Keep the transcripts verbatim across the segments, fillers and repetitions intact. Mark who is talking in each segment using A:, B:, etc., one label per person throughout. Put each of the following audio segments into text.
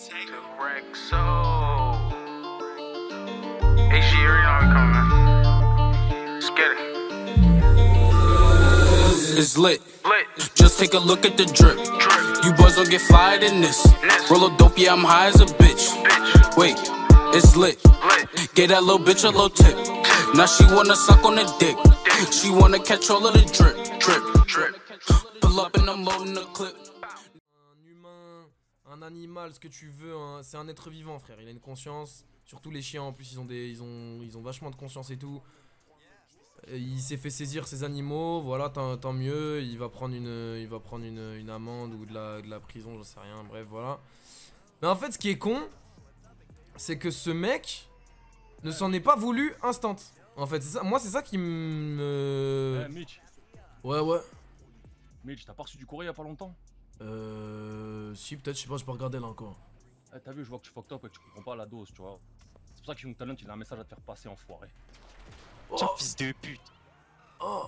A: It's lit. Just take a look at the drip. You boys don't get fired in this. Roll a dope, yeah, I'm high as a bitch. Wait, it's lit. Get that little bitch a little tip. Now she wanna suck on the dick. She wanna catch all of the drip, drip, drip. Pull up and I'm loading the clip.
B: Un humain, un animal, ce que tu veux, hein. C'est un être vivant, frère. Il a une conscience. Surtout les chiens, en plus, ils ont des, ils ont, ils ont vachement de conscience et tout. Il s'est fait saisir ses animaux, voilà, tant, tant mieux. Il va prendre une, il va prendre une, une amende ou de la, de la prison, j'en sais rien. Bref, voilà. Mais en fait, ce qui est con, c'est que ce mec ne s'en est pas voulu instant. En fait, c'est ça. Moi, c'est ça qui me.
C: Eh, Mitch.
B: Ouais, ouais.
C: Mitch, t'as pas reçu du courrier il y a pas longtemps?
B: Euh. Si, peut-être, je sais pas, je peux regarder là encore.
C: Eh, t'as vu, je vois que tu fucked up et que tu comprends pas la dose, tu vois. C'est pour ça que Young Talent, il a un message à te faire passer, enfoiré.
D: Tiens, oh, fils de pute.
B: Oh.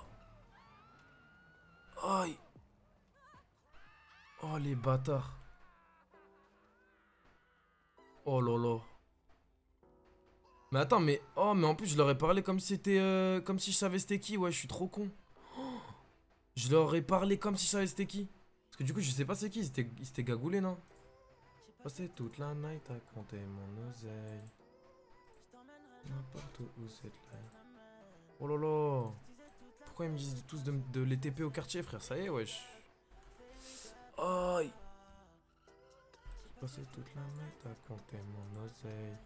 B: Aïe. Oh, les bâtards. Oh là là. Mais attends, mais... Oh, mais en plus, je leur ai parlé comme si c'était... Euh, comme si je savais c'était qui. Ouais, je suis trop con. Oh, je leur ai parlé comme si je savais c'était qui. Parce que du coup, je sais pas c'est qui. Ils s'étaient gagoulés, non? Passé toute la night à compter mon oseille. N'importe où c'est là. Oh là là. Pourquoi ils me disent tous de, de les T P au quartier, frère? Ça y est, wesh. Aïe. J'ai passé toute la night à compter mon oseille.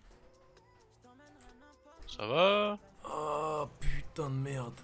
D: Ça va?
B: Ah, oh, putain de merde.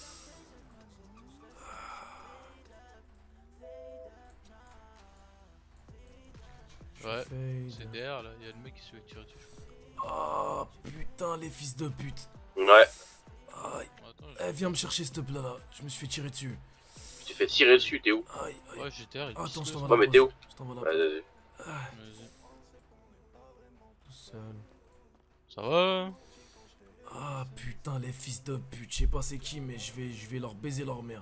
D: Ouais, c'est derrière là, il y a le mec qui se fait tirer dessus.
B: Ah, oh, putain, les fils de pute.
E: Ouais.
B: Aïe. Eh, viens me chercher ce plat là, je me suis fait tirer dessus.
E: Tu t'es fait tirer dessus, t'es où?
B: Aïe, aïe.
D: Ouais, j'étais derrière.
B: Ah, attends, je t'envoie
E: la. Ouais, mais t'es où?
B: Je t'envoie la.
E: Vas-y.
D: Vas-y.
B: Tout seul.
D: Ça va?
B: Ah, putain, les fils de pute. Je sais pas c'est qui, mais je vais, je vais leur baiser leur mère.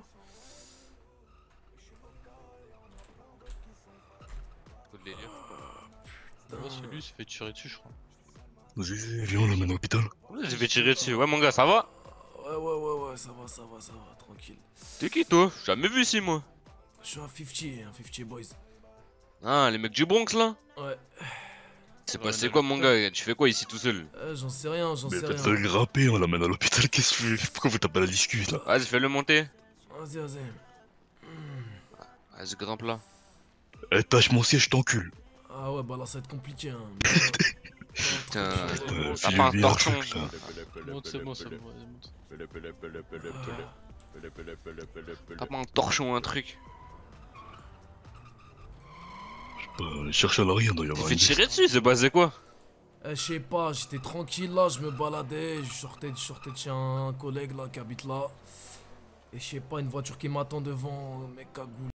D: Faut de délire. Ah, ouais, c'est lui, il s'est fait tirer dessus, je crois.
F: Vas-y, viens, on l'amène à l'hôpital.
D: Ouais, il s'est fait tirer dessus. Ouais, mon gars, ça va?
B: Ouais, ouais, ouais, ouais, ça va, ça va, ça va, tranquille.
D: T'es qui, toi? J'ai jamais vu ici, moi.
B: Je suis un cinquante, un cinquante boys.
D: Ah, les mecs du Bronx, là?
B: Ouais.
D: C'est passé quoi, mon gars? Tu fais quoi ici tout seul?
B: Euh, j'en sais rien, j'en sais rien.
F: Mais t'as grappé, on l'amène à l'hôpital, qu'est-ce que tu fais? Pourquoi vous tapez pas la discute, là?
D: Vas-y, fais-le monter.
B: Vas-y, vas-y.
D: Vas-y, grimpe là.
F: Eh, tâche mon siège, je t'encule.
B: Ah ouais, bah là, ça va être compliqué, hein.
D: Putain,
F: euh,
D: t'as pas un torchon.
C: Monte, c'est bon, c'est bon, vas-y, monte.
D: T'as pas un torchon, un truc.
F: Bah, cherche à l'arrière, doit y
D: T'es
F: avoir
D: fait
F: une
D: tirer dessus, c'est passé quoi?
B: Eh, je sais pas, j'étais tranquille là, je me baladais, je sortais, je sortais de chez un collègue là qui habite là. Et je sais pas, une voiture qui m'attend devant, mec cagoule.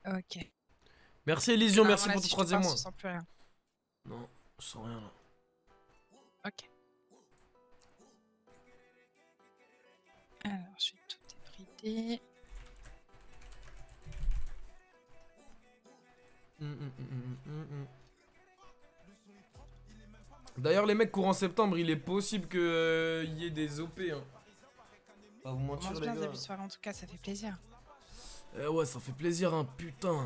G: Ok.
B: Merci Elysion, merci
G: Normalement,
B: pour
G: là,
B: ton
G: si je te
B: troisième
G: parle,
B: mois.
G: tu sens plus rien.
B: Non, je sens rien là.
G: Ok. Alors, je vais tout débrider.
B: Hum, hum, hum, hum, hum, hum. D'ailleurs, les mecs, courant septembre, il est possible qu'il euh, y ait des O P. Hein. Pas vous
G: On
B: mentir,
G: commence
B: les
G: bien ce
B: gars.
G: début de soirée, en tout cas, ça fait plaisir.
B: Eh ouais, ça fait plaisir, hein, putain.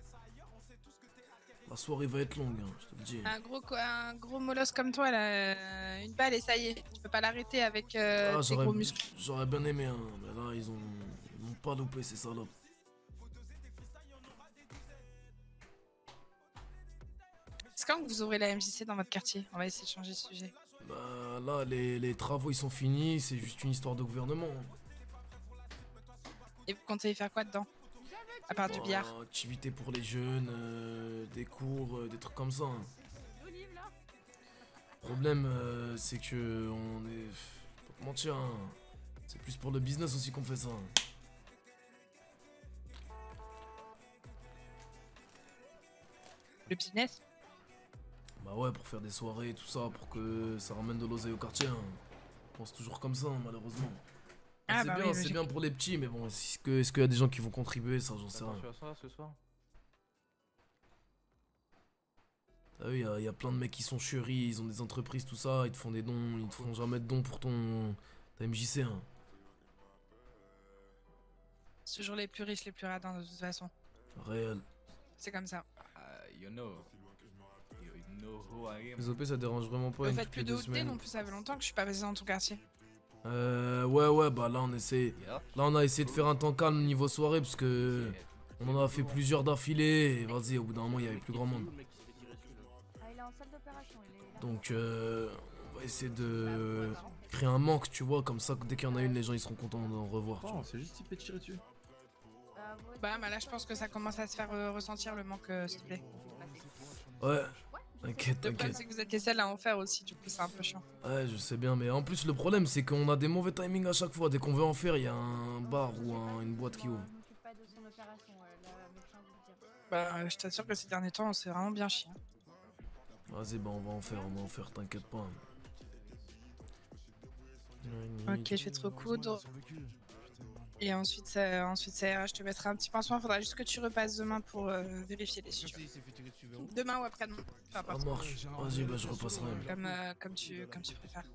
B: La soirée va être longue, hein, je te le dis.
G: Un gros, co- un gros molosse comme toi, là, euh, une balle et ça y est. Tu peux pas l'arrêter avec euh,
B: Ah,
G: tes
B: j'aurais-
G: gros muscles.
B: J'aurais bien aimé, hein, mais là, ils ont, ils ont pas loupé ces salopes.
G: C'est quand que vous ouvrez la M J C dans votre quartier? On va essayer de changer de sujet.
B: Bah là, les, les travaux, ils sont finis, c'est juste une histoire de gouvernement. hein.
G: Et vous comptez y faire quoi dedans? À part du
B: Bah,
G: billard.
B: activités pour les jeunes, euh, des cours, euh, des trucs comme ça. hein. Le problème, euh, c'est que on est... Faut pas te mentir, hein. C'est plus pour le business aussi qu'on fait ça. hein.
G: Le business?
B: Bah ouais, pour faire des soirées et tout ça, pour que ça ramène de l'oseille au quartier. hein. On pense toujours comme ça, hein, malheureusement.
G: Ah
B: c'est
G: bah
B: bien,
G: oui,
B: c'est
G: logique.
B: bien pour les petits, mais bon, est-ce que- est-ce qu'il y a des gens qui vont contribuer, ça, j'en sais rien.
C: Tu vas ça ce soir?
B: Ah oui, il y, a- il y a plein de mecs qui sont chéris, ils ont des entreprises, tout ça, ils te font des dons, ils te font jamais de dons pour ton ta M J C. Hein.
G: C'est toujours les plus riches, les plus radins, de toute façon.
B: Réel.
G: C'est comme ça.
H: Uh, you know. You know who I am.
B: Les O P, ça dérange vraiment pas.
G: Vous
B: une
G: faites
B: toutes
G: plus
B: les
G: de
B: deux
G: haute
B: semaines.
G: non plus, ça fait longtemps que je suis pas passé dans ton quartier.
B: Euh, ouais, ouais, bah là, on essaie.
H: Yeah.
B: Là, on a essayé de faire un temps calme niveau soirée, parce que on en a fait plusieurs d'affilée, et vas-y, au bout d'un moment, il y avait plus grand monde.
I: Ah, il est en salle d'opération, il est là.
B: Donc, euh, on va essayer de créer un manque, tu vois, comme ça, dès qu'il y en a une, les gens, ils seront contents d'en revoir. tu vois.
J: Oh, c'est juste type tirer dessus.
I: Bah, vous-
G: Bah, bah là, je pense que ça commence à se faire euh, ressentir le manque, euh, s'il te plaît.
B: Ouais, t'inquiète,
G: Le problème,
B: t'inquiète.
G: c'est que vous êtes les seuls à en faire aussi, du coup, c'est un peu chiant.
B: Ouais, je sais bien, mais en plus, le problème, c'est qu'on a des mauvais timings à chaque fois. Dès qu'on veut en faire, il y a un bar ou un- une boîte qui ouvre.
I: Je m'occupe pas de son opération, euh, la médecin vous le dira.
G: Bah, euh, je t'assure que ces derniers temps, c'est vraiment bien chiant.
B: Vas-y, bah, on va en faire, on va en faire, t'inquiète pas.
G: Ok, je vais te recoudre. Et ensuite, ça, ensuite ça ira, je te mettrai un petit pincement. Faudra juste que tu repasses demain pour euh, vérifier les sutures. Demain ou après-demain. Peu
B: Ça
G: importe.
B: marche. Vas-y, bah, je repasserai.
G: Comme, euh, comme, tu, comme tu préfères.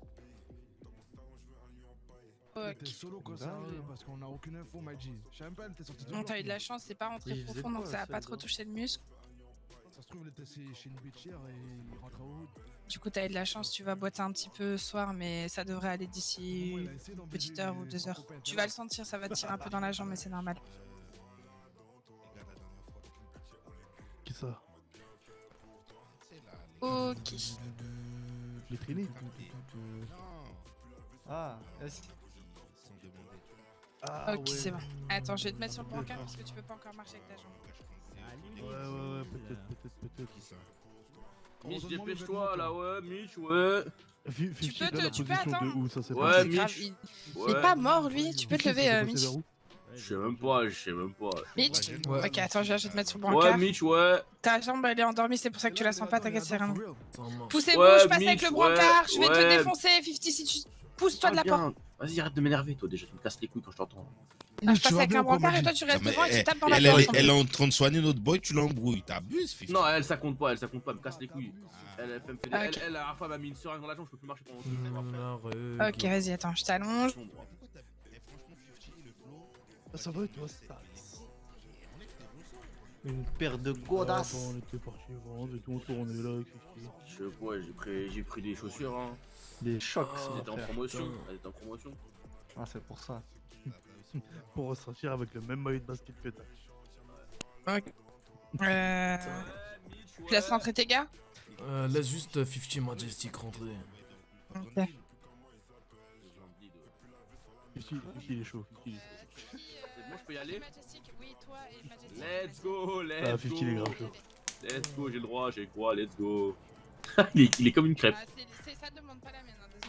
G: Ok.
K: T'es solo quand ça arrive parce qu'on a aucune info, Maji. Je sais même pas, elle était sortie de
G: Bon, t'as eu de la chance, c'est pas rentré
J: Il faisait
G: profond, donc
J: quoi,
G: ça a
J: ça,
G: pas
J: le
G: trop
J: gars
G: touché le muscle.
K: Ça se trouve, il était chez une bitchière et il rentre au hood.
G: Du coup, t'as eu de la chance, tu vas boiter un petit peu ce soir, mais ça devrait aller d'ici
K: Il a essayé d'embêter
G: une petite heure ou
K: les-
G: deux
K: son
G: heures.
K: copain,
G: Tu
K: t'as
G: vas
K: vu
G: le sentir, ça va te tirer un peu dans la jambe, mais c'est normal.
J: Qui ça?
G: Ok.
J: Les traînées. Ah, est-ce- Ah,
G: Ok,
J: ouais.
G: c'est bon. Attends, je vais te mettre sur le brancard parce que tu peux pas encore marcher avec ta jambe.
J: Ouais, ouais, ouais, peut-être, peut-être, peut-être.
E: Mitch, dépêche-toi là, ouais, Mitch, ouais.
J: Fi-
G: Tu
J: Fifty,
G: peux
J: là,
G: te-
J: la
G: tu peux
J: position de
G: attendre.
J: où ça s'est
E: Ouais,
J: passé?
G: C'est grave,
E: Mitch.
G: il, il
E: Ouais.
G: est pas mort lui, tu peux te
J: Fifty,
G: lever,
J: ça
G: euh,
J: s'est passé
G: Mitch.
J: vers où?
E: Je sais même pas, je sais même pas.
G: Mitch
B: Ouais.
G: Ok, attends, je viens, je vais te mettre sur le
E: Ouais,
G: brancard.
E: Mitch, ouais.
G: Ta jambe elle est endormie, c'est pour ça que tu la sens pas, t'inquiète, c'est rien.
B: Ça marche.
G: Poussez-vous,
E: Ouais,
G: je passe avec
E: Mitch,
G: le brancard,
E: ouais,
G: je vais te
E: ouais.
G: défoncer, Fifty, si tu... Pousse-toi de la
E: Ah,
G: porte.
E: bien. Vas-y, arrête de m'énerver, toi, déjà, tu me casses les couilles quand je t'entends.
G: Ah, je passe avec un brancard et toi tu restes
L: mais
G: devant et tu
L: elle-
G: tapes dans la
L: elle, elle,
G: porte.
L: est- elle est en train de soigner notre boy, tu l'embrouilles, t'abuses, Fifi.
E: Non, elle, ça compte pas, elle, ça compte pas, elle me casse les couilles. Elle, elle, fait- me fait des-
G: Ah,
E: elle,
G: ok.
E: elle, la dernière fois, elle m'a mis une seringue dans la jambe, je peux plus marcher pendant deux
B: Mmh,
E: jours après.
B: la règle.
G: Ok, vas-y, attends, je t'allonge.
J: Ah, ça va et toi, ça?
H: Une paire de
J: Ah,
H: godasses.
J: bon, on était parti vendre et tout, on tournait là avec Fifty.
E: Je sais pas, j'ai pris, j'ai pris des chaussures, hein.
H: Des chocs,
B: Ah,
H: ça,
E: Elles étaient en
H: frère.
E: promotion,
B: putain.
E: elles étaient en promotion.
H: Ah, c'est pour ça.
J: Pour ressortir avec le même maillot de basket que t'as.
G: Ok. Euh... Tu laisses rentrer tes gars?
B: Euh, laisse juste euh, Fifty Majestic rentrer.
G: Ok.
J: Fifty, Fifty, il est chaud, Fifty, il est chaud.
E: C'est bon, je peux y aller?
G: Majestic, oui, toi et Majestic.
E: Let's go, let's
J: Ah,
E: go.
J: Fifty, il est grave chaud.
E: Let's go, j'ai le droit, j'ai quoi, let's go. il, est, il est comme une crêpe.
G: Ah, c'est- c'est- ça demande pas la mienne, hein,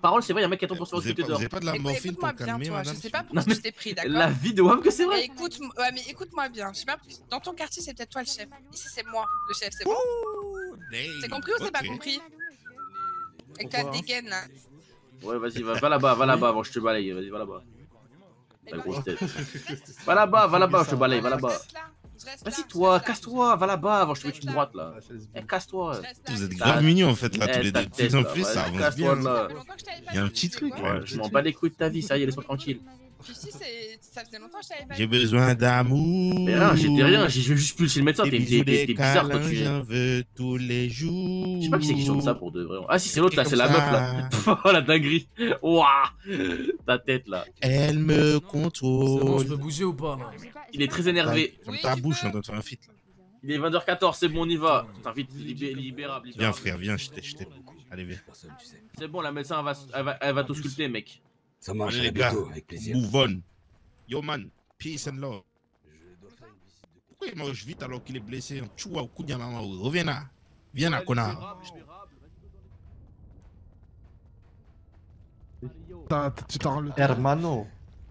E: parole, c'est vrai, y'a un mec qui attend pour se
L: Vous avez
E: recruter
L: pas,
E: dehors.
L: vous avez pas de la
G: Écoute-
L: morphine
G: Écoute-moi
L: pour
G: bien,
L: calmer,
G: toi. Je
L: madame
G: sais
L: s'il
G: pas
L: vous
G: pour
L: plaît
G: qui tu t'es pris, d'accord?
E: La vie de Wam que c'est vrai.
G: Mais écoute, ouais, mais écoute-moi bien. Je sais pas, dans ton quartier, c'est peut-être toi le chef. Ici, c'est moi le chef, c'est bon? T'as compris ou t'as pas
L: ok.
G: compris? Avec ta dégaine là.
E: Ouais, vas-y, va, va là-bas, va là-bas avant que je te balaye. Vas-y, va là-bas. Ta grosse tête. Va là-bas, va là-bas, je te balaye, va là-bas. Vas-y, toi, casse-toi, va là-bas, avant je te mets une droite là. Eh, casse-toi.
L: Vous êtes grave mignons en fait là, tous les deux. De plus en plus, ça avance bien.
E: là.
L: Il y a un petit truc.
E: Ouais, je m'en bats les couilles de ta vie, ça y est, laisse-moi tranquille.
G: Fifi, ça faisait longtemps que je t'avais pas
L: J'ai besoin d'amour.
E: Mais rien, j'étais rien, j'ai juste plus chez le médecin,
L: Des
E: t'es
L: bisous,
E: t'es- t'es
L: des
E: bizarre toi,
L: câlins,
E: tu
L: j'en veux tous les jours.
E: Je sais pas qui c'est qui chante ça pour de vrai. Ah si, c'est l'autre là,
L: Comme
E: c'est la
L: ça.
E: meuf là. Oh la dinguerie. Ouah, ta tête là.
L: Elle me
B: C'est bon, je
L: contrôle.
B: peux bouger ou pas là?
E: Il est très énervé.
L: Comme ta bouche, on doit te faire un feat. là.
E: Il est vingt heures quatorze, c'est bon, on y va. Putain, vite, libé- libérable, libérable.
L: Viens frère, viens, je t'ai- je t'aime beaucoup. Allez, viens.
E: C'est bon, la médecin elle va, elle va, elle va t'ausculter, mec.
L: Ça marche, les gars. Move on. Yo man, peace and love. Pourquoi il mange vite alors qu'il est blessé? Chouwa, Kounia maman, reviens là. Viens là, connard.
K: T'as- Tu t'en le.
M: Hermano.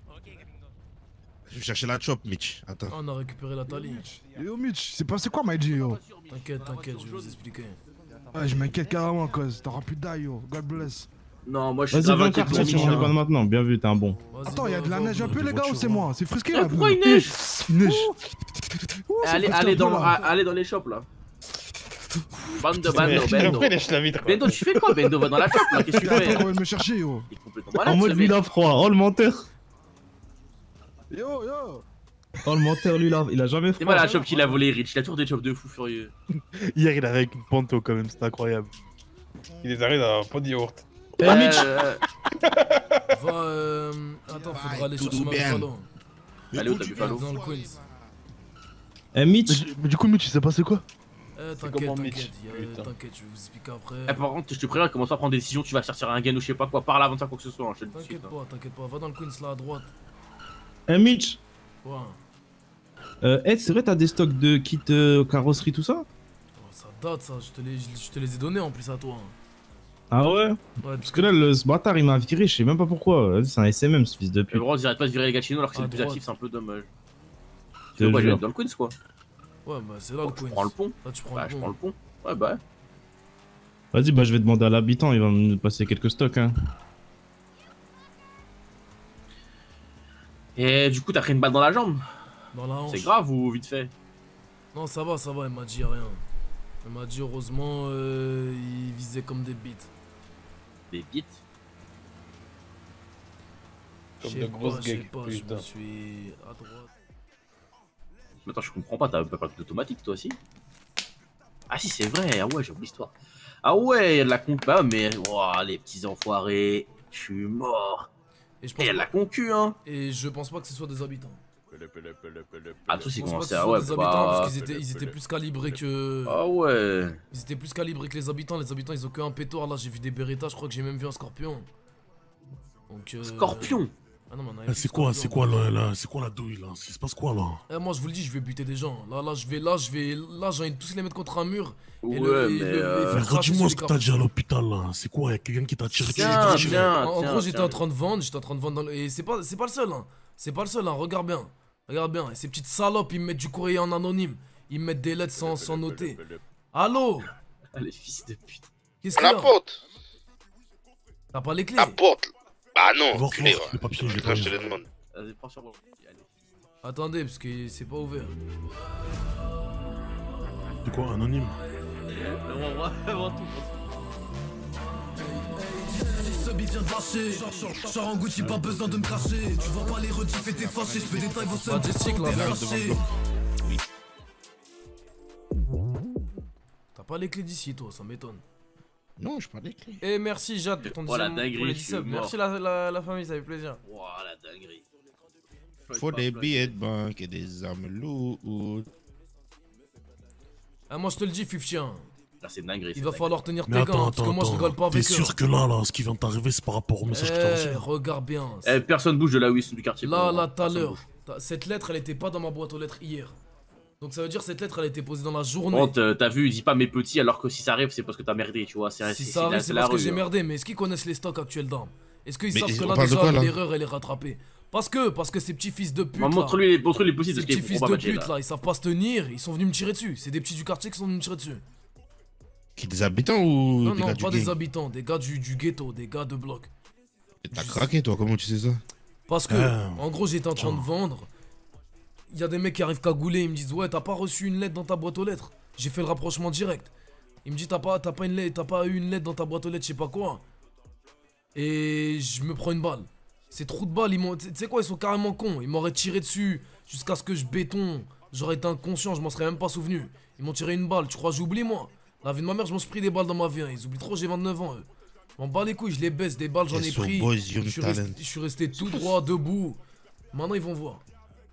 L: Je vais chercher la chop, Mitch. Attends.
B: Ah, on a récupéré la talie.
K: Yo Mitch, c'est passé quoi, Maïdi, yo?
B: T'inquiète, t'inquiète, je vais vous expliquer.
K: Ouais, je m'inquiète carrément, cause t'auras plus d'ail, yo. God bless.
E: Non, moi je suis
N: Vas-y,
E: grave
N: va
E: inquiet pour
N: quartier, tu
E: Mitch,
N: m'en
E: hein.
N: déconnes maintenant. Bien vu, t'es un bon.
K: Attends, y'a de la neige un peu, les gars, ou c'est moi? C'est frisqué
E: Ah,
K: là.
E: pourquoi il neige?
K: Il neige.
E: Allez,
K: frisqué
E: allez
K: un peu,
E: dans,
K: là.
E: a- allez dans les shops là. Bando,
M: Mais
E: Bando, Bendo.
M: après, lèche la vitre, quoi.
E: Bendo, tu fais quoi, Bendo? Va dans la shop là, qu'est-ce que tu
K: Attends,
E: fais?
K: qu'on va me chercher, yo.
E: Il est complètement malade.
N: En mode
E: ce mec.
N: villa froid. Oh le menteur.
K: Yo, yo.
N: Oh le menteur, lui, là, il a jamais
E: C'est
N: froid.
E: moi la shop qu'il a volé, Rich. Il a toujours des shops de fou furieux.
M: Hier, il arrive avec une panto quand même, c'était incroyable.
H: Il est arrivé dans un pot de yaourt.
N: Eh,
E: Euh,
N: Mitch.
B: Va, euh... Attends, faudra aller chercher ma
L: bien.
B: Buffalo.
E: Allez où t'as Buffalo?
B: Dans le Queens.
N: Eh,
K: Mais,
N: Mitch.
K: du- mais du coup, Mitch, il s'est passé quoi?
B: Eh,
H: comment,
B: t'inquiète,
H: Mitch
B: t'inquiète, y a-
H: Putain.
B: t'inquiète, je vais vous expliquer après.
E: Eh, par contre, je te préviens, commence pas à prendre des décisions, tu vas sortir un gain ou je sais pas quoi. Parle avant de faire quoi que ce soit, hein, je te le dis tout de
B: T'inquiète
E: suite, hein.
B: pas, t'inquiète pas, va dans le Queens là à droite.
N: Eh, Mitch.
B: Ouais.
N: Euh, Ed, c'est vrai, t'as des stocks de kits euh, carrosserie, tout ça?
B: Oh, ça date ça, je te, les, je te les ai donnés en plus à toi. hein.
N: Ah ouais?
B: Ouais,
N: Parce que là, le, ce bâtard, il m'a viré, je sais même pas pourquoi. Vas-y, c'est un S M M, ce fils de
E: Mais
N: pute.
E: bro, ils arrêtent pas de virer les gars de chez nous alors que c'est
B: À
E: le plus
B: droite.
E: actif, c'est un peu dommage.
N: Te
E: Tu veux quoi, je vais
N: jure.
E: être dans le Queens quoi?
B: Ouais, bah c'est là
E: Bon,
B: le
E: tu
B: Queens.
E: prends le pont.
B: Là tu prends
E: Bah,
B: le
E: je
B: pont.
E: prends le pont. Ouais, bah.
N: Vas-y, bah, je vais demander à l'habitant, il va me passer quelques stocks, hein.
E: Et du coup, t'as pris une balle dans la jambe?
B: Dans la hanche.
E: C'est grave ou vite fait?
B: Non, ça va, ça va, elle m'a dit rien. Elle m'a dit heureusement, euh, il visait comme des bites.
E: Des bites?
H: Comme
B: Je sais
H: de
B: pas,
H: grosses
B: je sais
H: geeks,
B: pas, je
H: putain.
B: me suis à droite.
E: Mais attends, je comprends pas, t'as pas d'automatique toi aussi? Ah si, c'est vrai, ah ouais, j'ai oublié l'histoire. Ah ouais, y'a de la concu, bah mais, ouah, les petits enfoirés, je suis mort.
B: Et je
E: Et
B: pense
E: y'a de la concu, hein.
B: Et je pense pas que ce soit des habitants.
E: Ah, tout c'est
B: Je pense pas
E: commencé
B: que ce
E: à
B: soit
E: ouais,
B: des habitants parce
E: bah...
B: qu'ils étaient, ils étaient plus calibrés que.
E: Ah ouais.
B: Ils étaient plus calibrés que les habitants. Les habitants ils ont que un pétoir. Là j'ai vu des Beretta, je crois que j'ai même vu un scorpion. Donc, euh...
E: Scorpion.
B: Ah non, mais on avait
O: Eh,
B: vu
O: C'est quoi,
B: scorpion.
O: c'est quoi là, là c'est quoi la douille là? Il se passe quoi là?
B: Eh, moi je vous le dis, je vais buter des gens. Là, là, je vais, là, je vais, là, j'ai envie de tous les mettre contre un mur. Et
E: Ouais,
B: le, et
E: mais,
B: le- et
E: euh,
B: faire
O: Mais
B: cracher
O: redis-moi
B: sur
O: ce
B: les
O: que t'as dit à
B: cartouches.
O: l'hôpital là. C'est quoi? Y'a quelqu'un qui t'a tiré dessus?
E: Tiens,
O: qui t'a
E: tiens.
B: En, en
E: tiens,
B: gros, j'étais
E: tiens.
B: en train de vendre, j'étais en train de vendre dans le... Et c'est pas, c'est pas le seul, hein. C'est pas le seul, hein. Regarde bien. Regarde bien. Et ces petites salopes, ils me mettent du courrier en anonyme. Ils me mettent des lettres sans, sans noter. Allô?
E: Ah, les fils de pute.
B: Qu'est-ce qu'il y
F: La
B: a?
F: porte.
B: T'as pas les clés?
F: La porte. Bah non,
O: Voir,
F: culé,
O: voir,
F: ouais.
O: les papiers, j'ai
F: Putain,
O: pas
F: je te
O: mis.
F: les demande.
E: Vas-y, prends sur moi. Allez.
B: Attendez, parce que c'est pas ouvert.
O: C'est quoi, anonyme?
E: Avant tout.
A: Ce beat vient de lâcher. Genre en Gucci, pas besoin de me cracher. Tu vois pas les redifs et t'es fâché. Je fais des tailles vos seuls.
B: Majestic, là,
A: t'es
B: là,
A: lâché.
B: T'as pas les clés d'ici, toi, ça m'étonne.
L: Non, je parle des clés.
B: Et merci Jade pour ton
E: Oh, la
B: dixième
E: dinguerie,
B: pour les
E: je
B: dix
E: suis
B: subs.
E: mort.
B: Merci la, la, la famille, ça fait plaisir.
E: Ouah, la dinguerie.
L: Faut des billets de banque et des armes lourdes.
B: Ah, moi je te le dis, Fifchien.
E: Là, c'est dinguerie.
B: Il va falloir tenir
O: Mais
B: tes
O: attends,
B: gants, parce que
O: attends,
B: moi je rigole pas
O: attends. T'es
B: avec eux.
O: sûr que là, là, ce qui vient de t'arriver, c'est par rapport au message que t'as reçu?
B: Eh, regarde bien.
E: Eh, personne bouge de là où ils sont du quartier.
B: Là,
E: pour
B: là,
E: moi.
B: tout à
E: Personne
B: l'heure.
E: bouge.
B: t'as- Cette lettre, elle était pas dans ma boîte aux lettres hier. Donc ça veut dire cette lettre, elle a été posée dans la journée.
E: Bon, t'as t'as vu, dis pas mes petits, alors que si ça arrive, c'est parce que t'as merdé, tu vois. c'est-
B: Si
E: c'est-
B: ça
E: la-
B: arrive, c'est
E: la
B: parce que
E: rue,
B: j'ai
E: hein.
B: merdé. Mais est-ce qu'ils connaissent les stocks actuels d'armes? Est-ce qu'ils
L: Mais
B: savent que
L: on
B: là
L: parle de
B: déjà
L: quoi, là
B: l'erreur elle est rattrapée? Parce que, parce que ces petits fils de pute.
E: Bah,
B: là,
E: montre-lui montre les possibles
B: Ces
E: parce qu'ils
B: petits fils
E: pourront
B: de
E: pas matcher
B: pute
E: là.
B: là, ils savent pas se tenir, ils sont venus me tirer dessus. C'est des petits du quartier qui sont venus me tirer dessus.
L: Qui, des habitants ou
B: Non,
L: des
B: non,
L: gars du
B: pas des
L: gang?
B: habitants, des gars du, du ghetto, des gars de bloc.
L: T'as craqué toi, comment tu sais ça?
B: Parce que,
O: Ah.
B: en gros, j'étais en train de vendre. il y a des mecs qui arrivent cagoulés, ils me disent ouais t'as pas reçu une lettre dans ta boîte aux lettres. J'ai fait le rapprochement direct. Il me dit t'as pas, t'as pas une lettre, t'as pas eu une lettre dans ta boîte aux lettres, je sais pas quoi. Et je me prends une balle. Ces trous de balles, ils m'ont, tu sais quoi, ils sont carrément cons. Ils m'auraient tiré dessus jusqu'à ce que je béton. J'aurais été inconscient, je m'en serais même pas souvenu. Ils m'ont tiré une balle, tu crois j'oublie moi? La vie de ma mère, je m'en suis pris des balles dans ma vie, hein. Ils oublient trop, j'ai vingt-neuf ans eux. Je m'en bats les couilles, je les baisse, des balles j'en ai pris. Je suis, resté, je suis resté tout droit, debout. Maintenant ils vont voir.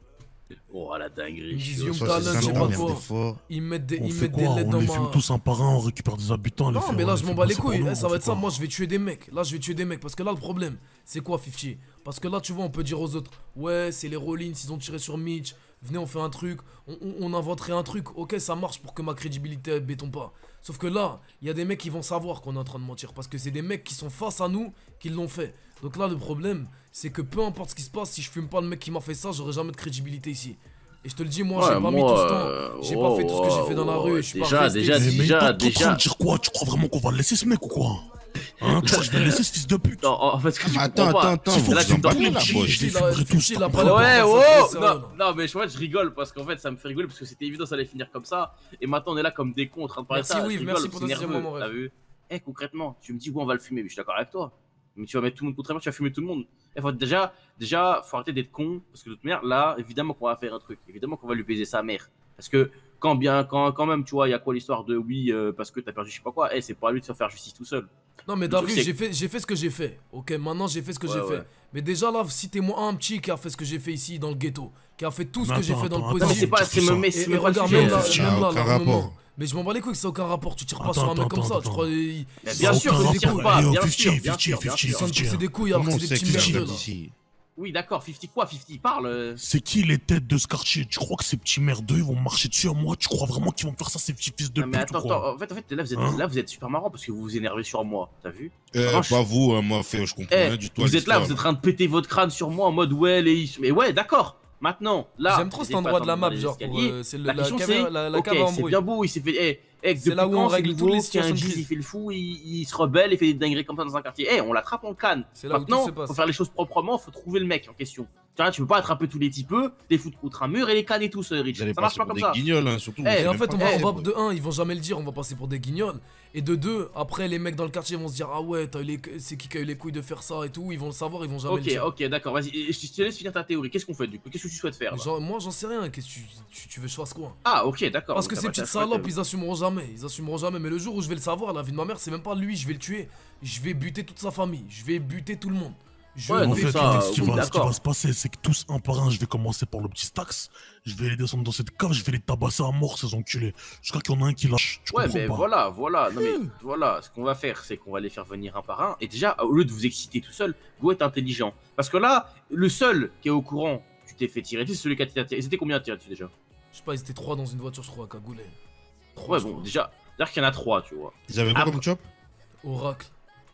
E: Oh la dinguerie.
B: Ils me disent Young Talent, je sais pas quoi. Ils mettent des, ils mettent des lettres
O: on
B: dans
O: les
B: ma...
O: fume tous un par un, on récupère des habitants.
B: Non
O: les
B: mais là je m'en bats les couilles,
O: nous,
B: eh, ça va être ça,
O: quoi.
B: moi je vais tuer des mecs. Là je vais tuer des mecs parce que là le problème c'est quoi cinquante? Parce que là tu vois on peut dire aux autres ouais c'est les Rollins, ils ont tiré sur Mitch. Venez on fait un truc, on, on, on inventerait un truc, ok ça marche pour que ma crédibilité béton pas. Sauf que là, il y a des mecs qui vont savoir qu'on est en train de mentir parce que c'est des mecs qui sont face à nous qui l'ont fait. Donc là le problème c'est que peu importe ce qui se passe, si je fume pas le mec qui m'a fait ça, j'aurai jamais de crédibilité ici. Et je te le dis, moi,
E: ouais,
B: j'ai pas
E: moi,
B: mis tout ce temps.
E: euh,
B: J'ai
E: oh,
B: pas fait tout ce que j'ai fait dans la
E: oh,
B: rue. Et je suis
E: déjà,
B: pas resté
E: déjà,
B: ici.
O: Mais
E: déjà,
O: t'es en train
E: déjà.
O: de dire quoi? Tu crois vraiment qu'on va laisser ce mec ou quoi? Hein, tu crois que je vais laisser ce fils de pute?
E: Non, en fait, ce que tu
L: Attends,
E: comprends pas.
L: attends, attends,
O: faut
L: là,
O: que
L: tu
O: tu
L: me parles
O: parles
L: là,
O: de
L: boy.
O: je les
B: Il a-
O: fumerai tous.
B: il a
O: t'as
B: pas
O: compris?
B: la-
E: Ouais,
B: ça,
E: oh
B: c'est
E: non,
B: sérieux,
E: non, mais je, moi, je rigole parce qu'en fait, ça me fait rigoler parce que c'était évident, ça allait finir comme ça. Et maintenant, on est là comme des cons en train de parler de
B: Merci,
E: ça.
B: oui,
E: je rigole,
B: merci pour
E: c'est
B: ton deuxième
E: nerveux,
B: moment,
E: t'as
B: rêve.
E: vu? Eh, concrètement, tu me dis, ouais, on va le fumer, mais je suis d'accord avec toi. Mais tu vas mettre tout le monde contre moi, tu vas fumer tout le monde. Et faut, déjà, déjà, faut arrêter d'être con parce que de toute manière, là, évidemment qu'on va faire un truc. Évidemment qu'on va lui baiser sa mère. Parce que quand bien, quand, quand même, tu vois, il y a quoi l'histoire de oui, euh, parce que t'as perdu je sais pas quoi. Eh, c'est pas à lui de se faire justice tout seul.
B: Non mais
E: Le
B: t'as
E: truc,
B: vu,
E: c'est
B: j'ai fait, j'ai fait ce que j'ai fait. Ok, maintenant j'ai fait ce que
E: Ouais,
B: j'ai
E: ouais.
B: fait. Mais déjà là, citez-moi un petit qui a fait ce que j'ai fait ici dans le ghetto, qui a fait tout ce
O: Mais
B: que j'ai
O: attends,
B: fait dans le
O: attends,
E: Non, mais
B: positif.
E: c'est pas, c'est
O: ça.
E: me mais
B: Et,
E: c'est
B: et
E: même pas le
B: regarde,
E: sujet.
B: même là,
L: Ça a
B: même là,
L: aucun
B: l'armement.
L: rapport.
B: Mais je m'en bats les couilles que ça a aucun rapport. Tu tires pas
O: Attends,
B: sur un mec
O: attends,
B: comme ça.
O: attends,
B: Tu crois. il-
E: Mais
O: Ça
E: bien
O: a
E: sûr
O: aucun
E: que c'est
O: rapport.
E: pas,
O: Eh, oh,
E: bien
O: cinquante,
E: sûr, bien
O: cinquante,
E: sûr, bien
O: cinquante,
B: Ils
E: sûr.
B: sont
O: cinquante.
B: poussés des couilles alors que
L: Comment
B: c'est
L: on
B: des
L: sait
B: petits
L: que c'est
B: merdeux là.
L: ici?
E: Oui, d'accord, cinquante quoi, cinquante parle. euh.
O: C'est qui les têtes de ce quartier? Tu crois que ces petits merdeux ils vont marcher dessus à moi? Tu crois vraiment qu'ils vont faire ça, ces petits fils de
E: Non, mais
O: pute ou
E: attends,
O: quoi?
E: attends, en fait, en fait, là vous êtes,
O: Hein
E: là vous êtes super marrant parce que vous vous énervez sur moi, t'as vu?
L: Euh,
E: Franch-
L: pas vous, hein, moi, frère, je comprends
E: Eh,
L: rien du tout. à
E: vous êtes là,
L: l'histoire,
E: vous êtes en train de péter votre crâne sur moi en mode ouais les mais ouais d'accord. Maintenant, là,
B: J'aime trop
E: vous
B: cet
E: êtes
B: endroit
E: pas
B: de la
E: dans
B: map,
E: les
B: genre pour,
E: escaliers.
B: euh, c'est le-
E: La
B: la
E: question
B: cave-
E: c'est,
B: la- la
E: ok,
B: cave à
E: c'est
B: embrouille.
E: bien beau, il s'est fait, eh, eh,
B: C'est
E: depuis
B: là où on
E: quand
B: règle
E: c'est
B: toutes les
E: nouveau qu'un
B: situations de
E: G's,
B: crise.
E: il fait le fou, il, il se rebelle, il fait des dingueries comme ça dans un quartier. Eh, on l'attrape, on le canne.
B: C'est là où tout
E: Maintenant,
B: se passe.
E: faut faire les choses proprement, faut trouver le mec en question. Tu vois, tu peux pas attraper tous les petits peu, les foutre contre un mur et les canner tous, euh, Rich.
L: Vous allez
E: Ça marche
L: passer
E: pas
L: pour
E: comme
L: des
E: ça.
L: guignols, hein, surtout.
E: Eh,
B: Et
L: c'est
B: en
L: même
B: fait,
L: pas
B: on va,
L: possible.
B: on va- de un, ils vont jamais le dire, on va passer pour des guignols. Et de deux, après, les mecs dans le quartier vont se dire ah ouais, t'as eu les- c'est qui qui a eu les couilles de faire ça et tout. Ils vont le savoir, ils vont jamais le
E: Ok,
B: dire.
E: ok, d'accord, vas-y, et je te laisse finir ta théorie. Qu'est-ce qu'on fait du coup? Qu'est-ce que tu souhaites faire là?
B: Genre, moi, j'en sais rien. Qu'est-ce que tu, tu, tu veux que je fasse quoi?
E: Ah, ok, d'accord.
B: Parce que
E: donc
B: ces
E: ça va,
B: petites
E: t'as chouette,
B: salopes,
E: euh,
B: ils assumeront jamais. Ils assumeront jamais. Mais le jour où je vais le savoir, la vie de ma mère, c'est même pas lui, je vais le tuer. Je vais buter toute sa famille. Je vais buter tout le monde. Je
E: Ouais,
B: vais
O: En
E: donc
O: fait,
E: ça,
O: ce, qui
E: oui,
O: va, ce qui
E: d'accord.
O: va se passer, c'est que tous un par un, je vais commencer par le petit Stax, je vais les descendre dans cette cave, je vais les tabasser à mort, ces enculés, jusqu'à qu'il y en a un qui lâche. Tu
E: Ouais,
O: comprends
E: mais
O: pas?
E: voilà, voilà, non mais voilà, ce qu'on va faire, c'est qu'on va les faire venir un par un. Et déjà, au lieu de vous exciter tout seul, vous êtes intelligent. Parce que là, le seul qui est au courant, tu t'es fait tirer dessus, c'est celui qui a tiré dessus. C'était combien à tirer dessus déjà?
B: Je sais pas, ils étaient trois dans une voiture, je crois, à Cagoulé. Trois,
E: Ouais,
B: je
E: bon,
B: crois.
E: déjà, c'est-à-dire qu'il y en a trois, tu vois.
L: Ils avaient quoi
E: Après-
L: comme chop?
B: Oracle.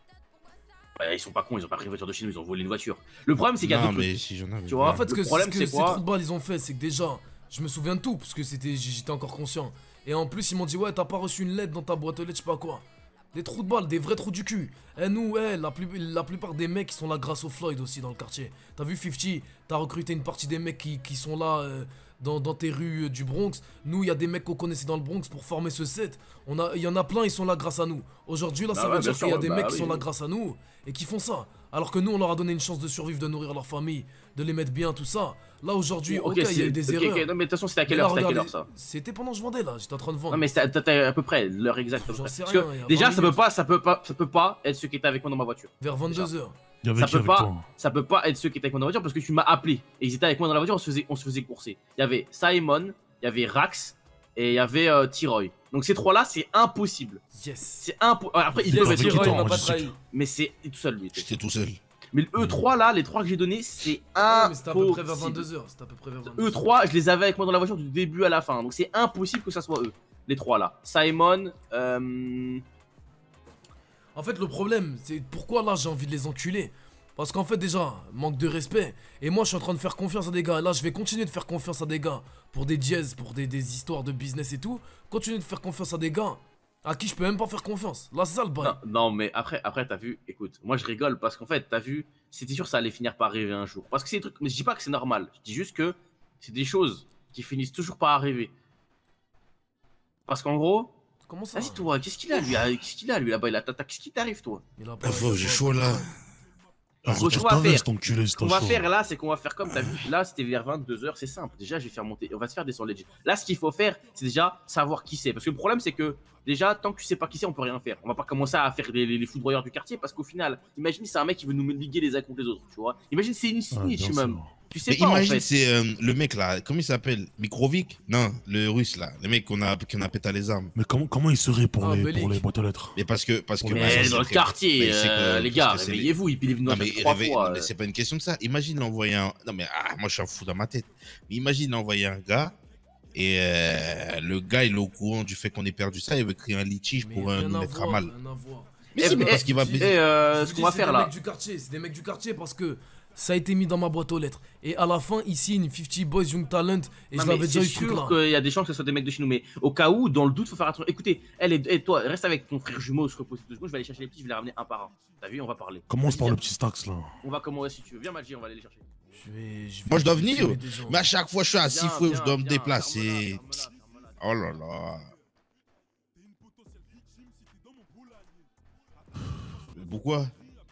E: Bah, ils sont pas cons, ils ont pas pris une voiture de chez nous, ils ont volé une voiture. Le problème, c'est qu'il y a
L: Non,
E: d'autres
L: mais
E: trucs.
L: si j'en avais.
E: Tu vois,
B: En fait, ce
E: le
B: que,
E: problème,
B: ce que
E: c'est
B: ces
E: quoi?
B: trous de balles ils ont fait, c'est que déjà, je me souviens de tout, parce que c'était, j'étais encore conscient. Et en plus, ils m'ont dit, ouais, t'as pas reçu une lettre dans ta boîte aux lettres, je sais pas quoi. Des trous de balles, des vrais trous du cul. Et nous, eh, la, plus, la plupart des mecs qui sont là grâce au Floyd aussi dans le quartier. T'as vu cinquante, t'as recruté une partie des mecs qui, qui sont là euh, dans, dans tes rues euh, du Bronx. Nous, il y a des mecs qu'on connaissait dans le Bronx pour former ce set. On a, il y en a plein, ils sont là grâce à nous. Aujourd'hui, là,
E: Bah
B: ça
E: ouais,
B: veut
E: bien
B: dire qu'il y a
E: sûr,
B: des
E: bah
B: mecs qui
E: oui,
B: sont là
E: oui.
B: grâce à nous et qui font ça. Alors que nous, on leur a donné une chance de survivre, de nourrir leur famille, de les mettre bien, tout ça. Là, aujourd'hui, ok, il y a
E: c'est-
B: eu des
E: ok,
B: erreurs.
E: ok, non, mais de toute façon, c'était à quelle
B: Mais là,
E: heure, c'était à quelle
B: regardez,
E: heure ça?
B: C'était pendant que je vendais là, j'étais en train de vendre.
E: Non mais c'est- t'as t'as à peu près l'heure exacte. à peu
B: J'en
E: près.
B: sais
E: Parce
B: rien,
E: que
B: il y a
E: déjà
B: vingt
E: ça peut
B: minutes.
E: pas, ça peut pas, ça peut pas être ceux qui étaient avec moi dans ma voiture.
B: Vers vingt-deux heures.
O: Il y avait
E: Ça
O: qui
E: peut
O: avec
E: pas,
O: toi?
E: ça peut pas être ceux qui étaient avec moi dans la voiture parce que tu m'as appelé et ils étaient avec moi dans la voiture, on se faisait, on se faisait courser. Il y avait Simon, il y avait Rax et il y avait euh, T-Roy. Donc ces trois là c'est impossible.
B: Yes.
E: C'est impossible. Après ils
O: Yes,
E: peuvent être
O: T-Roy,
E: qui
O: il m'a
B: pas
O: dit
B: trahi.
E: mais c'est tout seul lui.
L: J'étais tout seul.
E: Mais eux trois là, les trois que j'ai donnés, c'est
B: Ouais, mais c'était à peu près vers
E: impossible.
B: vingt-deux heures. C'était à peu près vers vingt-deux heures.
E: Eux trois, je les avais avec moi dans la voiture du début à la fin. Donc c'est impossible que ça soit eux. Les trois là. Simon, euh...
B: En fait, le problème, c'est pourquoi là j'ai envie de les enculer. Parce qu'en fait, déjà, manque de respect. Et moi, je suis en train de faire confiance à des gars. Là, je vais continuer de faire confiance à des gars pour des dièses, pour des, des histoires de business et tout. Continuer de faire confiance à des gars à qui je peux même pas faire confiance. Là, c'est ça le bail.
E: Non, non, mais après, après t'as vu, écoute, moi je rigole parce qu'en fait, t'as vu, c'était sûr que ça allait finir par arriver un jour. Parce que c'est des trucs, mais je dis pas que c'est normal, je dis juste que c'est des choses qui finissent toujours par arriver. Parce qu'en gros,
B: comment ça?
E: Vas-y toi, qu'est-ce qu'il a lui? Qu'est-ce qu'il a lui là-bas? Il a tata, qu'est-ce qui t'arrive toi?
L: Ah, faut, j'ai chaud là.
E: Ce qu'on va faire, ce qu'on va faire là, c'est qu'on va faire comme t'as vu. Là, c'était vers vingt-deux heures, c'est simple. Déjà, je vais faire monter. On va se faire descendre legit. Là, ce qu'il faut faire, c'est déjà savoir qui c'est. Parce que le problème, c'est que déjà, tant que tu sais pas qui c'est, on peut rien faire. On va pas commencer à faire les, les, les foudroyeurs du quartier parce qu'au final, imagine c'est un mec qui veut nous liguer les uns contre les autres, tu vois. Imagine c'est une snitch ah, même. Tu sais
L: mais
E: pas,
L: imagine
E: en fait.
L: c'est euh, le mec là, comment il s'appelle? Mikrovic? Non, le russe là, le mec qu'on a, qu'on a pété les armes.
O: Mais comment, comment il serait pour,
B: Ah,
O: les,
B: Bellic.
O: pour les boîtes aux lettres?
L: Mais parce que. Parce que
E: Mais
L: parce que
E: dans le
L: c'est-
E: quartier,
L: mais c'est que-
E: euh, les
L: parce
E: gars,
L: que c'est les-
E: réveillez-vous, il est venu
L: Non
E: nous
L: mais,
E: trois
L: réveille-
E: fois.
L: non, mais
E: euh.
L: c'est pas une question de ça. Imagine l'envoyer un. Non mais ah, moi je suis un fou dans ma tête. Mais imagine l'envoyer un gars et euh, le gars il est au courant du fait qu'on ait perdu ça, il veut créer un litige pour euh,
B: Rien
L: nous
B: à
L: mettre à
B: voir,
L: mal.
B: rien à voir.
L: Mais
E: Eh,
L: c'est
E: mais,
L: parce
E: eh,
L: qu'il va.
E: eh, euh,
B: Je
E: ce
B: vous
E: qu'on
B: dis,
E: va
B: c'est
E: faire
B: des
E: là.
B: mecs du quartier, c'est des mecs du quartier parce que ça a été mis dans ma boîte aux lettres. Et à la fin, ici, une cinquante Boys Young Talent, et
E: Non,
B: je
E: mais
B: l'avais déjà eu
E: c'est
B: ce truc là.
E: sûr qu'il y a des chances que ce soit des mecs de chez nous, mais au cas où, dans le doute, faut faire attention. Écoutez, elle est, et toi, reste avec ton frère jumeau, se repose deux secondes, je vais aller chercher les petits, je vais les ramener un par un. T'as vu, on va parler.
O: Commence
E: Vas-y,
O: par le
E: viens.
O: petit Stax là.
E: On va commencer si tu veux. Viens, Maggi, on va aller les chercher.
B: Je vais, je vais
L: Moi je dois venir.
B: filmer des gens.
L: Mais à chaque fois je suis à six
E: Viens,
L: fois, je
E: viens,
L: dois me
E: viens,
L: déplacer.
E: ferme-la,
L: Oh là là. Mais pourquoi?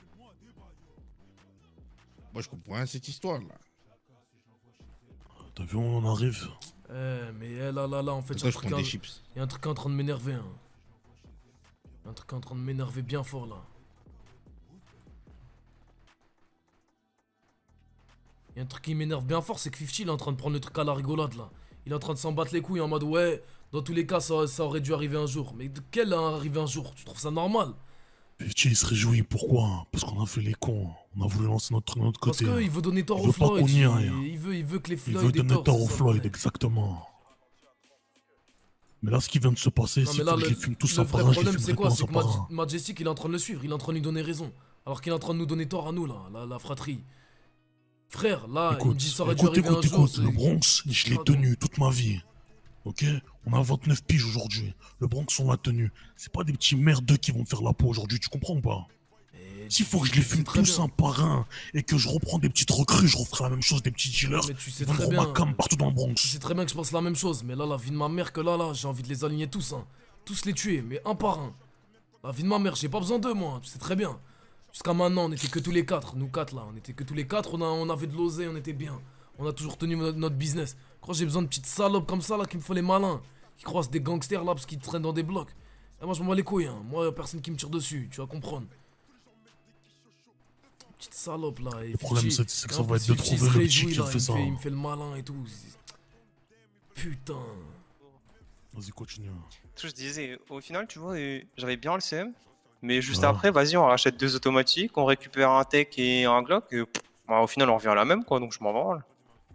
L: Moi je comprends rien cette histoire là.
O: T'as vu, on en arrive.
B: Eh, mais eh, là, là, là, en fait,
L: Attends,
B: il
L: je prends des chips.
B: y a un truc qui est en train de m'énerver. Hein. Y a un truc qui est en train de m'énerver bien fort là. Y a un truc qui m'énerve bien fort, c'est que cinquante il est en train de prendre le truc à la rigolade là. Il est en train de s'en battre les couilles en mode ouais, dans tous les cas ça, ça aurait dû arriver un jour. Mais de quel arriver un jour? Tu trouves ça normal?
O: Petit, il se réjouit, pourquoi? Parce qu'on a fait les cons. On a voulu lancer notre, notre
B: Parce
O: côté.
B: qu'il veut donner tort
O: Il
B: au
O: veut pas
B: Floyd.
O: qu'on y
B: Il,
O: aille.
B: il veut, il veut que les
O: Il
B: Floyd
O: veut
B: aient
O: donner
B: tort,
O: tort
B: c'est
O: au
B: ça,
O: Floyd,
B: ouais.
O: exactement. Mais là, ce qui vient de se passer,
B: Non,
O: c'est
B: mais là,
O: que je
B: le,
O: les fume tous
B: le
O: un
B: vrai
O: par un, je les
B: problème, c'est
O: fumerai
B: quoi?
O: tous
B: C'est
O: un
B: que
O: par
B: Maj-
O: un.
B: Majestic, il est en train de le suivre, il est en train de lui donner raison. Alors qu'il est en train de nous donner tort à nous, là, la, la fratrie. Frère, là, il me
O: Écoute,
B: dit ça aurait dû
O: écoute,
B: arriver un
O: écoute,
B: jour.
O: écoute, le Bronx, je l'ai tenu toute ma vie. Ok? On a vingt-neuf piges aujourd'hui. Le Bronx, on l'a tenu. C'est pas des petits merdeux qui vont faire la peau aujourd'hui, tu comprends ou pas? S'il faut que je les fume tous un par un et que je reprends des petites recrues, je referai la même chose des petits dealers.
B: Mais tu sais
O: Ils vont
B: très
O: me ma
B: bien.
O: cam partout dans le Bronx.
B: Tu sais très bien que je pense la même chose, mais là, la vie de ma mère, que là, là, j'ai envie de les aligner tous, hein. Tous les tuer, mais un par un. La vie de ma mère, j'ai pas besoin d'eux, moi, tu sais très bien. Jusqu'à maintenant, on était que tous les quatre, nous quatre là, on était que tous les quatre, on, a, on avait de l'oseille, on était bien. On a toujours tenu notre, notre business. Quand j'ai besoin de petites salopes comme ça là qui me font les malins, qui croisent des gangsters là parce qu'ils traînent dans des blocs. Et moi je m'en bats les couilles, hein. Moi y'a personne qui me tire dessus, tu vas comprendre. Petite salope là. Et
O: Le problème,
B: Fiji-
O: c'est- c'est que
B: et
O: ça
B: en
O: va
B: plus,
O: être de
B: Fiji
O: trouver
B: se
O: le petit
B: réjouit,
O: qui
B: là,
O: fait
B: il me
O: ça.
B: fait- Il me fait le malin et tout. c'est- Putain.
O: Vas-y, continue.
P: Tout je disais, au final, tu vois, euh, j'avais bien le seum. Mais juste
O: Ah.
P: après, vas-y, on rachète deux automatiques, on récupère un tech et un Glock. Et, pff, bah, au final, on revient à la même, quoi. Donc je m'en branle.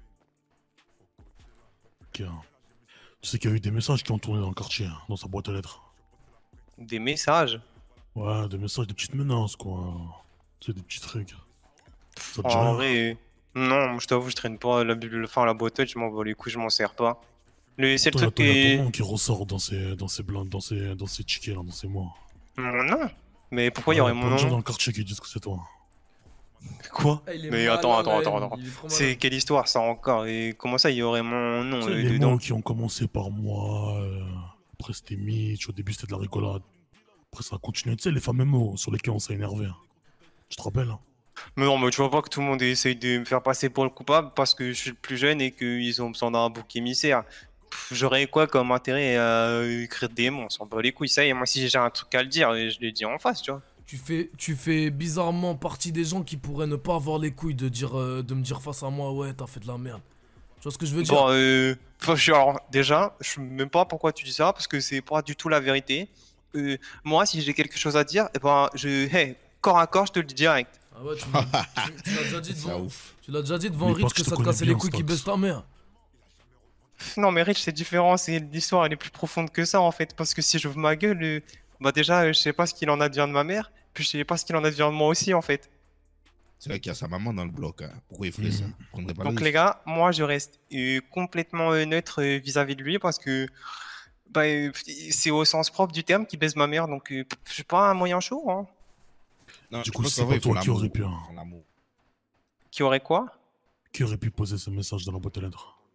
O: Ok. Tu sais qu'il y a eu des messages qui ont tourné dans le quartier, hein, dans sa boîte à lettres.
P: Des messages.
O: Ouais, des messages, des petites menaces, quoi. Tu sais, des petits trucs. Ça te dit
P: En
O: rien?
P: vrai, euh, non, moi, je t'avoue, je traîne pas la, Bible- enfin, la boîte, je m'en bats les couilles, je m'en sers pas. Le, c'est le
O: Attends,
P: truc
O: attends, y a
P: qui.
O: ton nom qui ressort dans ces, dans ces blindes, dans ces, dans ces tickets là, dans ces mois.
P: Mon nom. Mais pourquoi il y
O: Ouais,
P: aurait mon
O: plein de gens dans
P: nom?
O: le quartier qui disent que c'est toi.
P: Quoi?
B: Ah, il est
P: Mais
B: malin,
P: attends, attends,
B: là,
P: attends,
B: il-
P: attends.
B: il est trop
P: C'est
B: malin.
P: quelle histoire ça encore? Et comment ça, il y aurait mon nom
O: Tu sais,
P: euh,
O: les
P: dedans?
O: mots qui ont commencé par moi, euh, après c'était Mitch, au début c'était de la rigolade. Après ça a continué, tu sais, les fameux mots sur lesquels on s'est énervé. hein. Tu te rappelles hein?
P: Mais non, mais tu vois pas que tout le monde essaye de me faire passer pour le coupable parce que je suis le plus jeune et qu'ils ont besoin d'un bouc émissaire. Pff, J'aurais quoi comme intérêt à écrire des mots? On s'en bat les couilles, ça y est. Moi, si j'ai un truc à le dire, je le dis en face, tu vois.
B: Tu fais, tu fais bizarrement partie des gens qui pourraient ne pas avoir les couilles de, dire, euh, de me dire face à moi, ouais, t'as fait de la merde. Tu vois ce que je veux dire?
P: Bon, euh, enfin, je suis, alors, déjà, je sais même pas pourquoi tu dis ça parce que c'est pas du tout la vérité. Euh, moi, si j'ai quelque chose à dire, eh ben, je, hey, corps à corps, je te le dis direct.
B: Ah ouais, tu, tu- tu l'as déjà dit
L: C'est
B: devant,
L: ouf.
B: tu l'as déjà dit devant
O: Mais
B: Rich
O: parce
B: que
O: que je
B: ça
O: te
B: te
O: connais
B: cassait les
O: bien,
B: couilles qui
O: Stax.
B: baisse ta mère.
P: Non, mais Rich, c'est différent. C'est l'histoire, elle est plus profonde que ça en fait. Parce que si j'ouvre ma gueule, euh, bah déjà, euh, je sais pas ce qu'il en advient de ma mère, puis je sais pas ce qu'il en advient de moi aussi en fait.
L: C'est vrai qu'il y a sa maman dans le bloc. Hein. Pourquoi il ferait ça?
O: Mhm.
L: Il prendrait pas le
P: Donc
L: risque.
P: les gars, moi je reste euh, complètement euh, neutre euh, vis-à-vis de lui parce que bah, euh, c'est au sens propre du terme qui baise ma mère. Donc euh, je suis pas un moyen chaud. Hein.
L: Non,
O: Du
L: je
O: coup,
L: pense
O: c'est
L: qu'en vrai,
O: pas
L: ils font
O: toi qui
L: l'amour.
O: aurais pu. hein.
L: Ils font l'amour.
P: Qui aurait quoi?
O: Qui aurait pu poser ce message dans la boîte à lettres?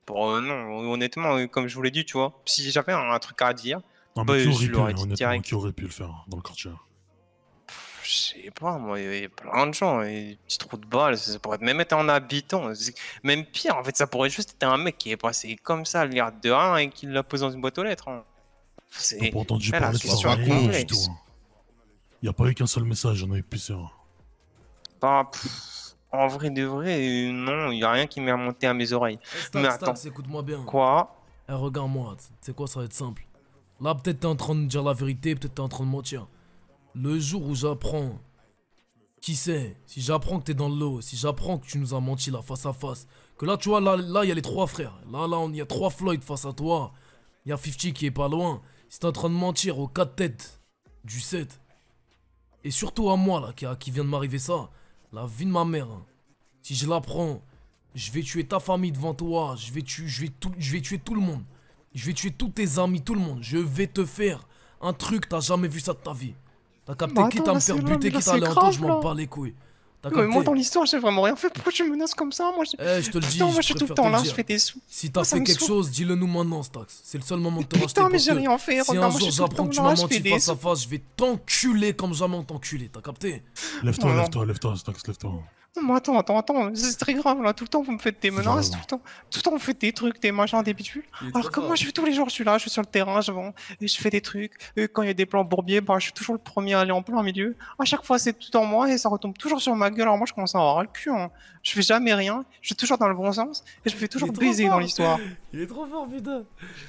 P: Bon, euh, non, honnêtement, euh, comme je vous l'ai dit, tu vois, si j'avais un, un truc à dire,
O: Non,
P: bah,
O: mais qui
P: je
O: aurait pu,
P: l'aurais dit
O: honnêtement,
P: direct.
O: qui aurait pu le faire dans le quartier?
P: Je sais pas, moi, il y avait plein de gens, et des petits trous de balles, ça pourrait même être un habitant. c'est- Même pire, en fait, ça pourrait juste être un mec qui est passé comme ça, l'air de rien, et qui l'a posé dans une boîte aux lettres. hein.
O: T'as
P: C'est
O: pas entendu
P: là, la
O: parler de ça,
P: situation est
O: rien du
P: complexe.
O: tout. hein. Y a pas eu qu'un seul message, y'en a eu plusieurs.
P: Bah, pff, en vrai de vrai, euh, non, il y a rien qui m'est remonté à mes oreilles. Mais
B: Stax,
P: attends,
B: Stax, écoute-moi bien.
P: quoi?
B: Eh, regarde-moi, tu sais quoi, ça va être simple. Là, peut-être t'es en train de dire la vérité, peut-être t'es en train de mentir. Le jour où j'apprends, qui sait, si j'apprends que t'es dans l'eau, si j'apprends que tu nous as menti là, face à face, que là, tu vois, là, là, il y a les trois frères. Là, là, il y a trois Floyd face à toi. Il y a cinquante qui est pas loin. Si t'es en train de mentir aux quatre têtes du sept, et surtout à moi, là, qui, qui vient de m'arriver ça, la vie de ma mère, hein. Si je l'apprends, je vais tuer ta famille devant toi, je vais, tuer, je, vais tout, je vais tuer tout le monde. Je vais tuer tous tes amis, tout le monde. Je vais te faire un truc, t'as jamais vu ça de ta vie. T'as capté,
P: Bah,
B: quitte
P: attends,
B: à me
P: là,
B: faire
P: c'est-
B: buter,
P: là,
B: quitte à
P: c'est
B: aller en
P: grave,
B: tôle, je m'en
P: là.
B: bats les couilles. T'as
P: Mais moi,
B: capté?
P: dans l'histoire, j'ai vraiment rien fait. Pourquoi tu me menaces comme ça? Moi, je...
B: Eh, je te le dis,
P: Putain, moi, je suis
B: je
P: tout le
B: préfère
P: temps
B: te le
P: là, je
B: dire.
P: fais des sous.
B: Si t'as
P: Moi, ça
B: fait
P: me
B: quelque
P: saoule.
B: chose, dis-le nous maintenant, Stax. C'est le seul moment de te racheter.
P: Putain, mais
B: parce
P: j'ai
B: que
P: rien fait,
B: Si
P: regarde,
B: un
P: moi,
B: jour
P: je suis tout le
B: j'apprends
P: temps
B: que tu
P: là,
B: m'as
P: je
B: menti
P: fais des
B: face à
P: sous.
B: face, je vais t'enculer comme jamais t'enculer. T'as capté?
O: Lève-toi,
P: Non.
O: lève-toi, lève-toi, Stax, lève-toi.
P: Non, mais attends, attends, attends, c'est très grave là, tout le temps vous me faites des menaces, tout
O: raison.
P: le temps, tout le temps vous faites des trucs, des machins, des bitules.
B: Il est
P: Alors
B: trop
P: que moi
B: fort.
P: je fais tous les jours, je suis là, je suis sur le terrain, je vends, et je fais des trucs, et quand il y a des plans bourbiers, bah je suis toujours le premier à aller en plein milieu. À chaque fois c'est tout en moi et ça retombe toujours sur ma gueule, alors moi je commence à avoir le cul, hein. Je fais jamais rien, je suis toujours dans le bon sens, et je me fais toujours
B: trop
P: baiser dans
B: fort.
P: l'histoire.
B: Il est trop fort, putain.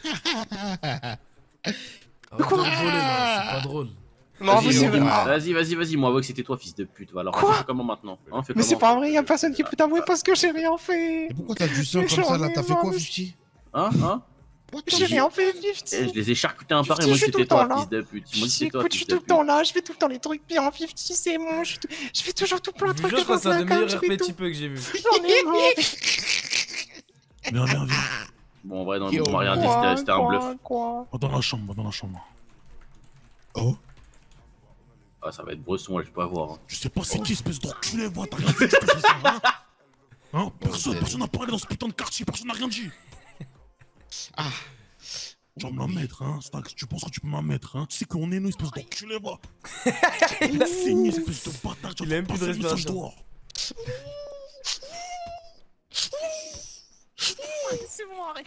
B: Arrête de rigoler là, c'est pas drôle.
P: Non,
E: Vas-y,
P: vous c'est
E: vas-y,
P: vrai.
E: vas-y, vas-y, vas-y, moi avouer que c'était toi, fils de pute. Va, alors,
P: Quoi
E: fais comment maintenant hein, fais
P: Mais c'est
E: comment
P: pas vrai, y a personne qui peut t'avouer parce que j'ai rien fait.
L: Et pourquoi t'as du sang
P: Mais
L: comme ça
P: j'en
L: là?
P: ai
L: T'as fait
P: marre,
L: quoi,
P: mais-
L: Fifty?
E: Hein Hein
P: J'ai rien fait, Fifty.
E: Eh, je les ai charcutés un par un,
P: Fifty,
E: moi
P: je suis tout
E: c'était
P: le temps
E: toi,
P: là.
E: fils de pute. Ils m'ont dit
P: Fifty,
E: c'est toi,
P: écoute, je
E: fils
P: suis
E: de
P: tout le
E: pute.
P: temps là, je fais tout le temps les trucs bien, Fifty, c'est bon, je, suis tout- je fais toujours tout plein de
B: Je vous
P: trucs.
B: jure que c'est un des meilleurs
P: je
B: R
P: fais
B: P
P: tout.
B: typeux que j'ai vu.
P: J'en ai marre.
O: Viens, viens, viens.
E: Bon, en vrai, non,
L: Yo,
E: on m'a rien dit,
P: Quoi,
E: c'était- c'était un
P: quoi,
E: bluff.
P: quoi
O: Va dans la chambre, va dans la chambre.
L: Oh?
E: Ah, ça va être Bresson, là, je peux pas voir. hein.
O: Je sais pas c'est qui, espèce d'enculé, va, t'as rien fait, je te fais ça, hein? Hein? Personne, personne n'a parlé dans ce putain de quartier, personne n'a rien dit.
L: Ah.
O: Tu vas me la mettre, hein, Stax, tu penses que tu peux me la mettre, hein? Tu sais qu'on est nous, espèce d'enculé, va. Saigné, espèce de bâtard, tu
B: Il a même
O: vas
B: plus de
O: faire le message
B: respiration.
O: dehors.
G: C'est bon, arrête.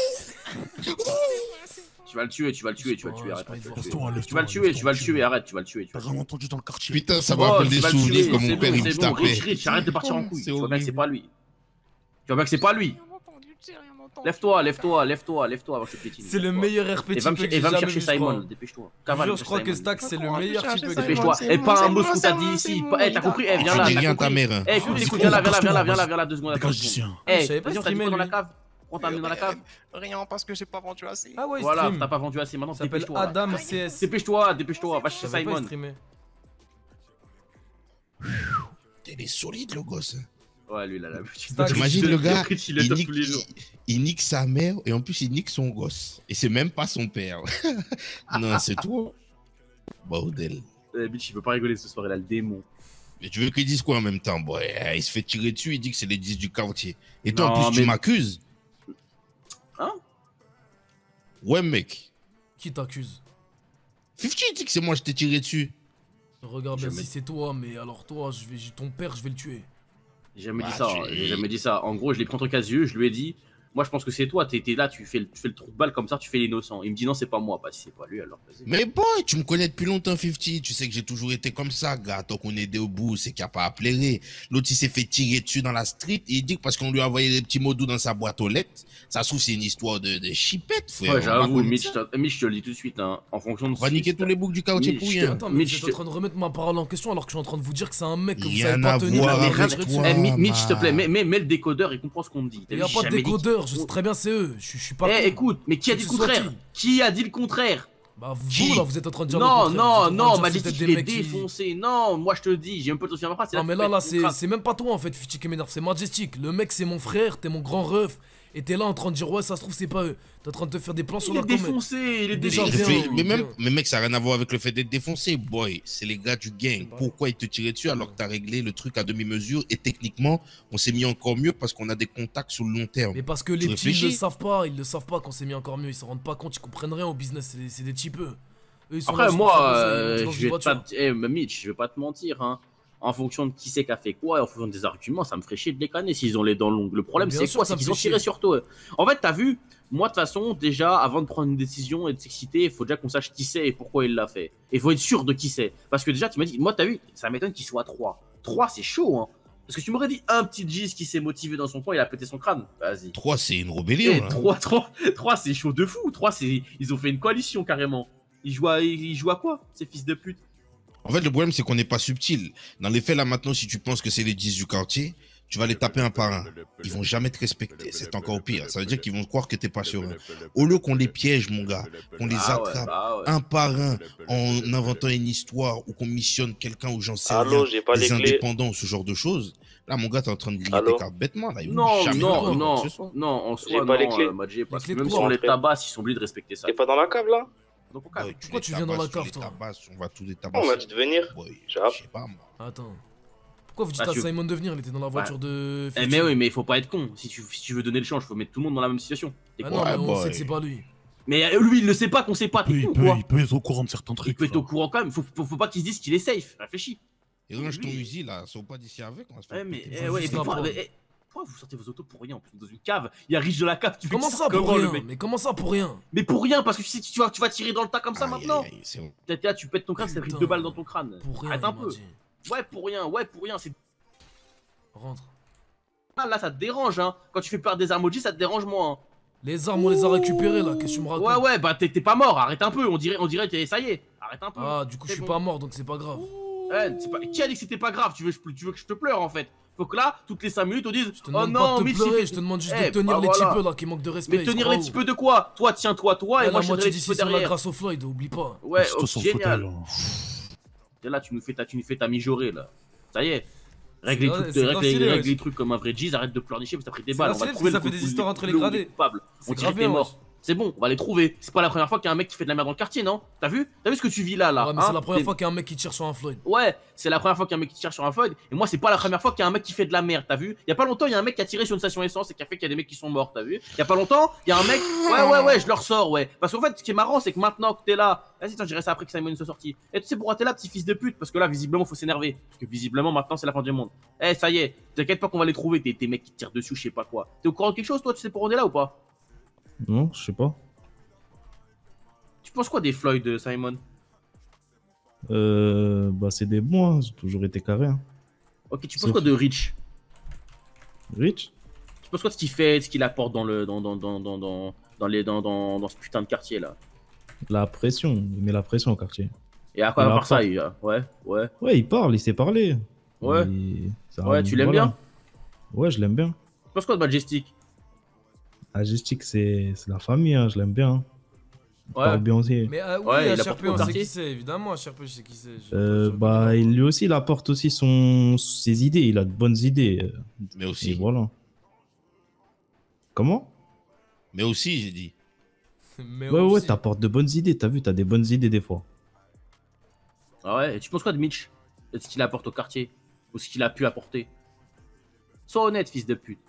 E: Tu vas le tuer, tu vas le tuer, tu vas le tuer, arrête.
B: pas
E: tu vas le
B: voir.
E: tuer.
O: Lève-toi,
E: Tu vas le
O: lève-toi,
E: tuer, tu vas le
O: lève-toi,
E: tuer, arrête, tu vas le tuer. tu
O: T'as
E: vas le
O: rien
E: tuer.
O: entendu dans le quartier.
L: Putain, ça
E: Oh,
L: va rappeler
E: tu
L: des
E: vas le
L: souvenirs
E: tuer,
L: comme
E: c'est
L: mon père
E: bon,
L: il me
E: c'est bon, Rich,
L: tapait.
E: Rich, arrête de partir en couille.
L: C'est
E: Tu vois bien que c'est
L: horrible.
E: pas lui. Tu vois bien que c'est pas lui. Lève-toi, lève-toi, lève-toi, lève-toi avant que je te piétine.
B: C'est le
E: Lève-toi.
B: meilleur R P
E: Et va me,
B: typeux que
E: et
B: j'ai
E: va me
B: jamais
E: chercher
B: vu, je crois.
E: Simon, dépêche-toi.
B: Je
E: Cavale,
B: jure, je crois que
E: Simon.
B: Stax c'est le meilleur type que
E: Dépêche-toi. Et pas un mot ce qu'on t'a dit ici. Eh, t'as compris? Eh, viens là.
L: Je dis
E: t'as
L: rien à ta
E: compris.
L: mère.
E: Eh, écoute,
O: Vas-y,
E: écoute, viens là, viens là,
O: casse-toi,
E: viens là, viens là,
O: vas-y.
E: viens là, deux secondes.
O: Dégage
E: attends,
O: d'ici,
E: deux
O: hein.
E: secondes.
B: Ah, je
E: Eh,
B: savais pas
E: vas-y, on t'a dit
B: streamer,
E: quoi dans la
B: lui.
E: cave? On t'a mis dans la cave?
P: Rien parce que j'ai pas vendu assez.
B: Ah ouais, il
E: Voilà,
B: stream.
E: t'as pas vendu assez. Maintenant,
B: Il s'appelle
E: dépêche-toi. là.
B: Adam C S.
E: Dépêche-toi, dépêche-toi. Va
B: Je
E: chercher
B: savais pas, il
E: Simon.
B: streamait.
L: Il est solide le gosse.
E: Ouais, lui, il a la petite.
B: Stax,
L: T'imagines le gars,
E: Rich, il
L: il
E: est top
L: nique,
E: tous les jours.
L: il- il nique sa mère et en plus il nique son gosse. Et c'est même pas son père. Non, c'est tout. Bordel.
E: Eh, bitch, il veut pas rigoler ce soir, il a le démon.
L: Mais tu veux qu'il dise quoi en même temps? Bon, eh, il se fait tirer dessus, il dit que c'est les dix du quartier. Et toi,
E: Non,
L: en plus,
E: mais-
L: tu m'accuses?
E: Hein?
L: Ouais, mec.
B: Qui t'accuse?
L: Fifty il dit que c'est moi, je t'ai tiré dessus.
B: Regarde bien
E: Jamais.
B: si c'est toi, mais alors toi, je vais, ton père, je vais le tuer.
E: J'ai jamais
L: Bah,
E: dit ça,
L: tu-
E: j'ai jamais dit ça. En gros, je l'ai pris entre quatre yeux, je lui ai dit, moi je pense que c'est toi, t'es t'es là, tu fais, le, tu fais le trou de balle comme ça, tu fais l'innocent. Il me dit non, c'est pas moi. Bah si c'est pas lui, alors vas-y.
L: Mais boy, tu me connais depuis longtemps, Fifty. Tu sais que j'ai toujours été comme ça, gars. Tant qu'on est au bout, c'est qu'il n'y a pas à plairer. L'autre, il s'est fait tirer dessus dans la street. Et il dit que parce qu'on lui a envoyé des petits mots doux dans sa boîte aux lettres, ça se trouve, c'est une histoire de, de chipette, frère.
E: Ouais,
L: On va
E: j'avoue,
L: connaître
E: Mitch,
L: ça.
E: je te- Mitch, je te le dis tout de suite, hein, en fonction de
L: On va niquer tous les boucs du quartier
E: Mitch,
L: pour
E: je
L: rien.
E: te-
B: Attends, mais
E: Mitch,
B: vous êtes
E: je
B: en
E: te-
B: train de remettre ma parole en question alors que je suis en train de vous dire que c'est un mec que vous
L: Rien
B: savez
L: à
B: pas tenir.
L: voir
B: mais
L: avec
B: rien
L: toi.
B: dessus.
E: Eh, Mi- Mitch,
L: ma-
E: s'il te plaît, mets, mets, mets le décodeur et comprends ce qu'on te dit.
B: Il y a pas de décodeur, je sais très bien c'est eux. Je, je suis pas.
E: Eh,
B: con.
E: écoute, mais qui a
B: Que
E: dit le
B: ce soit
E: contraire? Qui a dit le contraire?
B: Bah vous
L: Qui
B: là, vous êtes en train de dire le
E: Non,
B: contraire. Vous êtes en
E: non,
B: train de
E: non,
B: dire
E: m'a
B: que
E: dit
B: vous êtes
E: que
B: des
E: je l'ai
B: mecs qui-
E: défoncé. Non, moi je te le dis, j'ai un peu de faire ma phrase.
B: Non mais là là c'est c'est même pas toi en fait Fifty qui m'énerve, c'est Majestic. Le mec c'est mon frère, t'es mon grand ref. Et t'es là en train de dire ouais ça se trouve c'est pas eux. T'es en train de te faire des plans sur
E: Il est
B: leur comète.
E: défoncé, il est
B: Déjà
L: Il
E: défoncé.
B: bien,
L: fait- mais
B: bien.
L: même, mais mec, ça n'a rien à voir avec le fait d'être défoncé, boy. C'est les gars du gang. Pourquoi ils te tiraient dessus alors que t'as réglé le truc à demi-mesure et techniquement, on s'est mis encore mieux parce qu'on a des contacts sur le long terme.
B: Mais parce que
L: Tu
B: les petits ils
L: réfléchis
B: le savent pas, ils le savent pas qu'on s'est mis encore mieux, ils s'en rendent pas compte, ils comprennent rien au business, c'est des- c'est des typeux. Eux, ils sont là
E: Après,
B: juste
E: moi,
B: pour faire
E: euh,
B: oseille, ils montent dans
E: je
B: une
E: vais
B: voiture.
E: pas te... Eh, mais Mitch, je vais pas te mentir, hein. En fonction de qui c'est qui a fait quoi et en fonction des arguments, ça me ferait chier de les canner s'ils ont les dents longues. Le problème,
B: Bien
E: c'est
B: sûr,
E: quoi?
B: ça
E: C'est
B: me
E: qu'ils
B: fait
E: ont tiré
B: chier.
E: sur toi. En fait, t'as vu, moi, de toute façon, déjà, avant de prendre une décision et de s'exciter, il faut déjà qu'on sache qui c'est et pourquoi il l'a fait. Et il faut être sûr de qui c'est. Parce que déjà, tu m'as dit, moi, t'as vu, ça m'étonne qu'il soit trois. trois, c'est chaud, hein. Parce que tu m'aurais dit un petit Giz qui s'est motivé dans son coin, il a pété son crâne. Vas-y.
L: trois, c'est une rébellion.
E: Eh,
L: hein.
E: trois, trois, trois, c'est chaud de fou. trois, c'est... Ils ont fait une coalition carrément. Ils jouent à, ils jouent à quoi, ces fils de pute?
L: En fait, le problème, c'est qu'on n'est pas subtil. Dans les faits, là, maintenant, si tu penses que c'est les dix du quartier, tu vas les taper un par un. Ils vont jamais te respecter. C'est encore pire. Ça veut dire qu'ils vont croire que t'es pas serein. Au lieu qu'on les piège, mon gars, qu'on les
E: Ah ouais,
L: attrape
E: bah ouais.
L: un par un en inventant une histoire ou qu'on missionne quelqu'un ou j'en sais
Q: Allô,
L: rien,
Q: j'ai pas
L: des
Q: les clés.
L: indépendants, ce genre de choses. Là, mon gars, t'es en train de griller
Q: Allô
L: tes cartes bêtement. Là. Ils vont
E: Non,
L: jamais
E: non,
L: faire quoi
E: non,
L: que ce soit.
E: non, en
Q: J'ai
E: soi,
Q: pas les
E: non,
Q: clés.
E: euh, Madjé, parce que
B: Les clés
E: même
B: de
E: si on
B: quoi,
E: les
Q: après
E: tabasse, ils sont obligés de respecter ça.
Q: T'es pas dans la cave là?
E: Donc, au cas,
L: Boy,
B: Pourquoi
L: les
B: tu viens dans la
L: tabasses,
B: cave,
L: les
B: toi
L: tabasses, On va tous les
Q: On
L: tabasser.
Q: m'a dit de venir.
L: Boy,
Q: J'ai
L: je sais pas, moi.
B: Attends. Pourquoi vous dites
E: Bah,
B: à
E: tu-
B: Simon de venir, il était dans la voiture de...
E: Eh, mais oui, mais il faut pas être con. Si tu, si tu veux donner le change, il faut mettre tout le monde dans la même situation. T'es
B: Ah
E: con.
B: non, mais
L: Ouais,
B: on
L: boy.
B: sait que c'est pas lui.
E: Mais euh, lui, il le sait pas qu'on sait pas.
O: Il peut,
E: T'es con
O: il
E: ou
O: peut,
E: quoi?
O: il peut être au courant de certains
E: Il
O: trucs.
E: peut être au
O: frère.
E: courant quand même. Faut, faut, faut pas qu'il se dise qu'il est safe. Réfléchis.
L: Et range ton Uzi, là. Ça vaut pas d'ici avec. On va se faire
E: Ouais, mais,
L: péter.
E: eh, ouais, et
B: juste
E: puis,
B: un
E: pourquoi,
B: point.
E: mais, eh, pourquoi vous sortez vos autos pour rien en plus dans une cave? Il y a riche de la cave. Tu fais
B: Comment
E: que
B: ça pour
E: comment, le
B: rien?
E: mec
B: Mais comment ça pour rien?
E: Mais pour rien, parce que tu sais, tu vas, tu vas tirer dans le tas comme ça
L: Aïe,
E: maintenant.
L: aïe, aïe, c'est bon.
E: T'es là, tu pètes ton crâne, c'est
B: Putain.
E: deux balles dans ton crâne.
B: Pour rien,
E: Arrête
B: il
E: un
B: m'a
E: peu.
B: dit.
E: Ouais, pour rien, ouais, pour rien. C'est
B: Rentre.
E: ah, là, ça te dérange, hein. Quand tu fais peur des emojis, ça te dérange moins. Hein.
B: Les armes, on les a récupérées là, qu'est-ce que tu me racontes?
E: Ouais, ouais, bah t'es t'es pas mort. Arrête un peu. On dirait, on dirait, t'es- ça y est. Arrête un peu.
B: Ah, du coup, je
E: C'est
B: suis
E: bon.
B: pas mort, donc c'est pas grave.
E: Ouais, c'est pas... Qui a dit que c'était pas grave? Tu veux, tu veux que je te pleure en fait? Faut que là, toutes les cinq minutes, on dise
B: Je te
E: oh
B: demande
E: non,
B: pas de
E: Mitch,
B: te
E: il
B: pleurer,
E: fait-
B: je te demande juste
E: Eh,
B: de tenir
E: bah
B: les
E: voilà.
B: petits peu là qui manquent de respect.
E: Mais
B: ils se
E: tenir
B: croient
E: les
B: où
E: petits peu de quoi? Toi, tiens-toi, toi, et
B: Ouais,
E: moi
B: la
E: je tiendrai
B: moitié
E: les petits
B: d'ici
E: peu
B: sont là
E: derrière.
B: grâce au Floyd, oublie pas.
E: Ouais,
O: Reste
E: oh,
O: sur le
E: génial.
O: fauteuil, là.
E: Et là, tu nous fais ta, tu nous fais ta mijaurée là. Ça y est. Règle les
B: grave-
E: trucs,
B: c'est
E: règle
B: grave
E: les,
B: stylé,
E: règle
B: wesh.
E: les trucs comme un vrai G's, arrête de pleurnicher parce que t'as pris des
B: C'est
E: balles.
B: grave
E: On va
B: stylé
E: trouver
B: parce que
E: le
B: ça fait des
E: coup-
B: histoires
E: le-
B: entre les
E: le-
B: gradés.
E: le coupable.
B: C'est
E: On dirait
B: grave
E: que t'es
B: bien,
E: mort. C'est bon, on va les trouver. C'est pas la première fois qu'il y a un mec qui fait de la merde dans le quartier, non? T'as vu? T'as vu ce que tu vis là, là
B: Ouais, mais
E: hein
B: c'est la première
E: T'es-
B: fois qu'il y a un mec qui tire sur un Floyd.
E: Ouais, c'est la première fois qu'il y a un mec qui tire sur un Floyd. Et moi, c'est pas la première fois qu'il y a un mec qui fait de la merde, t'as vu? Il y a pas longtemps, il y a un mec qui a tiré sur une station essence et qui a fait qu'il y a des mecs qui sont morts, t'as vu? Il y a pas longtemps, il y a un mec. Ouais, ouais, ouais, je le ressors, ouais. Parce qu'en fait, ce qui est marrant, c'est que maintenant que t'es là. Vas-y, attends, j'irai ça après que Simon soit sorti. Et tu sais pourquoi t'es là, petit fils de pute? Parce que là, visiblement, faut s'énerver. Parce que visiblement, maintenant, c'est la fin du monde. Eh, ça y est, t'inquiète pas qu'on va les trouver, tes, tes mecs qui tirent dessus, je sais pas quoi. T'es au courant de quelque chose, toi? Tu sais pourquoi on est là ou pas?
N: Non, je sais pas.
E: Tu penses quoi des Floyd, euh, Simon?
N: Euh, bah, c'est des bons, hein. Ils ont toujours été carrés. Hein.
E: Ok, tu penses
N: Sauf-
E: quoi de Rich?
N: Rich?
E: Tu penses quoi de ce qu'il fait, de ce qu'il apporte dans le dans dans dans dans dans dans les dans dans, dans ce putain de quartier là?
N: La pression. Il met la pression au quartier.
E: Et à quoi à
N: Il
E: part
N: apporte.
E: ça, il a... ouais, ouais.
N: Ouais, il parle, il sait parler.
E: Ouais.
N: Il- ça-
E: Ouais, tu l'aimes
N: voilà.
E: bien?
N: Ouais, je l'aime bien.
E: Tu penses quoi de Majestic?
N: Majestic, c'est c'est la famille, hein, je l'aime bien. Il
E: Ouais.
N: parle bien aussi.
B: Mais euh, oui,
E: Ouais, il
B: H R
E: apporte
B: P,
E: au
B: on sait
E: quartier.
B: qui c'est, évidemment, H R P, je sais qui c'est. je-
N: Euh,
B: je-
N: bah, il, lui aussi, il apporte aussi son, ses idées. Il a de bonnes idées. euh,
L: Mais
N: Et
L: aussi.
N: voilà. Comment?
L: Mais aussi, j'ai dit.
B: Mais
N: Ouais, ouais,
B: aussi.
N: t'apportes de bonnes idées. T'as vu, t'as des bonnes idées des fois.
E: Ah ouais, et tu penses quoi de Mitch? De ce qu'il apporte au quartier? Ou ce qu'il a pu apporter? Sois honnête, fils de pute.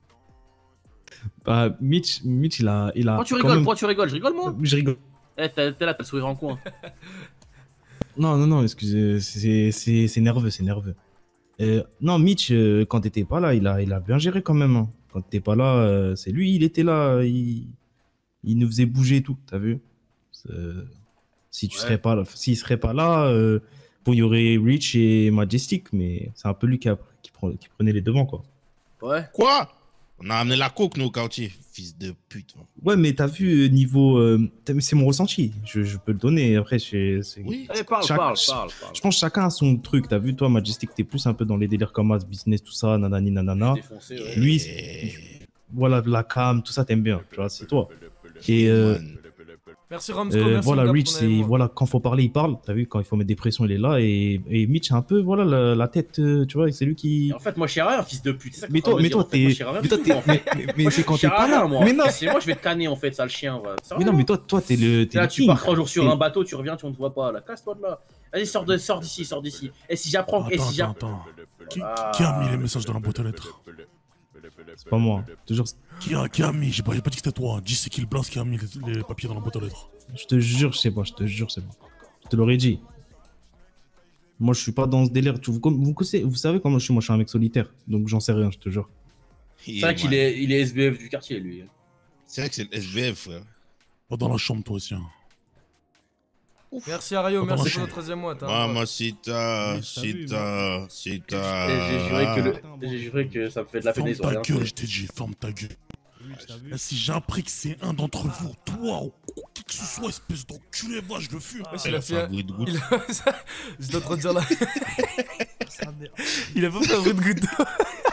N: Bah, Mitch, Mitch, il a. Il a
E: Pourquoi tu
N: quand
E: rigoles?
N: même-
E: Pourquoi tu rigoles? Je rigole moi?
N: Je rigole.
E: Eh, t'es t'es là, t'as le sourire en coin.
N: Non, non, non, excusez, c'est c'est- c'est nerveux, c'est nerveux. Euh, non, Mitch, euh, quand t'étais pas là, il a, il a bien géré quand même. Hein. Quand t'étais pas là, euh, c'est lui, il était là, il, il nous faisait bouger et tout, t'as vu? C'est- Si tu
E: Ouais.
N: serais pas là, s'il serait pas là, euh, bon, il y aurait Rich et Majestic, mais c'est un peu lui qui, a- qui, pre- qui prenait les devants, quoi.
E: Ouais.
L: Quoi? On a amené la coke, nous, au quartier. Fils de pute.
N: Ouais, mais t'as vu, euh, niveau. euh, t'as- c'est mon ressenti, je, je peux le donner. Après, c'est. c'est-
L: Oui.
E: Allez, parle,
N: Chaque-
E: parle, parle, parle.
N: Je pense que chacun a son truc. T'as vu, toi, Majestic, t'es plus un peu dans les délires comme As, business, tout ça, nanani, nanana.
E: Défoncé, ouais.
N: Lui, c'est- voilà, la cam, tout ça, t'aimes bien. Tu vois, c'est toi. Et euh,
B: Merci Ramsco,
N: Euh,
B: merci
N: voilà,
B: mon gars,
N: Rich,
B: pour ton
N: c'est
B: élément.
N: voilà, quand faut parler, il parle. T'as vu, quand il faut mettre des pressions, il est là. Et, et Mitch, un peu, voilà, la, la tête, euh, tu vois, c'est lui qui.
E: En fait, moi, je sais rien, fils de pute. C'est ça que
N: Mais
E: t'es en
N: toi,
E: train de
N: mais
E: me
N: toi,
E: dire, en fait. Moi,
N: t'es.
E: je sais rien
N: Mais
E: du
N: toi,
E: tout,
N: t'es.
E: en fait.
N: Mais, mais- mais
E: Moi,
N: c'est
E: je
N: quand
E: sais
N: t'es pas
E: rien,
N: là.
E: moi.
N: Mais non.
E: C'est moi, je vais te canner, en fait, sale chien. Va. C'est
N: Mais non,
E: rien.
N: mais toi, toi, t'es le. T'es
E: Là,
N: le
E: tu
N: king.
E: pars trois jours sur
N: T'es-
E: un bateau, tu reviens, tu ne te vois pas. Là, casse-toi de là. Vas-y, sors de, sors d'ici, sors d'ici. Et si j'apprends, et
O: Attends,
E: si
O: attends,
E: j'apprends.
O: attends. Qui,
E: Ah.
O: qui a mis les messages dans la boîte à lettres?
N: C'est pas moi. Toujours.
O: Qui a, qui a mis? J'ai pas, j'ai pas dit que c'était toi. Dis c'est qui le blast qui a mis les, les papiers dans la boîte à lettres.
N: Je te jure, je sais pas, je te jure, c'est pas. Je te l'aurais dit. Moi, je suis pas dans ce délire. Tu, vous, vous, connaissez- vous savez comment je suis, moi, je suis un mec solitaire. Donc, j'en sais rien, je te jure.
E: C'est vrai qu'il est, il est S B F du quartier, lui.
L: C'est vrai que c'est le S B F, frère.
O: Va dans la chambre, toi aussi. Hein.
B: Merci Ario,
O: Attends,
B: merci
O: je-
B: pour le treizième mois. t'as-
L: Mamacita, Sita,
E: Et
L: Sita.
E: J'ai juré, que le- j'ai juré que ça me fait de la peine
O: Ferme
E: des
O: ta
E: oreilles.
O: gueule, je t'ai dit, ferme ta gueule. Et si j'ai appris que c'est un d'entre vous, toi ou qui que ce soit, espèce d'enculé, va, je le fume.
B: Wesh, il a fait un... il a... Je dois te redire là. Il a pas fait un bruit de goutte d'eau.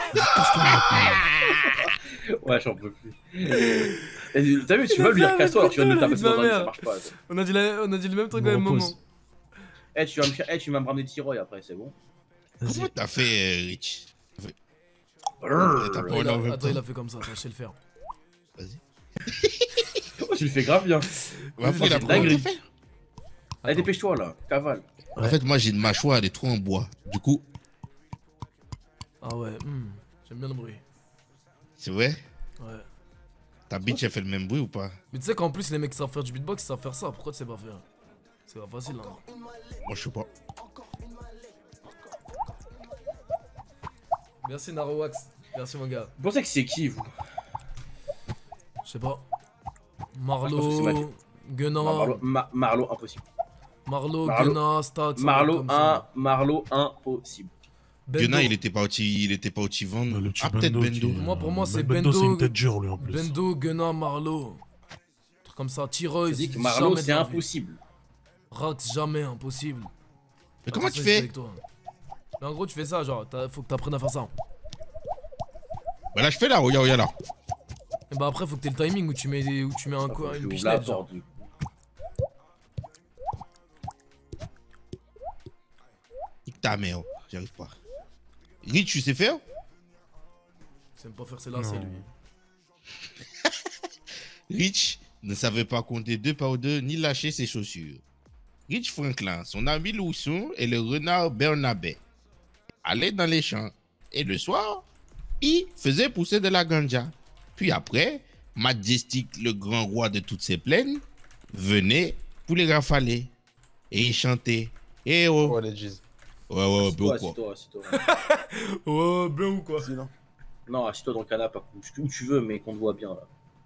E: Ouais, j'en peux plus. Et T'as vu, tu vas lui dire casse-toi alors tu vas me taper dans un ça marche pas.
B: On a dit, la... On a dit le même truc au même moment.
E: Eh, tu vas me, eh, tu vas me ramener Tiroy après, c'est bon.
L: Comment t'as fait, euh, Rich? T'as fait-
E: Brrr.
L: T'as pas
B: Il
L: un
B: a-
L: en même
B: Attends, il
L: temps.
B: a fait comme ça, attends, je sais le faire.
E: Oh, tu le fais grave bien.
L: Ouais, après, il a
E: C'est
L: pris un
E: dingue.
L: café.
E: Allez, dépêche-toi là, cavale.
L: En fait, moi, j'ai une mâchoire, elle est trop en bois. Du coup,
B: Ah ouais, hmm, j'aime bien le bruit.
L: c'est vrai?
B: Ouais.
L: Ta bitch, elle fait le même bruit ou pas?
B: Mais tu sais qu'en plus, les mecs qui savent faire du beatbox, ils savent faire ça. Pourquoi tu sais pas faire? C'est pas facile là.
L: Moi, je sais pas.
B: Merci Narowax. Merci mon gars.
E: Vous pensez que c'est qui, vous?
B: Je sais pas.
E: Ah, je pense que c'est
B: Marlo,
E: Mathieu.
B: Guena.
E: Marlo, Ma- Marlo, impossible.
B: Marlo,
E: Marlo-
B: Guena, Stat.
E: Marlo, un, Marlo, impossible.
B: Bendo.
L: Guena, il était pas au il était pas au Tivan.
O: Le petit
L: Ah, peut-être
O: Bendo
L: Bendo.
O: qui-
B: Moi, pour moi,
O: Mais
B: c'est
O: Bendo,
B: Bendo.
O: c'est une tête dure, lui, en plus.
B: Bendo, Guena, Marlo. Un truc comme ça. T-Roy.
E: Je dis que Marlo,
B: jamais de
E: c'est
B: la vie.
E: impossible.
B: Rate, jamais impossible.
L: Mais comment
B: Attends,
L: tu
B: ça, je suis
L: fais?
B: avec toi. Mais en gros, tu fais ça, genre, t'as- faut que t'apprennes à faire ça.
L: Bah là, je fais là, regarde, regarde là.
B: Et bah après, faut que t'aies le timing où tu mets, des- où tu mets un,
E: Faut
B: quoi,
E: que je
B: une
E: lui ouvre la
B: pichenette, genre.
E: porte, du coup.
L: Nique ta mère, j'y arrive pas. Rich, tu sais faire?
B: C'est même pas faire ses lacets,
O: Non.
B: lui.
L: Rich ne savait pas compter deux par deux ni lâcher ses chaussures. Rich Franklin, son ami Lousson et le renard Bernabé allaient dans les champs. Et le soir, il faisait pousser de la ganja. Puis après, Majestic, le grand roi de toutes ces plaines, venait pour les rafaler. Et il chantait. Eh oh.
Q: Ouais, les G's.
L: Ouais, ouais, ouais,
E: Toi,
L: beau quoi.
E: assis-toi, assis-toi.
B: Oh, bien ou quoi?
E: Non, assis-toi dans le canapé, où tu veux, mais qu'on te voit bien là.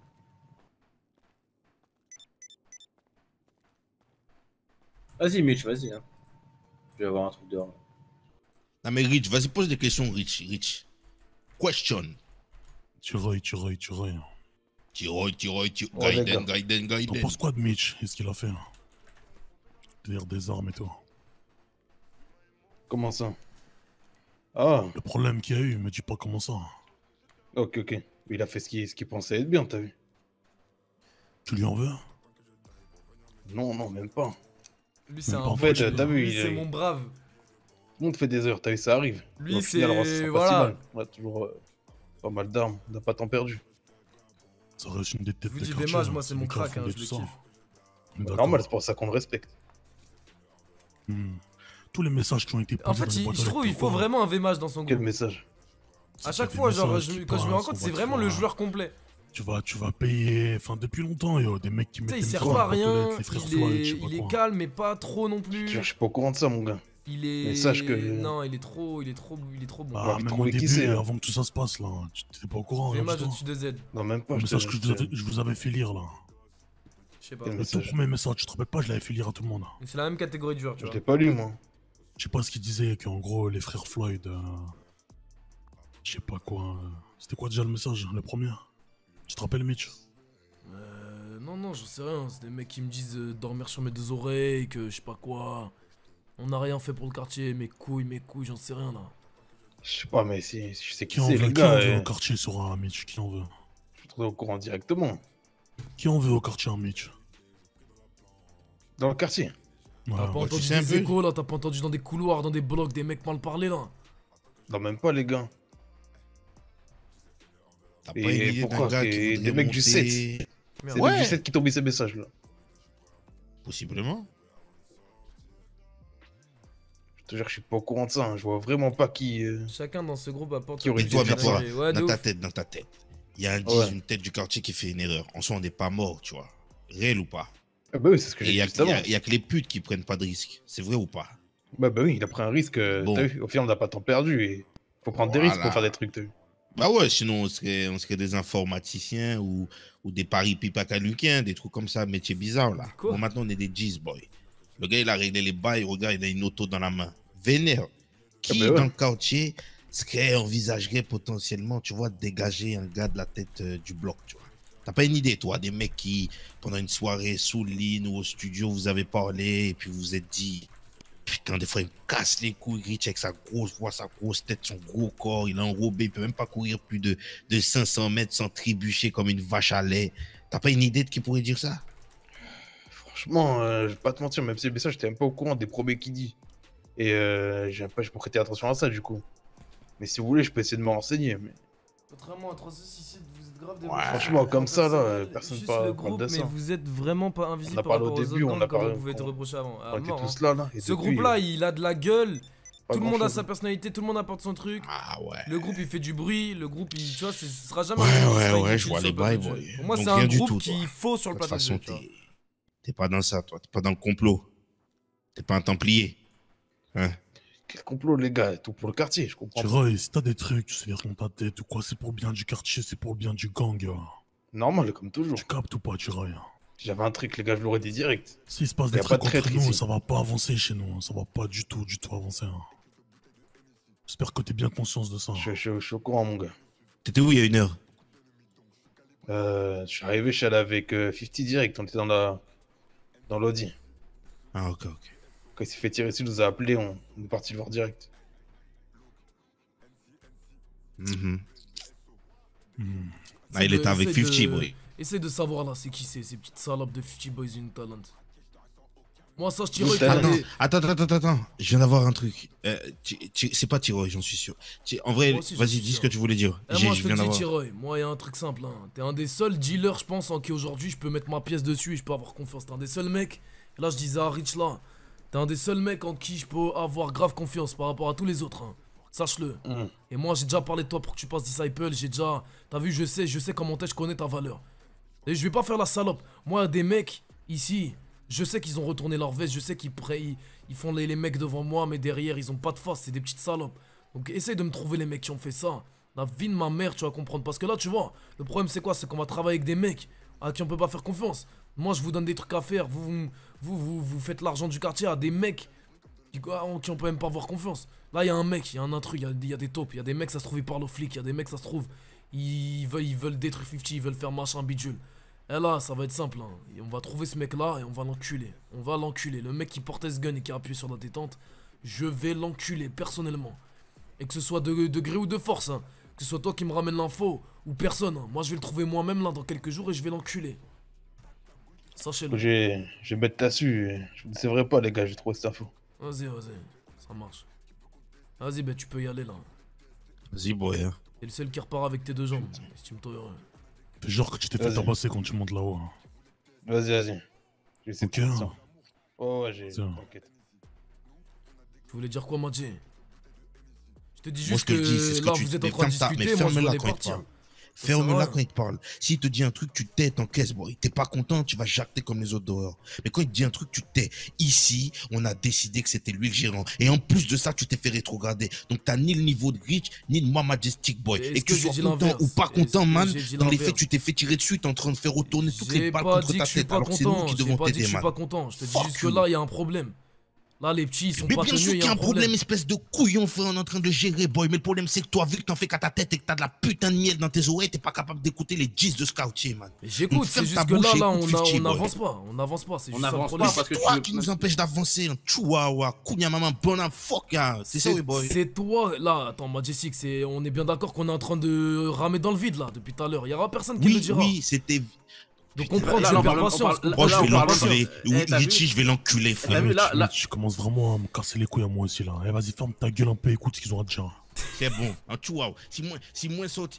E: Vas-y, Mitch, vas-y. Hein. Je vais avoir un truc dehors.
L: Non mais Rich, vas-y, pose des questions, Rich. Rich. Question.
O: Tiroy, Tiroy, Tiroy.
L: Tiroy, Tiroy, Tiroy.
O: Oh, les
L: Gaiden,
O: gars.
L: Gaiden,
O: T'en
L: Gaiden.
O: penses quoi de Mitch? Qu'est-ce qu'il a fait? Délire des armes et tout.
Q: Comment ça? Ah.
O: Le problème qu'il y a eu, me dis pas comment ça.
Q: Ok, ok. Il a fait ce qu'il ce qu'il pensait être bien, t'as vu?
O: Tu lui en veux?
Q: Non, non, même pas.
B: Lui, c'est un
Q: En
B: bon
Q: fait,
B: type.
Q: t'as vu,
B: Lui,
Q: il
B: c'est
Q: est-
B: mon brave.
Q: Tout le monde fait des heures, t'as vu, ça arrive.
B: Lui,
Q: Au final,
B: c'est-
Q: on sera pas si
B: voilà.
Q: mal. On a toujours euh, pas mal d'armes, on n'a pas tant perdu.
O: Ça reste une des têtes
B: Vous
O: des
B: dites
O: quartiers,
B: Vémage,
O: hein,
B: moi, c'est
O: lui
B: mon
O: qui a
B: crack, hein,
O: fondé
B: je
O: tout
B: le
O: ça.
B: kiffe.
O: D'accord.
Q: Normal, c'est pour ça qu'on le respecte.
O: Hmm. Tous les messages qui ont été posés
B: En fait,
O: dans les
B: il-
O: boîtes
B: je
O: à
B: trouve il
O: lettres,
B: faut
O: pourquoi
B: vraiment un V-Mage dans son groupe.
Q: Quel message?
B: À chaque
O: des
B: fois, genre,
O: messages
B: je-
O: qui
B: quand je me rends
O: passent,
B: compte,
O: on
B: c'est
O: va
B: vraiment
O: te
B: le
O: voir.
B: joueur complet.
O: Tu vas, tu vas payer. Enfin, depuis longtemps, yo, des mecs qui
B: Tu
O: mettent
B: sais,
O: des
B: il sert
O: messages
B: pas à
O: dans les boîtes aux
B: rien,
O: lettres, les frères
B: il
O: Floyd, je
B: est,
O: sais pas
B: il est
O: quoi.
B: calme, mais pas trop non plus.
Q: Je suis pas au courant de ça, mon gars.
B: Il est.
Q: Mais sache que-
B: Non, il est trop, il est trop, il est trop bon.
O: Ah, même au début, avant que tout ça se passe, là, tu t'étais pas au courant. là,
B: V-Mage
O: dis-toi.
B: au-dessus de Z.
Q: Non, même pas.
O: Le
Q: je te-
O: message que je
Q: je
O: vous
Q: te-
O: avais- je vous avais fait lire, là.
B: Je sais pas.
Q: Quel
O: Le tout
Q: message?
O: premier message, tu te rappelles pas, je l'avais fait lire à tout le monde.
B: Mais c'est la même catégorie de joueurs, tu
Q: Je
B: vois.
Q: l'ai pas lu, moi.
O: Je sais pas ce qu'il disait, qu'en gros, les frères Floyd. euh, Je sais pas quoi. euh, C'était quoi déjà le message, le premier? Tu te rappelles, Mitch?
B: Euh, non, non, j'en sais rien. C'est des mecs qui me disent euh, dormir sur mes deux oreilles, que je sais pas quoi. On n'a rien fait pour le quartier, mes couilles, mes couilles, j'en sais rien là.
Q: Je sais pas, mais si, je sais qui
O: Qui en
Q: c'est,
O: veut,
Q: les
O: qui en
Q: gars.
O: veut
Q: euh,
O: au quartier sur un Mitch? Qui en veut?
Q: Je suis trop au courant directement.
O: Qui en veut au quartier, un Mitch?
Q: Dans le quartier.
B: T'as pas entendu des échos là, t'as pas entendu dans des couloirs, dans des blocs, des mecs mal parler là.
Q: Non, même pas, les gars.
L: T'as pas une
Q: Et
L: idée d'un
Q: pourquoi
L: gars qui
Q: des,
L: voudrait
Q: des mecs du
L: monter-
Q: sept. C'est des
L: Ouais.
Q: mecs du sept qui t'ont mis ces messages là.
L: Possiblement.
Q: Je te jure, je suis pas au courant de ça. hein. Je vois vraiment pas qui. euh,
B: Chacun dans ce groupe apporte
Q: Qui aurait
L: Et
Q: dû
L: toi,
Q: faire
L: mais toi,
B: ça. Ouais, de
L: dans ta
B: ouf.
L: tête, dans ta tête, il y a un
Q: Ouais.
L: dix, une tête du quartier qui fait une erreur. En soi, on n'est pas mort, tu vois. Réel ou pas.
Q: Ah bah oui, c'est ce que
L: Et
Q: j'ai
L: il
Q: dit
L: y a-
Q: juste
L: il y a-
Q: avant.
L: il y a que les putes qui prennent pas de risques. C'est vrai ou pas?
Q: Bah bah oui, il a pris un risque. euh,
L: Bon.
Q: T'as vu, au final, on n'a pas tant perdu. Et faut prendre des risques
L: Voilà.
Q: pour faire des trucs. T'as vu.
L: Bah ouais, sinon on serait, on serait des informaticiens ou, ou des paris pipacaluquiens, des trucs comme ça, métier bizarre là. Bon, maintenant on est des G's, boy. Le gars il a réglé les bails, regarde, il a une auto dans la main. Vénère. Qui
Q: bah ouais.
L: dans le quartier serait, envisagerait potentiellement, tu vois, dégager un gars de la tête euh, du bloc, tu vois. T'as pas une idée, toi, des mecs qui, pendant une soirée sous le lit ou au studio, vous avez parlé et puis vous vous êtes dit, putain, des fois il me casse les couilles, Rich, avec sa grosse voix, sa grosse tête, son gros corps, il est enrobé, il peut même pas courir plus de, de cinq cents mètres sans trébucher comme une vache à lait. T'as pas une idée de qui pourrait dire ça?
Q: Franchement, euh, je vais pas te mentir, même si le message, j'étais même pas au courant des premiers qui dit. Et euh, j'ai pas, j'ai pas prêté attention à ça du coup. Mais si vous voulez, je peux essayer de me renseigner. Mais...
B: Contrairement à trois six six, vous êtes grave des
Q: Franchement, comme ça, là, euh, personne
B: Juste
Q: parle
B: le
Q: parle
B: groupe,
Q: de
B: mais
Q: ça.
B: vous êtes vraiment pas invisible
Q: On a
B: par
Q: parlé au
B: rapport aux
Q: début,
B: autres
Q: on a
B: gangs, comme
Q: parlé-
B: on pouvait te
Q: on-
B: reprocher avant.
Q: on
B: Ah,
Q: était
B: mort,
Q: tous
B: hein.
Q: là, là, et
B: Ce
Q: depuis,
B: groupe-là,
Q: euh,
B: il a de la gueule.
Q: pas
B: Tout le monde a
Q: grand-chose,
B: sa
Q: hein.
B: personnalité, tout le monde apporte son truc.
L: Ah ouais.
B: Le groupe, il fait du bruit. Le groupe, il, tu vois, ce sera jamais.
L: Ouais,
B: un groupe qui
L: ouais,
B: sera
L: ouais,
B: inutile
L: je vois
B: sur
L: les
B: le plateau
L: bails,
B: de jeu.
L: boy.
B: Pour moi,
L: Donc
B: c'est
L: rien
B: un
L: du
B: groupe
L: tout,
B: qui
L: toi.
B: faut sur le
L: De toute
B: plateau de jeu.
L: façon,
B: tu vois.
L: t'es t'es pas dans ça, toi. T'es pas dans le complot. T'es pas un templier. Hein?
Q: Quel complot, les gars, tout pour le quartier, je comprends.
O: Tu
Q: pas.
O: vois, si t'as des trucs, tu sais dans ta tête ou quoi, c'est pour le bien du quartier, c'est pour le bien du gang. euh.
Q: Normal, comme toujours.
O: Tu captes ou pas, tu vois.
Q: Si j'avais un truc, les gars, je l'aurais dit direct.
O: S'il se passe
Q: Y
O: des
Q: a pas
O: trucs
Q: de traître
O: entre nous,
Q: ici.
O: ça va pas avancer chez nous. hein. Ça va pas du tout, du tout avancer. hein. J'espère que t'es bien conscience de ça.
Q: Je, je- je suis au courant, mon gars.
L: T'étais où il y a une heure?
Q: Euh, je suis arrivé, je suis allé avec euh, cinquante direct, on était dans la... dans l'Audi.
L: Ah, ok, ok.
Q: Quand il s'est fait tirer dessus, il nous a appelé, on, on est parti le voir direct.
L: Mhm.
O: Hmm.
L: Ah, il
B: Essaye
L: était
B: de-
L: avec
B: essaye de-
L: cinquante, boy.
B: Essaye de savoir là, c'est qui c'est, ces petites salopes de cinquante Boys in Talent. Moi, ça, je
L: Attends,
B: tirais.
L: attends, attends, attends, attends. Je viens d'avoir un truc. Euh, Ti- Ti- c'est pas Tiroy, j'en suis sûr. Ti- En vrai,
B: Moi aussi, j'en
L: vas-y,
B: suis
L: dis ce
B: sûr.
L: que tu voulais dire.
B: Eh,
L: J'ai-
B: moi,
L: je
B: je te
L: viens
B: le dis,
L: d'avoir.
B: Tiroy, moi, il y a un truc simple. Hein. T'es un des seuls dealers, je pense, en qui aujourd'hui je peux mettre ma pièce dessus et je peux avoir confiance. T'es un des seuls mecs. Et là, je disais à Rich là. T'es un des seuls mecs en qui je peux avoir grave confiance par rapport à tous les autres. Hein. Sache-le.
Q: Mm.
B: Et moi, j'ai déjà parlé de toi pour que tu passes Disciple. J'ai déjà. T'as vu, je sais, je sais comment t'es, je connais ta valeur. Et je vais pas faire la salope. Moi, des mecs ici, je sais qu'ils ont retourné leur veste, je sais qu'ils pré- ils, ils font les, les mecs devant moi, mais derrière, ils ont pas de face, c'est des petites salopes. Donc essaye de me trouver les mecs qui ont fait ça. La vie de ma mère, tu vas comprendre. Parce que là, tu vois, le problème c'est quoi? C'est qu'on va travailler avec des mecs à qui on peut pas faire confiance. Moi, je vous donne des trucs à faire. Vous, vous, vous, vous, vous faites l'argent du quartier à des mecs qui, en qui on peut même pas avoir confiance. Là, il y a un mec, il y a un intrus, il y a, il y a des taupes, il y a des mecs, ça se trouve, ils parlent aux flics, il y a des mecs, ça se trouve, ils veulent, ils veulent détruire cinquante, ils veulent faire machin bidule. Et là, ça va être simple, hein. Et on va trouver ce mec-là et on va l'enculer. On va l'enculer. Le mec qui portait ce gun et qui a appuyé sur la détente, je vais l'enculer personnellement. Et que ce soit de, de gré ou de force, hein. Que ce soit toi qui me ramène l'info ou personne. Hein. Moi, je vais le trouver moi-même là dans quelques jours et je vais l'enculer. Sachez-le.
Q: J'ai j'ai bête tassu, je ne sais vrai pas, les gars, j'ai trouvé cette info.
B: Vas-y, vas-y. Ça marche. Vas-y, bah tu peux y aller là.
L: Vas-y, boy. Hein.
B: T'es le seul qui repart avec tes deux jambes. Estime-toi heureux.
O: Fais genre que tu t'es fait
Q: Vas-y.
O: tabasser quand tu montes là-haut. hein.
Q: Vas-y, vas-y. Je vais essayer
O: Ok.
Q: de faire ça. Oh, ouais, j'ai.
O: Tiens.
Q: T'inquiète.
B: Tu voulais dire quoi, Madji? Je te dis
L: Moi,
B: juste
L: ce que je dis, c'est
B: que
L: ce que
B: là,
L: tu
B: vous êtes
L: mais
B: en train de
L: ferme ta-
B: discuter,
L: mais
B: moi je
L: ferme-la
B: dois aller
L: quand il
B: partir.
L: parle.
B: Ça sert à
L: Ferme-la
B: rien.
L: quand il te parle. S'il te dit un truc, tu tais, t'encaisses, boy. T'es pas content, tu vas jacter comme les autres dehors. Mais quand il te dit un truc, tu tais. Ici, on a décidé que c'était lui le gérant. Et en plus de ça, tu t'es fait rétrograder. Donc t'as ni le niveau de Rich, ni de moi, Majestic Boy.
B: Est-ce
L: Et que
B: que
L: tu
B: j'ai
L: sois
B: dit
L: content
B: l'inverse?
L: ou pas
B: Est-ce
L: content,
B: que
L: man,
B: j'ai dit
L: dans les
B: l'inverse?
L: faits, tu t'es fait tirer dessus, t'es en train de faire retourner toutes les
B: J'ai
L: balles
B: pas
L: contre
B: dit que
L: ta
B: je suis
L: tête.
B: pas
L: Alors que c'est nous
B: content.
L: qui
B: J'ai
L: devons
B: pas dit que
L: t'aider,
B: je suis
L: man.
B: pas content. Je te dis
L: Fuck
B: juste que
L: you.
B: là, il y a un problème. Là, les petits, ils sont
L: Mais
B: pas
L: bien
B: tenus,
L: sûr
B: il
L: qu'il
B: y a un problème.
L: espèce de couillon, frère, on est en train de le gérer, boy. Mais le problème, c'est que toi, vu que t'en fais qu'à ta tête et que t'as de la putain de miel dans tes oreilles, t'es pas capable d'écouter les dix de Scoutier, man.
B: Mais j'écoute,
L: Donc,
B: c'est
L: ferme
B: juste
L: ta
B: que là,
L: bouche et
B: là,
L: écoute
B: on a-
L: cinquante,
B: on
L: boy.
B: n'avance pas. On n'avance pas. C'est
E: On
B: juste ça le
E: n'avance
B: problème.
E: pas parce que
L: C'est toi
E: tu-
L: qui nous empêche d'avancer, un chihuahua, kounya maman, bonhomme, fuck, ya. C'est ça, oui, boy.
B: C'est toi, là, attends, Majestic, c'est, on est bien d'accord qu'on est en train de ramer dans le vide, là, depuis tout à l'heure. Il y aura personne qui
L: Oui,
B: le dira.
L: oui, c'était.
B: Donc comprends,
E: Là,
B: je
E: là,
B: vais
E: on
B: faire
E: parle-
B: patience.
E: on parle-
L: Oh, je
E: là,
L: vais
E: on parle-
L: l'enculer.
E: Eh, t'as vu
L: Richie, je vais l'enculer,
E: T'as
L: frère.
E: vu, là, là-
O: Tu commences vraiment à me casser les couilles à moi aussi là. Eh, vas-y, ferme ta gueule un peu, écoute ce qu'ils ont à dire.
L: C'est bon. En tout cas, si moi, si moi saute.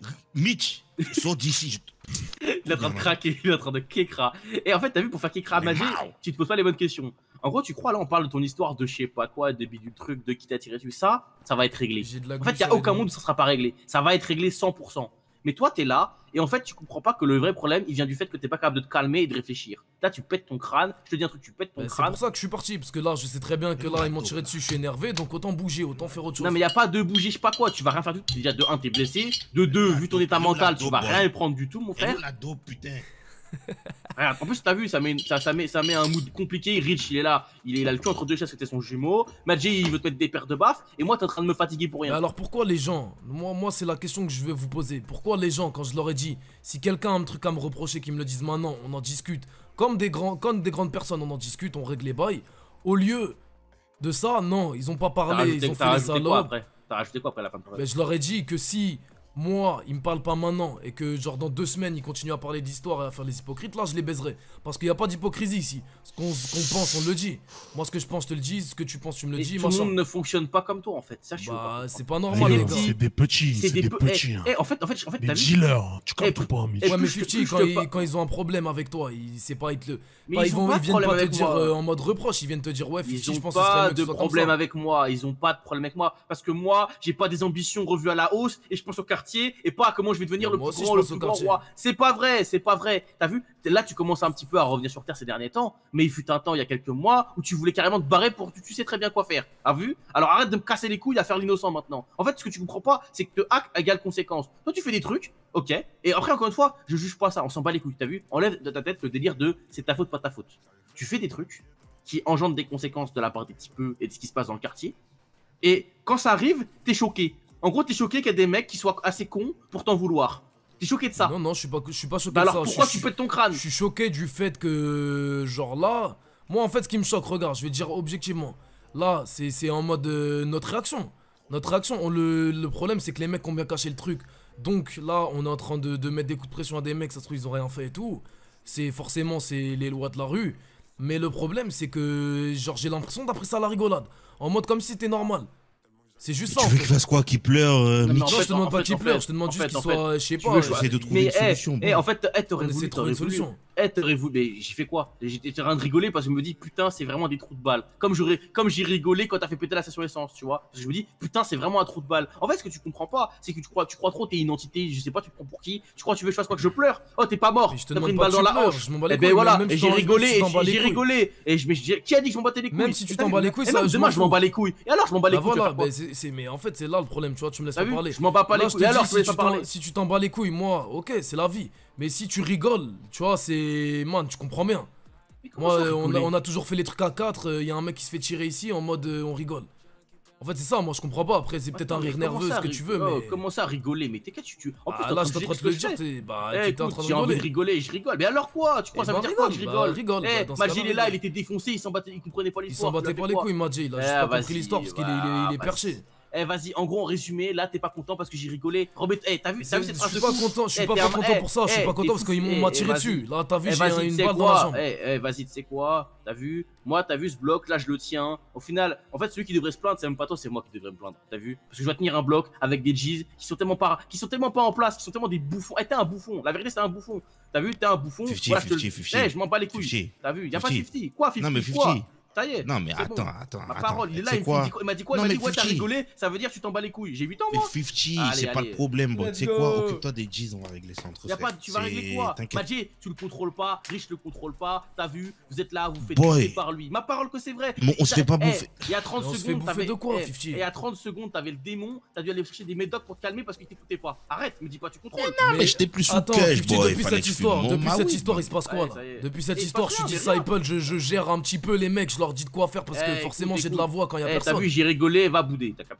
L: Mitch, sors d'ici. je-
E: Il est en train de craquer, il est en train de kékra. Et en fait, t'as vu, pour faire kékra à Magé, tu te poses pas les bonnes questions. En gros, tu crois, là, on parle de ton histoire de je sais pas quoi, de bidule truc, de qui t'a tiré dessus, ça, ça va être réglé. En fait, il y a aucun monde où ça sera pas réglé. Ça va être réglé cent pour cent. Mais toi, t'es là, et en fait, tu comprends pas que le vrai problème, il vient du fait que t'es pas capable de te calmer et de réfléchir. Là, tu pètes ton crâne, je te dis un truc, tu pètes ton
B: Bah, c'est
E: crâne.
B: pour ça que je suis parti, parce que là, je sais très bien que là, ils m'ont tiré dessus, je suis énervé, donc autant bouger, autant faire autre chose.
E: Non, mais y a pas de bouger, je sais pas quoi, tu vas rien faire du tout. Déjà, de un, t'es blessé. De deux, vu ton état mental, tu vas rien prendre du tout, mon frère.
L: la dope, putain.
E: Regarde, en plus, t'as vu, ça met, ça, ça, met, ça met un mood compliqué. Rich, il est là, il, est, il a le cul entre deux chaises, c'était son jumeau. Magé, il veut te mettre des paires de baffes, et moi, t'es en train de me fatiguer pour rien.
B: Mais alors pourquoi les gens, moi, moi c'est la question que je vais vous poser, pourquoi les gens, quand je leur ai dit, si quelqu'un a un truc à me reprocher, qu'ils me le disent maintenant, on en discute, comme des, grands, comme des grandes personnes, on en discute, on règle les bails, au lieu de ça, non, ils ont pas
E: T'as
B: parlé,
E: rajouté-
B: ils ont
E: t'as
B: fait les
E: rajouté quoi
B: salopes.
E: après T'as rajouté quoi après la fin de ton
B: Mais je leur ai dit que si moi, ils me parlent pas maintenant et que genre dans deux semaines ils continuent à parler d'histoire et à faire les hypocrites, là je les baiserai. Parce qu'il n'y a pas d'hypocrisie ici. Ce qu'on ce qu'on pense, on le dit. Moi ce que je pense, je te le dis. Ce que tu penses, tu me le
E: Et
B: dis.
E: tout le
B: machin.
E: monde ne fonctionne pas comme toi en fait. Ça, je suis
B: Bah,
E: pas
B: c'est pas normal,
E: des
B: les
E: petits-
B: gars.
O: C'est des petits, c'est des
E: pe-
O: petits.
E: eh,
O: hein.
E: eh, en fait, en fait, en fait,
O: Des
E: t'as vu
O: dealers, tu
E: Eh,
O: captes
E: plus-
O: pas, Mitch.
E: eh,
B: Ouais, mais
E: plus je te-
B: Fifty,
E: plus je
B: quand,
E: te
B: ils,
E: pa-
B: quand ils ont un problème avec toi, ils, c'est pas, ils te le.
E: Mais
B: pas,
E: ils
B: ils,
E: ont
B: vont,
E: pas
B: ils
E: de
B: viennent pas
E: problème
B: te
E: avec
B: dire
E: moi.
B: euh, en mode reproche, ils viennent te dire ouais,
E: Ils
B: Fifty,
E: ont
B: je pense que ce serait
E: pas
B: mieux que
E: de
B: ce soit comme
E: problème
B: ça.
E: avec moi, ils ont pas de problème avec moi parce que moi j'ai pas des ambitions revues à la hausse et je pense au quartier et pas à comment je vais devenir
B: Mais
E: le
B: moi
E: plus
B: aussi,
E: grand,
B: je
E: le
B: pense au
E: plus grand
B: quartier.
E: roi. C'est pas vrai, c'est pas vrai. T'as vu? Là tu commences un petit peu à revenir sur terre ces derniers temps, mais il fut un temps il y a quelques mois où tu voulais carrément te barrer pour tu, tu sais très bien quoi faire. T'as vu? Alors arrête de me casser les couilles à faire l'innocent maintenant. En fait ce que tu comprends pas c'est que te hack égale conséquence. Toi tu fais des trucs, ok, et après encore une fois je juge pas ça, on s'en bat les couilles. T'as vu? Enlève de ta tête le délire de c'est ta faute pas ta faute. Tu fais des trucs qui engendrent des conséquences de la part des petits peu et de ce qui se passe dans le quartier. Et quand ça arrive, t'es choqué. En gros, t'es choqué qu'il y a des mecs qui soient assez cons pour t'en vouloir. T'es choqué de ça.
B: Non, non, je suis pas, je suis pas choqué
E: Bah
B: de
E: alors
B: ça.
E: pourquoi
B: je,
E: tu
B: suis-
E: pètes ton crâne?
B: Je suis choqué du fait que, genre là, moi en fait, ce qui me choque, regarde, je vais te dire objectivement. Là, c'est c'est en mode euh, notre réaction. Notre réaction, on, le, le problème, c'est que les mecs ont bien caché le truc. Donc là, on est en train de, de mettre des coups de pression à des mecs, ça se trouve, ils ont rien fait et tout. C'est forcément, c'est les lois de la rue. Mais le problème, c'est que, genre, j'ai l'impression d'après ça la rigolade. En mode comme si c'était normal. C'est juste ça.
L: Tu
B: en
L: veux
B: fait.
L: qu'il fasse quoi? Qu'il pleure, euh,
E: Non, mais
L: Mitch?
E: en
B: Non,
E: fait,
B: je te demande
E: en
B: pas
E: fait,
B: qu'il
E: en
B: pleure,
E: fait,
B: je te demande
E: en
B: juste
E: fait,
B: qu'il
E: en
B: soit,
E: fait,
B: je sais
E: tu
B: pas.
E: veux
B: euh,
L: J'essaie de trouver
E: Mais
L: une
E: eh,
L: solution.
E: eh, en fait, eh, t'aurais
B: On
E: voulu,
B: essaie de trouver
E: t'aurais
B: une
E: voulu.
B: solution.
E: Eh, t'aurais voulu, mais j'ai fait quoi? J'étais en train de rigoler parce que je me dis, putain, c'est vraiment des trous de balles. Comme j'aurais, comme j'ai rigolé quand t'as fait péter la station essence, tu vois. Parce que je me dis, putain, c'est vraiment un trou de balle. En fait, ce que tu comprends pas, c'est que tu crois, tu crois trop tes identités, je sais pas, tu te prends pour qui. Tu crois que tu veux que je fasse quoi? Que je pleure? Oh, t'es pas mort.
B: Mais je te
E: T'as pris
B: demande
E: une
B: pas
E: balle
B: que
E: dans
B: tu
E: la
B: pleures,
E: hanche.
B: je m'en bats les
E: Eh ben
B: couilles,
E: voilà,
B: même
E: et
B: si
E: j'ai
B: t'en-
E: rigolé,
B: si tu t'en
E: et
B: bats les
E: j'ai
B: couilles.
E: rigolé. Et je me dis, qui a dit que je m'en battais les couilles?
B: Même si tu
E: Et
B: t'en
E: t'as
B: bats
E: vu
B: les couilles,
E: Et
B: ça,
E: même
B: je
E: demain,
B: m'en
E: je m'en
B: fous.
E: bats les couilles. Et alors, je m'en bats les
B: Bah
E: couilles. tu vas
B: voilà,
E: faire quoi
B: bah c'est, c'est- mais en fait c'est là le problème, tu vois, tu me laisses
E: T'as
B: pas
E: vu
B: parler.
E: Je m'en bats pas les
B: Là, je
E: couilles.
B: te
E: Et alors,
B: dis,
E: je te
B: si
E: laisse
B: tu
E: pas
B: t'en-
E: parler.
B: si tu t'en bats les couilles, moi, ok, c'est la vie. Mais si tu rigoles, tu vois, c'est. Man, tu comprends bien.
E: comment
B: Moi,
E: ça,
B: euh, on, a,
E: rigoler
B: on a toujours fait les trucs à quatre, il y a un mec qui se fait tirer ici en mode euh, on rigole. En fait, c'est ça, moi je comprends pas. Après, c'est peut-être un
E: Attends, mais
B: rire
E: comment
B: nerveux,
E: ça,
B: ce que tu veux,
E: rig- oh,
B: mais.
E: Comment ça rigoler? Mais t'es qu'à tu, tu. En plus,
B: Ah,
E: t'es
B: là,
E: en
B: je
E: train
B: suis
E: de
B: en train de te le
E: juger ce
B: dire,
E: que je
B: t'es- bah,
E: fais. Eh,
B: t'étais en
E: écoute,
B: train de
E: j'ai envie de
B: rigoler.
E: rigoler et je rigole. Mais alors quoi? Tu crois
B: Eh
E: ça veut
B: ben,
E: dire quoi?
B: rigole,
E: Je
B: bah,
E: rigole.
B: rigole,
E: Eh,
B: bah, dans ce
E: Magé,
B: cas-là,
E: il est là,
B: rigole.
E: il était défoncé, il s'en battait, il comprenait pas
B: Il
E: l'histoire.
B: s'en battait
E: a fait
B: pas les
E: quoi
B: couilles, Magé, il a
E: Eh,
B: juste pas compris
E: vas-y,
B: l'histoire parce qu'il est, il est-
E: bah,
B: il est
E: vas-y.
B: perché.
E: Eh vas-y, en gros en résumé, là t'es pas content parce que j'ai rigolé. Robert, eh t'as vu, t'as vu cette
B: Je
E: phrase
B: suis
E: de
B: pas
E: fou
B: content, je suis
E: Eh,
B: pas
E: t'es
B: pas
E: un-
B: content
E: eh,
B: pour ça, je suis
E: eh,
B: pas
E: t'es
B: content parce
E: fou.
B: qu'ils m'ont
E: Eh,
B: m'a
E: eh,
B: tiré
E: vas-y.
B: dessus. Là, t'as vu,
E: Eh,
B: j'ai
E: vas-y,
B: un-
E: tu
B: une
E: sais
B: balle dans la
E: quoi
B: jambe.
E: Eh, eh, vas-y, tu sais quoi? T'as vu? Moi, t'as vu ce bloc, là je le tiens. Au final, en fait, celui qui devrait se plaindre, c'est même pas toi, c'est moi qui devrais me plaindre. T'as vu? Parce que je dois tenir un bloc avec des G's qui sont tellement pas, qui sont tellement pas en place, qui sont tellement des bouffons. Eh, t'es un bouffon. La vérité, c'est un bouffon. T'as vu? T'es un bouffon.
L: Fifty,
E: Voilà, je te le-
L: fifty, fifty.
E: Eh, je m'en bats les couilles.
L: Fifty.
E: T'as vu? Y a pas de
L: Fifty.
E: fifty. Quoi, fifty?
L: Non, mais
E: Quoi?
L: Fifty.
E: Ça y est.
L: Non, mais
E: c'est
L: attends,
E: bon.
L: attends,
E: Ma
L: attends.
E: parole, il est
L: Tu
E: là,
L: sais
E: il me
L: quoi
E: dit quoi? Il m'a dit quoi? Il
L: Non,
E: m'a
L: mais
E: dit ouais, t'as
L: Fifty.
E: rigolé, ça veut dire que tu t'en bats les couilles. J'ai huit ans,
L: Mais
E: moi.
L: Fifty,
E: Allez,
L: c'est pas
E: allez.
L: le problème, bon. Tu
E: Let's
L: sais quoi?
E: go.
L: Occupe-toi des G's, on va régler ça entre
E: Y a pas,
L: frères.
E: tu vas régler
L: C'est-
E: quoi?
L: T'inquiète.
E: Magé, tu le contrôles pas, Rich le contrôle pas, t'as vu, vous êtes là, vous faites
L: Boy.
E: bouffer par lui. Ma parole que c'est vrai.
L: Bon, on se fait pas
E: Eh,
L: bouffer.
E: Il y a trente
B: Mais on se fait
E: secondes,
B: bouffer
E: t'avais.
B: de quoi,
E: eh,
B: Fifty?
E: Et il y a trente secondes, t'avais le démon, t'as dû aller chercher des médocs pour te calmer parce qu'il t'écoutait pas. Arrête, me dis pas, tu contrôles.
L: mais j'étais plus sous
B: Attends,
L: cash,
B: Fifty,
L: boy,
B: depuis
L: fallait
B: cette
L: que je
B: histoire,
L: fume mon
B: depuis cette
L: Maui,
B: histoire,
L: boy.
B: il se passe quoi
E: Ouais,
B: là?
E: ça y est.
B: Depuis cette
E: Et il se
B: histoire,
E: passe
B: je suis
E: rien, mais
B: disciple, je, je gère un petit peu les mecs, je leur dis de quoi faire parce que
E: Eh,
B: forcément
E: écoute,
B: j'ai de la
E: écoute.
B: voix quand il y a
E: Eh, T'as
B: personne.
E: vu, j'ai rigolé, va bouder, t'as capté?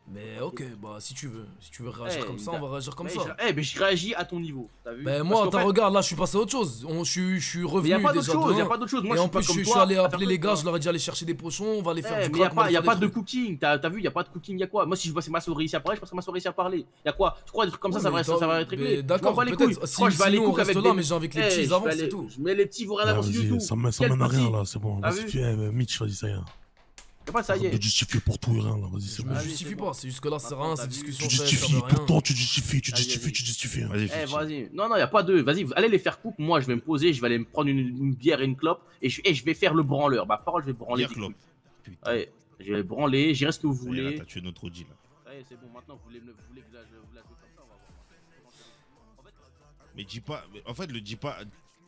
B: Mais ok, bah si tu veux, si tu veux réagir
E: Eh,
B: comme ça,
E: gars,
B: on va réagir comme
E: mais
B: ça.
E: je- Eh, mais je réagis à ton niveau, t'as vu?
B: Ben
E: Parce
B: moi,
E: qu'en
B: attends,
E: fait-
B: regarde, là je suis passé à autre chose. On, je, suis- je suis revenu
E: y a pas d'autre
B: déjà
E: chose,
B: de
E: y a
B: un.
E: pas d'autre chose. Moi,
B: Et
E: je
B: en
E: suis pas
B: plus,
E: comme
B: je, je
E: toi
B: suis allé
E: à
B: appeler
E: faire
B: les
E: que
B: gars,
E: ça.
B: je leur ai dit aller chercher des pochons, on va aller faire
E: Eh,
B: du
E: mais y a
B: crack, on va
E: pas,
B: aller
E: y a
B: faire
E: pas
B: des
E: de
B: trucs.
E: cooking, t'as t'as vu, y a pas de cooking, y a quoi? Moi, si je passe ma soirée ici à parler, je passerai ma soirée ici à parler. Y a quoi? Tu crois des trucs comme ça,
B: Ouais,
E: ça va,
B: mais
E: ça, ça
B: t'as-
E: va être réglé?
B: mais d'accord,
E: Je m'en bats les couilles.
B: peut-être,
E: Je crois que je vais
B: si-
E: aller
B: sinon, on
E: cook
B: reste
E: avec
B: là,
E: des-
B: mais j'ai avec les
E: Eh,
B: petits
E: je
B: avant,
E: vais
B: c'est
E: aller-
B: tout.
E: Mais les petits, vous rien
O: Ah,
E: avancer du
O: vas-y,
E: tout.
O: ça mène ça
E: Quel
O: mène à rien
E: petit?
O: là, c'est bon.
E: T'as
O: Vas-y,
E: vu?
O: fais, eh, Mitch, vas-y, ça y est.
E: Y a pas, ça y
O: Arrête
E: est.
O: de justifier pour tout et rien là, vas-y, c'est
B: Je
O: bon.
B: me justifie pas, c'est juste que là, ça sert à rien, cette discussion.
O: Tu
B: ça- ça
O: justifies,
B: veut rien.
O: pour toi tu justifies, tu
E: Vas-y,
O: justifies,
E: vas-y.
O: tu justifies.
E: Eh, vas-y. Non, non, y a pas deux. Vas-y, allez les faire coupe. Moi, je vais me poser, je vais aller me prendre une, une bière et une clope. Et je, et je vais faire le branleur. Ma parole, je vais branler.
L: Bière,
E: des
L: clope.
E: couilles. Allez, je vais branler, j'irai ce que vous
L: Ça y est, là,
E: voulez.
L: t'as tué notre Audi là.
E: Allez, c'est bon, maintenant, vous voulez, me- vous voulez que la- je vous la joue comme ça, on va voir. En fait,
L: Mais dis pas, mais en fait, le dis pas.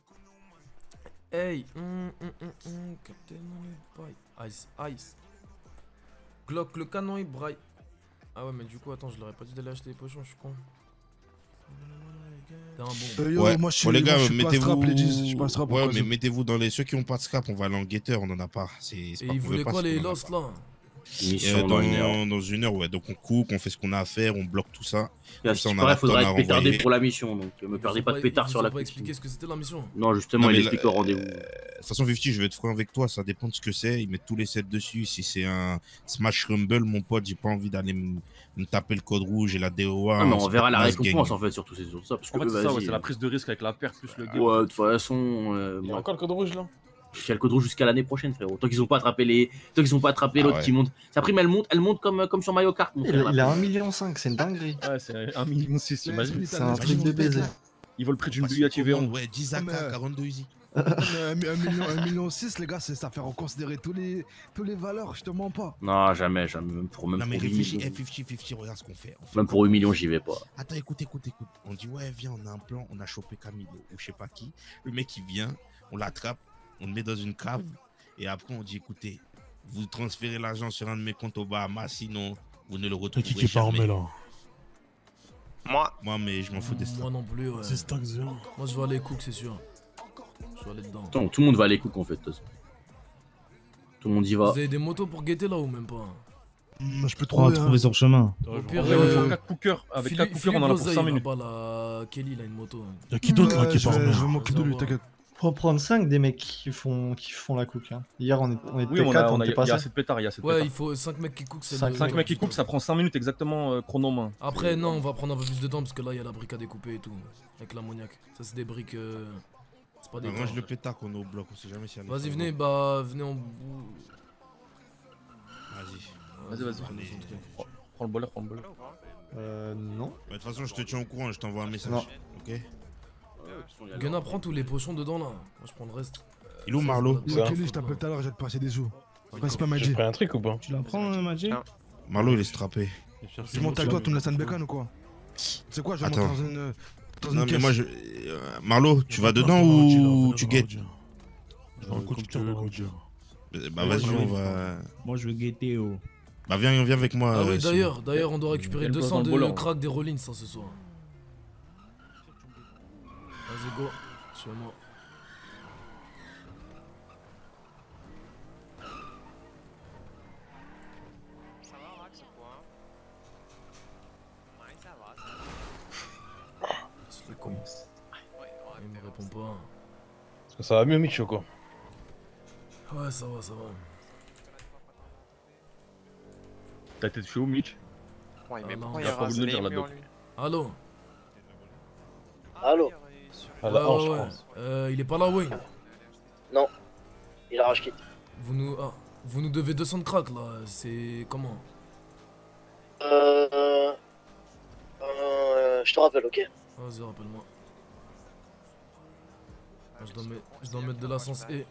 B: Hey, hum, hum, hum, hum, Captain Money, Ice, Ice. Glock, le canon il braille. Ah ouais, mais du coup, attends, je leur ai pas dit d'aller acheter des pochons, je suis con. T'es un bon.
K: Euh, yo,
L: Ouais,
K: moi, je suis-
L: bon, les
K: moi,
L: gars,
K: je suis pas
L: mettez-vous.
K: scrap, les dix, je suis pas scrap,
L: Ouais,
K: pourquoi
L: mais
K: ça
L: mettez-vous dans les. Ceux qui ont pas de scrap, on va aller en guetteur, on en a pas. C'est c'est
B: Et
L: pas
B: ils
L: qu'on veut
B: voulaient
L: pas,
B: quoi,
L: c'est
B: les
L: qu'on en a
B: Lost
L: pas.
B: là?
E: Mission
L: Euh,
E: dans
L: dans,
E: une heure.
L: dans une heure, ouais. Donc on coupe, on fait ce qu'on a à faire, on bloque tout ça.
E: Et à
L: Comme
E: ce
L: ça,
E: qui
L: on a
E: paraît,
L: la
E: faudra
L: tonne à
E: être pétardé
L: renvoyer.
E: pour la mission. Donc, me perdez pas de pétard sur la
B: Ils ont pas
E: cuisine.
B: expliqué ce que c'était la mission.
E: Non, justement,
L: Non, mais
E: il
L: là,
E: explique au rendez-vous.
L: De toute façon, Fifty, je vais être franc avec toi, ça dépend de ce que c'est. Ils mettent tous les sets dessus. Si c'est un Smash Rumble, mon pote, j'ai pas envie d'aller me me taper le code rouge et la D O A.
E: Ah, mais
L: en
E: on verra la
L: Spotmass
E: récompense
L: gang.
E: en fait, surtout c'est sur ça. Parce que
C: En fait,
E: eux,
C: c'est ça, ouais,
E: vas-y.
C: c'est la prise de risque avec la paire plus le game.
E: Ouais, de toute façon. euh,
Q: Il y a
E: moi,
Q: encore le code rouge là?
E: je fais le code rouge jusqu'à l'année prochaine, frérot. Tant qu'ils ont pas attrapé les. Tant qu'ils ont pas attrapé
L: Ah
E: l'autre
L: ouais.
E: qui monte. Sa prime, elle monte, elle monte comme, comme sur Mario Kart. Mon
R: Il,
E: frère,
R: il
E: là.
R: a un million cinq, c'est une dinguerie.
C: Ouais, c'est un million six, imagine.
R: C'est un truc de baiser.
C: Il vaut le prix d'une
L: Parce
C: Bugatti
L: qu'on
C: Veyron.
L: commande, Ouais, dix A K,
K: Mais, euh,
L: quarante-deux Easy.
K: Mais un, mi- un million, un million six, les gars, c'est- ça fait reconsidérer tous les, tous les valeurs, je te mens pas.
E: Non, jamais, jamais. Même pour, même
L: Non, mais
E: pour huit
L: réfléchis,
E: millions.
L: eh, Fifty, Fifty, regarde ce qu'on fait. On fait
E: Même
L: quoi
E: pour huit millions, j'y vais pas.
L: Attends, écoute, écoute, écoute. On dit, ouais, viens, on a un plan, on a chopé Camilo ou je sais pas qui. Le mec, il vient, on l'attrape, on le met dans une cave et après, on dit, écoutez, vous transférez l'argent sur un de mes comptes au Bahamas, sinon, vous ne le
O: Qui
L: retrouverez
O: qui est pas
L: jamais.
O: remis là?
P: Moi,
L: Moi, mais je m'en fous des stars.
B: Moi non plus, ouais.
O: C'est Stax, viens.
B: Moi, je vais aller cook, c'est sûr. Je vais aller dedans.
E: Attends, tout le monde va aller cook en fait. de toute façon. Tout le monde y
B: Vous
E: va.
B: avez des motos pour guetter là ou même pas?
K: Hum, je peux
N: On va
K: trouver.
N: trouver
K: hein.
N: sur le chemin.
B: Au pire,
C: En vrai, il faut
B: euh,
C: quatre cookers. Avec
B: Philippe-
C: quatre cookers,
B: Philippe
C: on en a pour
B: Lozaï,
C: cinq minutes.
B: là-bas, là, Kelly, il a une moto. hein.
O: Y'a qui d'autre là
K: Ouais,
O: qui est
K: je
O: pas
K: vais,
O: remis
K: je vais
O: là?
K: m'occuper de lui, t'inquiète.
R: Faut prendre cinq des mecs qui font, qui font la cook. Hein. Hier, on, est, on était
C: Oui, on a,
R: quatre,
C: on
R: on
C: a,
R: était
C: il y a
R: passé.
C: assez de pétards, il y a assez de
B: Ouais,
C: pétards.
B: il faut cinq mecs qui cook, c'est
R: Cinq-
B: le-
C: cinq mecs qui coupent, ça prend cinq minutes exactement euh, chrono main.
B: Après, non, on va prendre un peu plus de temps parce que là, il y a la brique à découper et tout. Avec l'ammoniac. Ça, c'est des briques. euh, C'est pas des.
L: Range le pétard qu'on est au bloc, on sait jamais si elle est
B: Vas-y,
L: sur
B: venez,
L: le-
B: bah, venez en.
L: Vas-y.
C: Vas-y, vas-y.
L: On est-
C: Prends prends le boleur, prends le boleur.
R: Euh, non.
L: Bah, De toute façon, je te tiens au courant, je t'envoie un message.
R: Non.
L: Ok.
B: Gunna, prends tous les pochons dedans là. Moi, je prends le reste.
L: Il est où Marlo?
K: Yo, Kelly, je t'appelle tout à l'heure, je vais te passer des sous. Reste pas
Q: J'ai
K: Magic.
Q: pris un truc ou pas?
N: Tu la prends, euh, Magic?
L: Marlo, il est strappé.
K: Je monte avec toi, tu me laisses un bécane ou quoi? C'est quoi, je vais monter
L: Attends.
K: dans une. Dans
L: Non,
K: une
L: mais
K: caisse.
L: moi, je. euh, Marlo, tu vas dedans
O: Audi, là,
L: ou
O: venez
L: tu
O: dans
L: guettes?
O: Audi. Je veux un conducteur de Audi.
L: Euh, Bah, vas-y, on va.
N: Moi, je veux guetter, oh.
L: Bah, viens, viens avec moi.
B: Ah
L: euh,
B: oui,
L: Simon.
B: d'ailleurs, d'ailleurs, on doit récupérer
C: Quelle
B: deux
C: place
B: cents
C: dans le
B: de
C: boleur.
B: crack des Rollins ça ce soir. Vas-y, go. Suis-moi.
P: ça va, Rax ou quoi? Ouais, ça va, ça va.
B: C'est le con. Il me répond pas.
Q: Est-ce que ça va mieux, Mitch ou quoi?
B: Ouais, ça va, ça va.
C: T'as été chez où, Mitch?
P: Ouais, mais
B: Ah non,
P: pourquoi
C: il
P: il
C: a pas voulu
P: rase
C: le
P: les
C: dire,
P: murs,
C: là-dedans.
P: lui?
B: Allô?
S: Allô?
Q: À la
B: Ouais,
Q: hanche,
B: ouais,
Q: je
B: ouais.
Q: pense.
B: Euh, il est pas là, Wayne.
S: Non. Il a rage quitte.
B: Vous nous, ah, vous nous devez deux cents de crack là. C'est comment?
S: Euh... Euh... Je te rappelle, ok?
B: Vas-y, rappelle-moi. Ah, je, dois mettre, je dois mettre de l'essence et.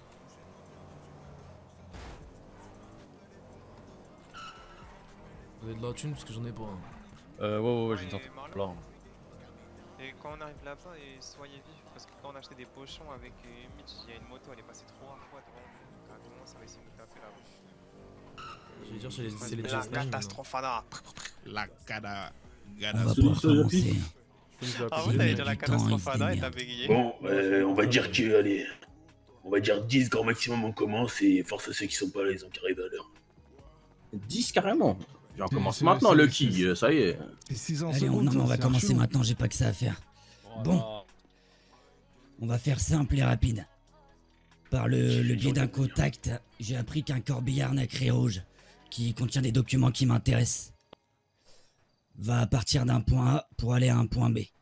B: Vous avez de la thune parce que j'en ai pas. hein.
C: Euh, ouais, ouais, ouais, j'ai une sorte. Là.
P: Et quand on arrive là-bas, et soyez vifs, parce que quand on a acheté des pochons avec euh, Mitch, il y a une moto, elle est passée trois fois devant nous. Donc à un moment, ça va essayer de nous taper là-bas.
B: Je vais dire, c'est les, c'est les
P: La
B: Jets Nine,
P: catastrophana.
L: La cada.
N: On
L: Gada.
N: va pas recommencer.
P: Ah ouais, t'allais dire la catastrophana et t'as bégayé.
T: Bon, euh, on va dire que, allez, on va dire dix grand maximum on commence et force à ceux qui sont pas là, ils ont qu'à arriver à l'heure.
E: dix carrément. on commence maintenant, Lucky, euh, ça y est.
U: Allez, on, non, mais on va commencer maintenant, j'ai pas que ça à faire. Bon, on va faire simple et rapide. Par le, le biais d'un contact, j'ai appris qu'un corbillard nacré rouge, qui contient des documents qui m'intéressent, va partir d'un point A pour aller à un point B.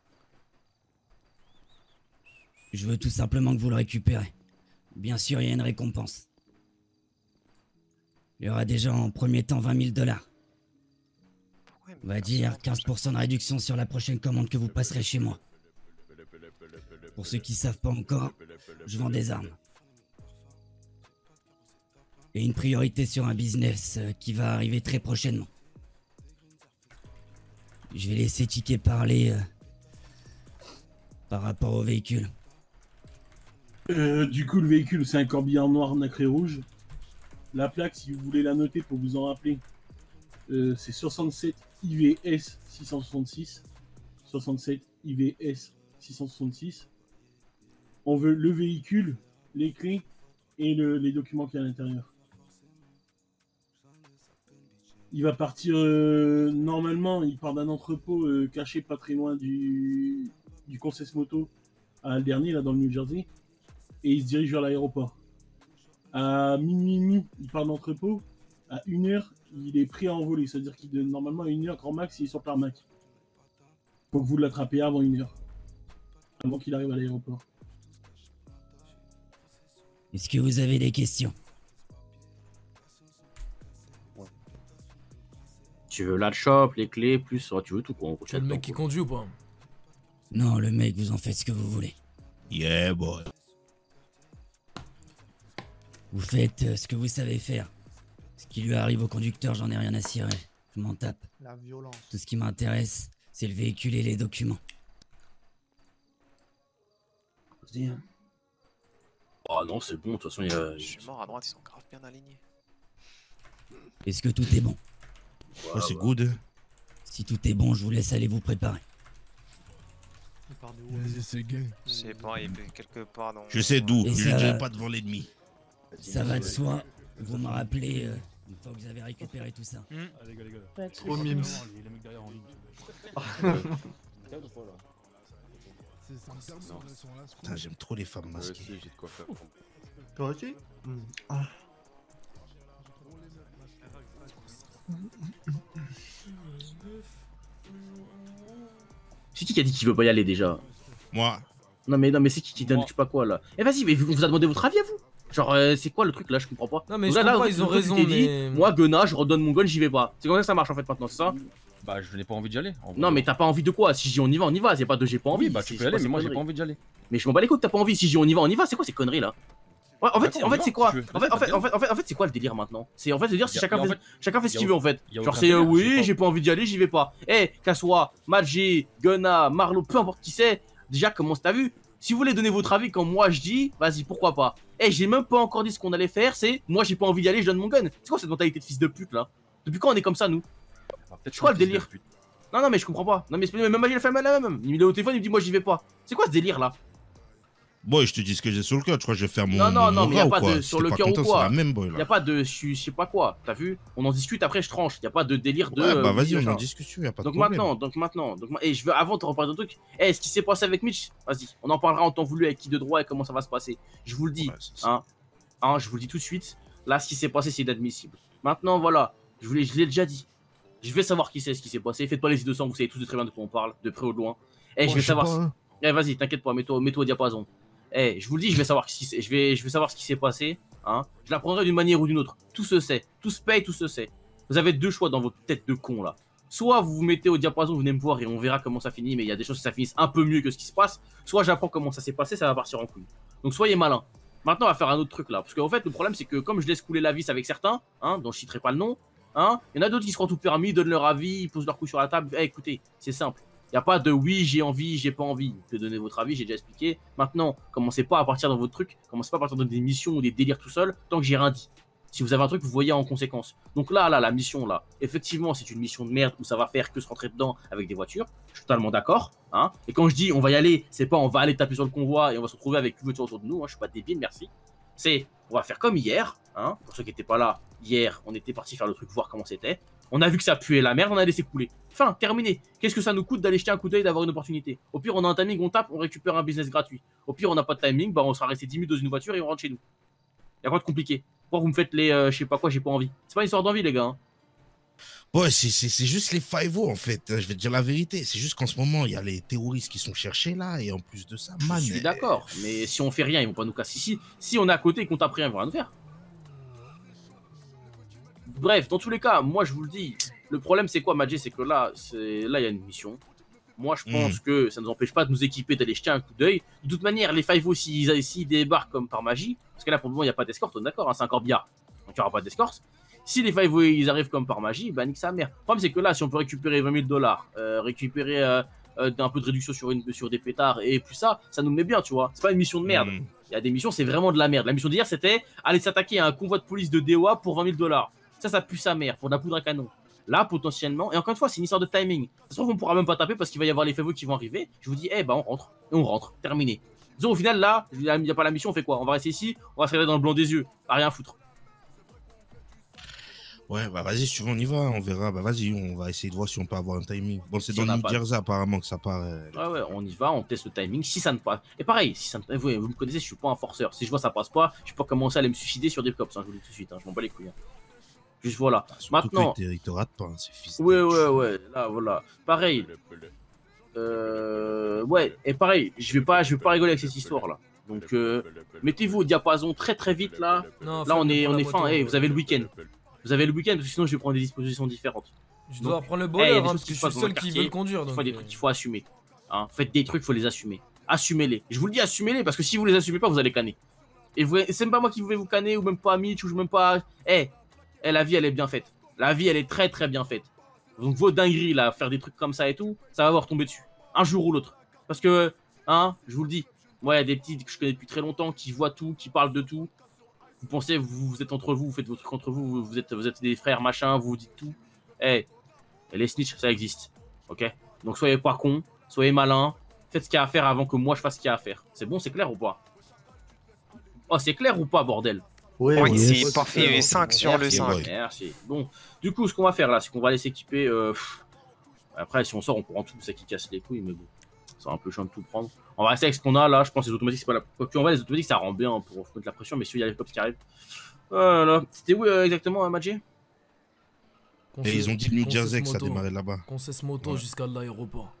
U: Je veux tout simplement que vous le récupérez. Bien sûr, il y a une récompense. Il y aura déjà en premier temps vingt mille dollars. On va dire quinze pour cent de réduction sur la prochaine commande que vous passerez chez moi. Pour ceux qui savent pas encore, je vends des armes. Et une priorité sur un business euh, qui va arriver très prochainement. Je vais laisser Ticket parler euh, par rapport au véhicule.
V: Euh, du coup, le véhicule, c'est un corbillard noir nacré rouge. La plaque, si vous voulez la noter pour vous en rappeler, euh, c'est soixante-sept I V S six cent soixante-six. soixante-sept I V S six cent soixante-six. On veut le véhicule, les clés et le, les documents qu'il y a à l'intérieur. Il va partir, euh, normalement, il part d'un entrepôt euh, caché pas très loin du, du Concess Moto à le dernier, là, dans le New Jersey. Et il se dirige vers l'aéroport. À minuit, il part de l'entrepôt. À une heure, il est prêt à envoler. C'est-à-dire qu'il donne normalement à une heure, grand max, il est sur tarmac. Faut que vous l'attrapiez avant une heure. Avant qu'il arrive à l'aéroport.
U: Est-ce que vous avez des questions?
E: Tu veux la shop, les clés, plus oh, tu veux tout quoi.
B: Tu as le mec qui conduit ou pas?
U: Non, le mec, vous en faites ce que vous voulez.
L: Yeah, boy.
U: Vous faites euh, ce que vous savez faire. Ce qui lui arrive au conducteur, j'en ai rien à cirer. Je m'en tape.
R: La violence.
U: Tout ce qui m'intéresse, c'est le véhicule et les documents.
E: Oh non, c'est bon, de toute façon, il y a...
H: Je suis mort à droite, ils sont grave bien alignés.
U: Est-ce que tout est bon?
L: Ouais, c'est good.
U: Si tout est bon, je vous laisse aller vous préparer.
K: Vas-y, c'est gay.
H: Je sais pas, il est quelque part dans...
L: Je sais d'où,
U: Et
L: je
U: ça
L: dirai
U: va-
L: pas devant l'ennemi.
U: Ça va de soi. Vous me rappelez euh, une fois que vous avez récupéré tout ça.
M: Allez, gars, les gars.
G: Pas de
M: Trop
G: soucis.
M: mimes. Les mecs derrière en ligne.
L: Putain, j'aime trop les femmes masquées.
W: j'ai de quoi faire.
R: Toi aussi
E: C'est qui qui a dit qu'il veut pas y aller déjà?
L: Moi.
E: Non mais non mais c'est qui qui donne je sais pas quoi là? Eh vas-y, mais vous vous a demandé votre avis à vous? Genre euh, c'est quoi le truc là? Je comprends pas.
B: Non mais
E: Donc
B: je
E: là,
B: comprends,
E: là,
B: ils ont
E: le truc,
B: raison,
E: tu t'es dit,
B: mais...
E: moi Gunna, je redonne mon gun, j'y vais pas. C'est comme ça que ça marche en fait maintenant, c'est ça?
C: Bah je n'ai pas envie d'y aller. en
E: Non
C: vrai.
E: mais t'as pas envie de quoi? Si j'y on y va, on y va, y a pas de j'ai pas envie.
C: Oui, bah tu
E: C'est-
C: peux y
E: c'est
C: aller,
E: quoi
C: mais
E: ces
C: moi j'ai
E: conneries?
C: pas envie d'y aller.
E: Mais je m'en bats les couilles, t'as pas envie. Si j'y on y va, on y va. C'est quoi ces conneries là? Ouais, en fait,
C: D'accord,
E: en
C: on y
E: fait
C: va,
E: c'est quoi?
C: si tu veux.
E: En fait, en
C: Vas-y,
E: fait,
C: t'as
E: en fait, en fait, en fait, c'est quoi le délire maintenant? C'est en fait de dire si
C: Y a-
E: chacun
C: y a en
E: fait,
C: fait-
E: chacun fait ce
C: y a
E: qu'il veut en fait.
C: y a
E: Genre
C: aucun
E: c'est euh,
C: délire, j'ai
E: oui,
C: pas-
E: j'ai pas envie d'y aller, j'y vais pas. Eh, qu'à soit Maggi, Gunna, Marlo, peu importe qui c'est, déjà comment t'as vu? Si vous voulez donner votre avis quand moi je dis, vas-y pourquoi pas. Eh, j'ai même pas encore dit ce qu'on allait faire, c'est moi j'ai pas envie d'y aller, je donne mon gun. C'est quoi cette mentalité de fils de pute là? Depuis quand on est comme ça nous?
C: peut-être
E: C'est quoi le
C: un fils de
E: délire?
C: pute.
E: Non non mais je comprends pas. Non mais c'est- même Maggi il a fait mal à la même. Il est au téléphone, il me dit moi j'y vais pas. C'est quoi ce délire là?
L: Boy, je te dis ce que j'ai sur le cœur, tu crois que je vais faire mon.
E: Non, non,
L: mon
E: non, mais y a
L: rat
E: pas
L: ou quoi?
E: de
L: Si
E: sur
L: t'es
E: le
L: pas
E: cœur ou
L: content, c'est
E: quoi.
L: la même, boy,
E: Y
L: là.
E: a pas de je suis- je sais pas quoi, t'as vu? On en discute après, je tranche. Y a pas de délire de.
L: Ouais, bah
E: euh,
L: vas-y, on en
E: machin.
L: discute, y a pas de
E: Donc
L: problème.
E: maintenant, donc maintenant, donc ma- et je veux avant de te reparler d'un truc. Eh, ce qui s'est passé avec Mitch, vas-y, on en parlera en temps voulu avec qui de droit et comment ça va se passer. Je vous le dis, hein, hein, je vous le dis tout de suite. Là, ce qui s'est passé, c'est inadmissible. Maintenant, voilà, je vous l'ai, je l'ai déjà dit. Je vais savoir qui c'est, ce qui s'est passé. Faites pas les innocents, vous savez tous de très bien de quoi on parle, de près ou de loin. Eh,
K: Moi,
E: je vais
K: je sais
E: savoir.
K: pas,
E: si-
K: hein.
E: Eh, vas-y, t'inquiète pas, mets-toi, mets-toi au diapason. Eh, je vous le dis, je vais savoir ce qui s'est- je vais, je vais savoir ce qui s'est passé. Hein. Je l'apprendrai d'une manière ou d'une autre. Tout se sait, tout se paye, tout se sait. Vous avez deux choix dans votre tête de con là. Soit vous vous mettez au diapason, vous venez me voir et on verra comment ça finit, mais il y a des choses que ça finisse un peu mieux que ce qui se passe. Soit j'apprends comment ça s'est passé, ça va partir en couille. Donc soyez malin. Maintenant, on va faire un autre truc là. Parce qu'en fait, le problème, c'est que comme je laisse couler la vis avec certains, hein, dont je citerai pas le nom, hein, il y en a d'autres qui se croient tout permis, donnent leur avis, ils posent leur couille sur la table. Eh, écoutez, c'est simple. Il n'y a pas de oui, j'ai envie, j'ai pas envie de donner votre avis, j'ai déjà expliqué. Maintenant, commencez pas à partir dans votre truc, commencez pas à partir dans des missions ou des délires tout seul, tant que j'ai rien dit. Si vous avez un truc, vous voyez en conséquence. Donc là, là, la mission là, effectivement, c'est une mission de merde où ça va faire que se rentrer dedans avec des voitures. Je suis totalement d'accord. Hein. Et quand je dis on va y aller, c'est pas on va aller taper sur le convoi et on va se retrouver avec une voiture autour de nous. Hein. Je suis pas débile, merci. C'est on va faire comme hier, hein, pour ceux qui n'étaient pas là, hier, on était parti faire le truc, voir comment c'était. On a vu que ça puait la merde, on a laissé couler. Fin, terminé. Qu'est-ce que ça nous coûte d'aller jeter un coup d'œil, d'avoir une opportunité? Au pire, on a un timing, on tape, on récupère un business gratuit. Au pire, on n'a pas de timing, bah on sera resté dix minutes dans une voiture et on rentre chez nous. Y'a quoi de compliqué? Pourquoi vous me faites les, euh, je sais pas quoi, j'ai pas envie? C'est pas une histoire d'envie, les gars. Hein.
L: Ouais, c'est juste les five en fait, je vais te dire la vérité. C'est juste qu'en ce moment, il y a les terroristes qui sont cherchés là, et en plus de ça, man.
E: Je suis d'accord, mais si on fait rien, ils vont pas nous casser. Si, si on est à côté et qu'on tape rien, ils vont rien nous faire. Bref, dans tous les cas, moi je vous le dis, le problème c'est quoi, Madjé, c'est que là, là il y a une mission. Moi je pense mmh. que ça ne nous empêche pas de nous équiper, d'aller jeter un coup d'œil. De toute manière, les five s'ils s'ils débarquent comme par magie, parce que là pour le moment il n'y a pas d'escorte, on est d'accord, hein, c'est un corbillard, donc il n'y aura pas d'escorte. Si les five ils arrivent comme par magie, bah nique sa mère. Le problème c'est que là, si on peut récupérer vingt mille dollars, euh, récupérer euh, euh, un peu de réduction sur, une, sur des pétards et plus ça, ça nous met bien, tu vois. C'est pas une mission de merde. Il mmh. y a des missions, c'est vraiment de la merde. La mission d'hier c'était aller s'attaquer à un convoi de police de D O A pour vingt mille dollars. Ça, ça pue sa mère pour de la poudre à canon. Là, potentiellement, et encore une fois, c'est une histoire de timing. Ça se trouve, on pourra même pas taper parce qu'il va y avoir les F V qui vont arriver. Je vous dis, eh ben, on rentre. Et on rentre. Terminé. Disons, au final, là, il n'y a pas la mission, on fait quoi? On va rester ici, on va se regarder dans le blanc des yeux. À rien foutre.
L: Ouais, bah vas-y, si tu veux, on y va, on verra. Bah vas-y, on va essayer de voir si on peut avoir un timing. Bon, c'est si dans le New Jersey, apparemment, que ça part. Euh...
E: Ouais, ouais, on y va, on teste le timing. Si ça ne passe. Et pareil, si ça ne... vous, vous me connaissez, je suis pas un forceur. Si je vois ça passe pas, je peux pas commencer à aller me suicider sur des cops, hein, je vous le dis tout de suite. Hein, je m'en bats les couilles. Hein. Juste voilà.
L: Ah,
E: maintenant.
L: Il te rate pas, hein, c'est fils.
E: Ouais, ouais, ouais. Là, voilà. Pareil. Euh... Ouais, et pareil, je vais pas, je vais pas rigoler avec cette histoire-là. Donc, euh, mettez-vous au diapason très très vite là. Non, là, on est, on est fin. Hey, vous avez le week-end. Vous avez le week-end parce que sinon je vais prendre des dispositions différentes.
B: Je dois prendre le bonheur, hey, hein, parce que je suis le seul qui veut le conduire.
E: Il faut des trucs qu'il faut assumer. Hein, faites des trucs, il faut les assumer. Assumez-les. Je vous le dis, assumez-les parce que si vous les assumez pas, vous allez canner. Et c'est même pas moi qui vais vous canner ou même pas Mitch ou même pas. Eh, hey, hey, la vie elle est bien faite. La vie elle est très très bien faite. Donc vos dingueries là, faire des trucs comme ça et tout, ça va vous retomber dessus. Un jour ou l'autre. Parce que, hein, je vous le dis, moi il y a des petits que je connais depuis très longtemps qui voient tout, qui parlent de tout. Vous pensez, vous, vous êtes entre vous, vous faites vos trucs entre vous, vous êtes, vous êtes des frères machin, vous vous dites tout. Eh, hey, les snitch, ça existe. Ok? Donc soyez pas cons, soyez malins, faites ce qu'il y a à faire avant que moi je fasse ce qu'il y a à faire. C'est bon, c'est clair ou pas? Oh, c'est clair ou pas, bordel?
P: Oui, oui c'est parfait, cinq sur le cinq.
E: Merci. Bon, du coup, ce qu'on va faire là, c'est qu'on va aller s'équiper. Euh... Après, si on sort, on prend tout, ça qui casse les couilles, mais bon, c'est un peu chiant de tout prendre. On va rester avec ce qu'on a là, je pense que les automatiques, c'est pas la. Puis on va, les automatiques, ça rend bien pour mettre la pression, mais si il y a les cops qui arrivent. Voilà. C'était où euh, exactement, hein, Madjé?
L: Et ils ont dit New Jersey que ça démarrait là-bas.
B: Concesse moto ouais. Jusqu'à l'aéroport.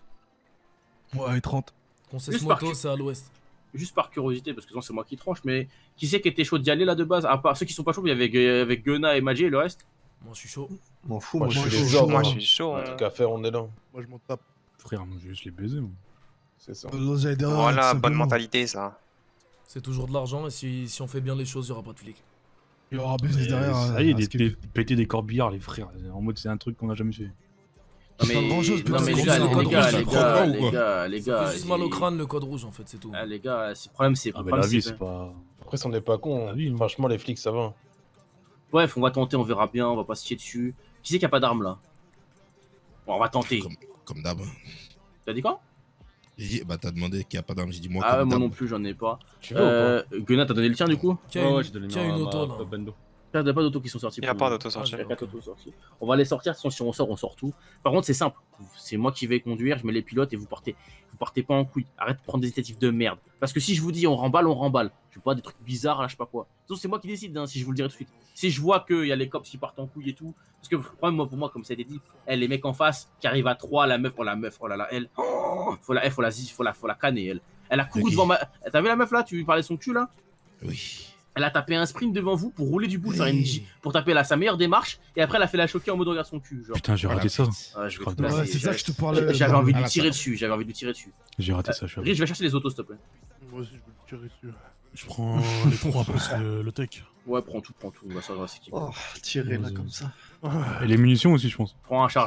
K: Ouais, trente.
B: Concesse moto, c'est à l'ouest.
E: Juste par curiosité, parce que c'est moi qui tranche, mais qui c'est qui était chaud d'y aller là de base? À part ceux qui sont pas chauds, il y avait avec Gunna et Madjé et le reste.
B: Moi je suis chaud.
Q: M'en fous, moi,
P: moi
Q: je
P: suis
Q: chaud.
P: chaud. Moi je suis chaud.
Q: En tout cas, faire, on est là.
J: Moi je m'en tape.
M: Frère, moi je vais juste les baiser.
Q: C'est ça.
P: Voilà, bonne mentalité ça.
B: C'est toujours de l'argent et si, si on fait bien les choses, il n'y aura pas de flics.
K: Il y aura business derrière.
M: Ça y est, des, péter des corbillards, les frères. En mode, c'est un truc qu'on a jamais fait.
E: Non mais, non, mais les gars, les gars, les gars, les gars, les gars,
B: c'est juste mal au crâne le code rouge en fait, c'est tout.
E: Ah, les gars, le problème c'est.
M: Ah, mais la vie c'est pas.
Q: Après, si on n'est pas con, franchement, les flics ça va.
E: Bref, on va tenter, on verra bien, on va pas se chier dessus. Qui c'est qui a pas d'armes là? Bon, on va tenter.
L: Comme, comme d'hab.
E: T'as dit quoi?
L: J'ai dit, bah t'as demandé qu'il n'y a pas d'armes, j'ai dit moi.
E: Ah, ouais, moi non plus, j'en ai pas. Tu veux euh, ou pas? Gunna, t'as donné le tien du coup?
B: Qui a une, ouais, qui a une auto là?
E: Il n'y a pas d'auto qui sont sortis.
P: Il n'y a pas d'auto sortis.
E: Il y a quatre autos sortis. On va les sortir, si on sort, on sort tout. Par contre, c'est simple. C'est moi qui vais conduire, je mets les pilotes et vous partez. Vous partez pas en couille. Arrête de prendre des initiatives de merde. Parce que si je vous dis on remballe, on remballe. Je veux pas des trucs bizarres là, je sais pas quoi. C'est moi qui décide, hein, si je vous le dirai tout de suite. Si je vois qu'il y a les cops qui partent en couille et tout. Parce que problème, moi, pour moi, comme ça a été dit, elle, les mecs en face qui arrivent à trois, la meuf, oh la meuf, oh là là, elle. Oh, faut la, elle, faut la, faut la, faut la canner, elle. Elle a couru okay. devant ma. T'as vu la meuf là? Tu lui parlais de son cul là?
L: Oui.
E: Elle a tapé un sprint devant vous pour rouler du bout, oui. faire une J, pour taper là, sa meilleure démarche, et après elle a fait la choquer en mode regarde son cul. Genre.
M: Putain, j'ai raté ça.
K: Ouais, c'est ça que je te parlais.
E: J'avais envie de lui tirer dessus, j'avais envie de lui tirer dessus.
M: J'ai raté ça, je
E: Rich, je vais chercher les autos, s'il te plaît.
J: Moi aussi, je vais le tirer dessus.
O: Je prends les trois plus le, le tech.
E: Ouais, prends tout, prends tout, ça va s'équiper.
K: Oh, tirer là comme ça.
M: Et les munitions aussi, je pense.
E: Prends un charge.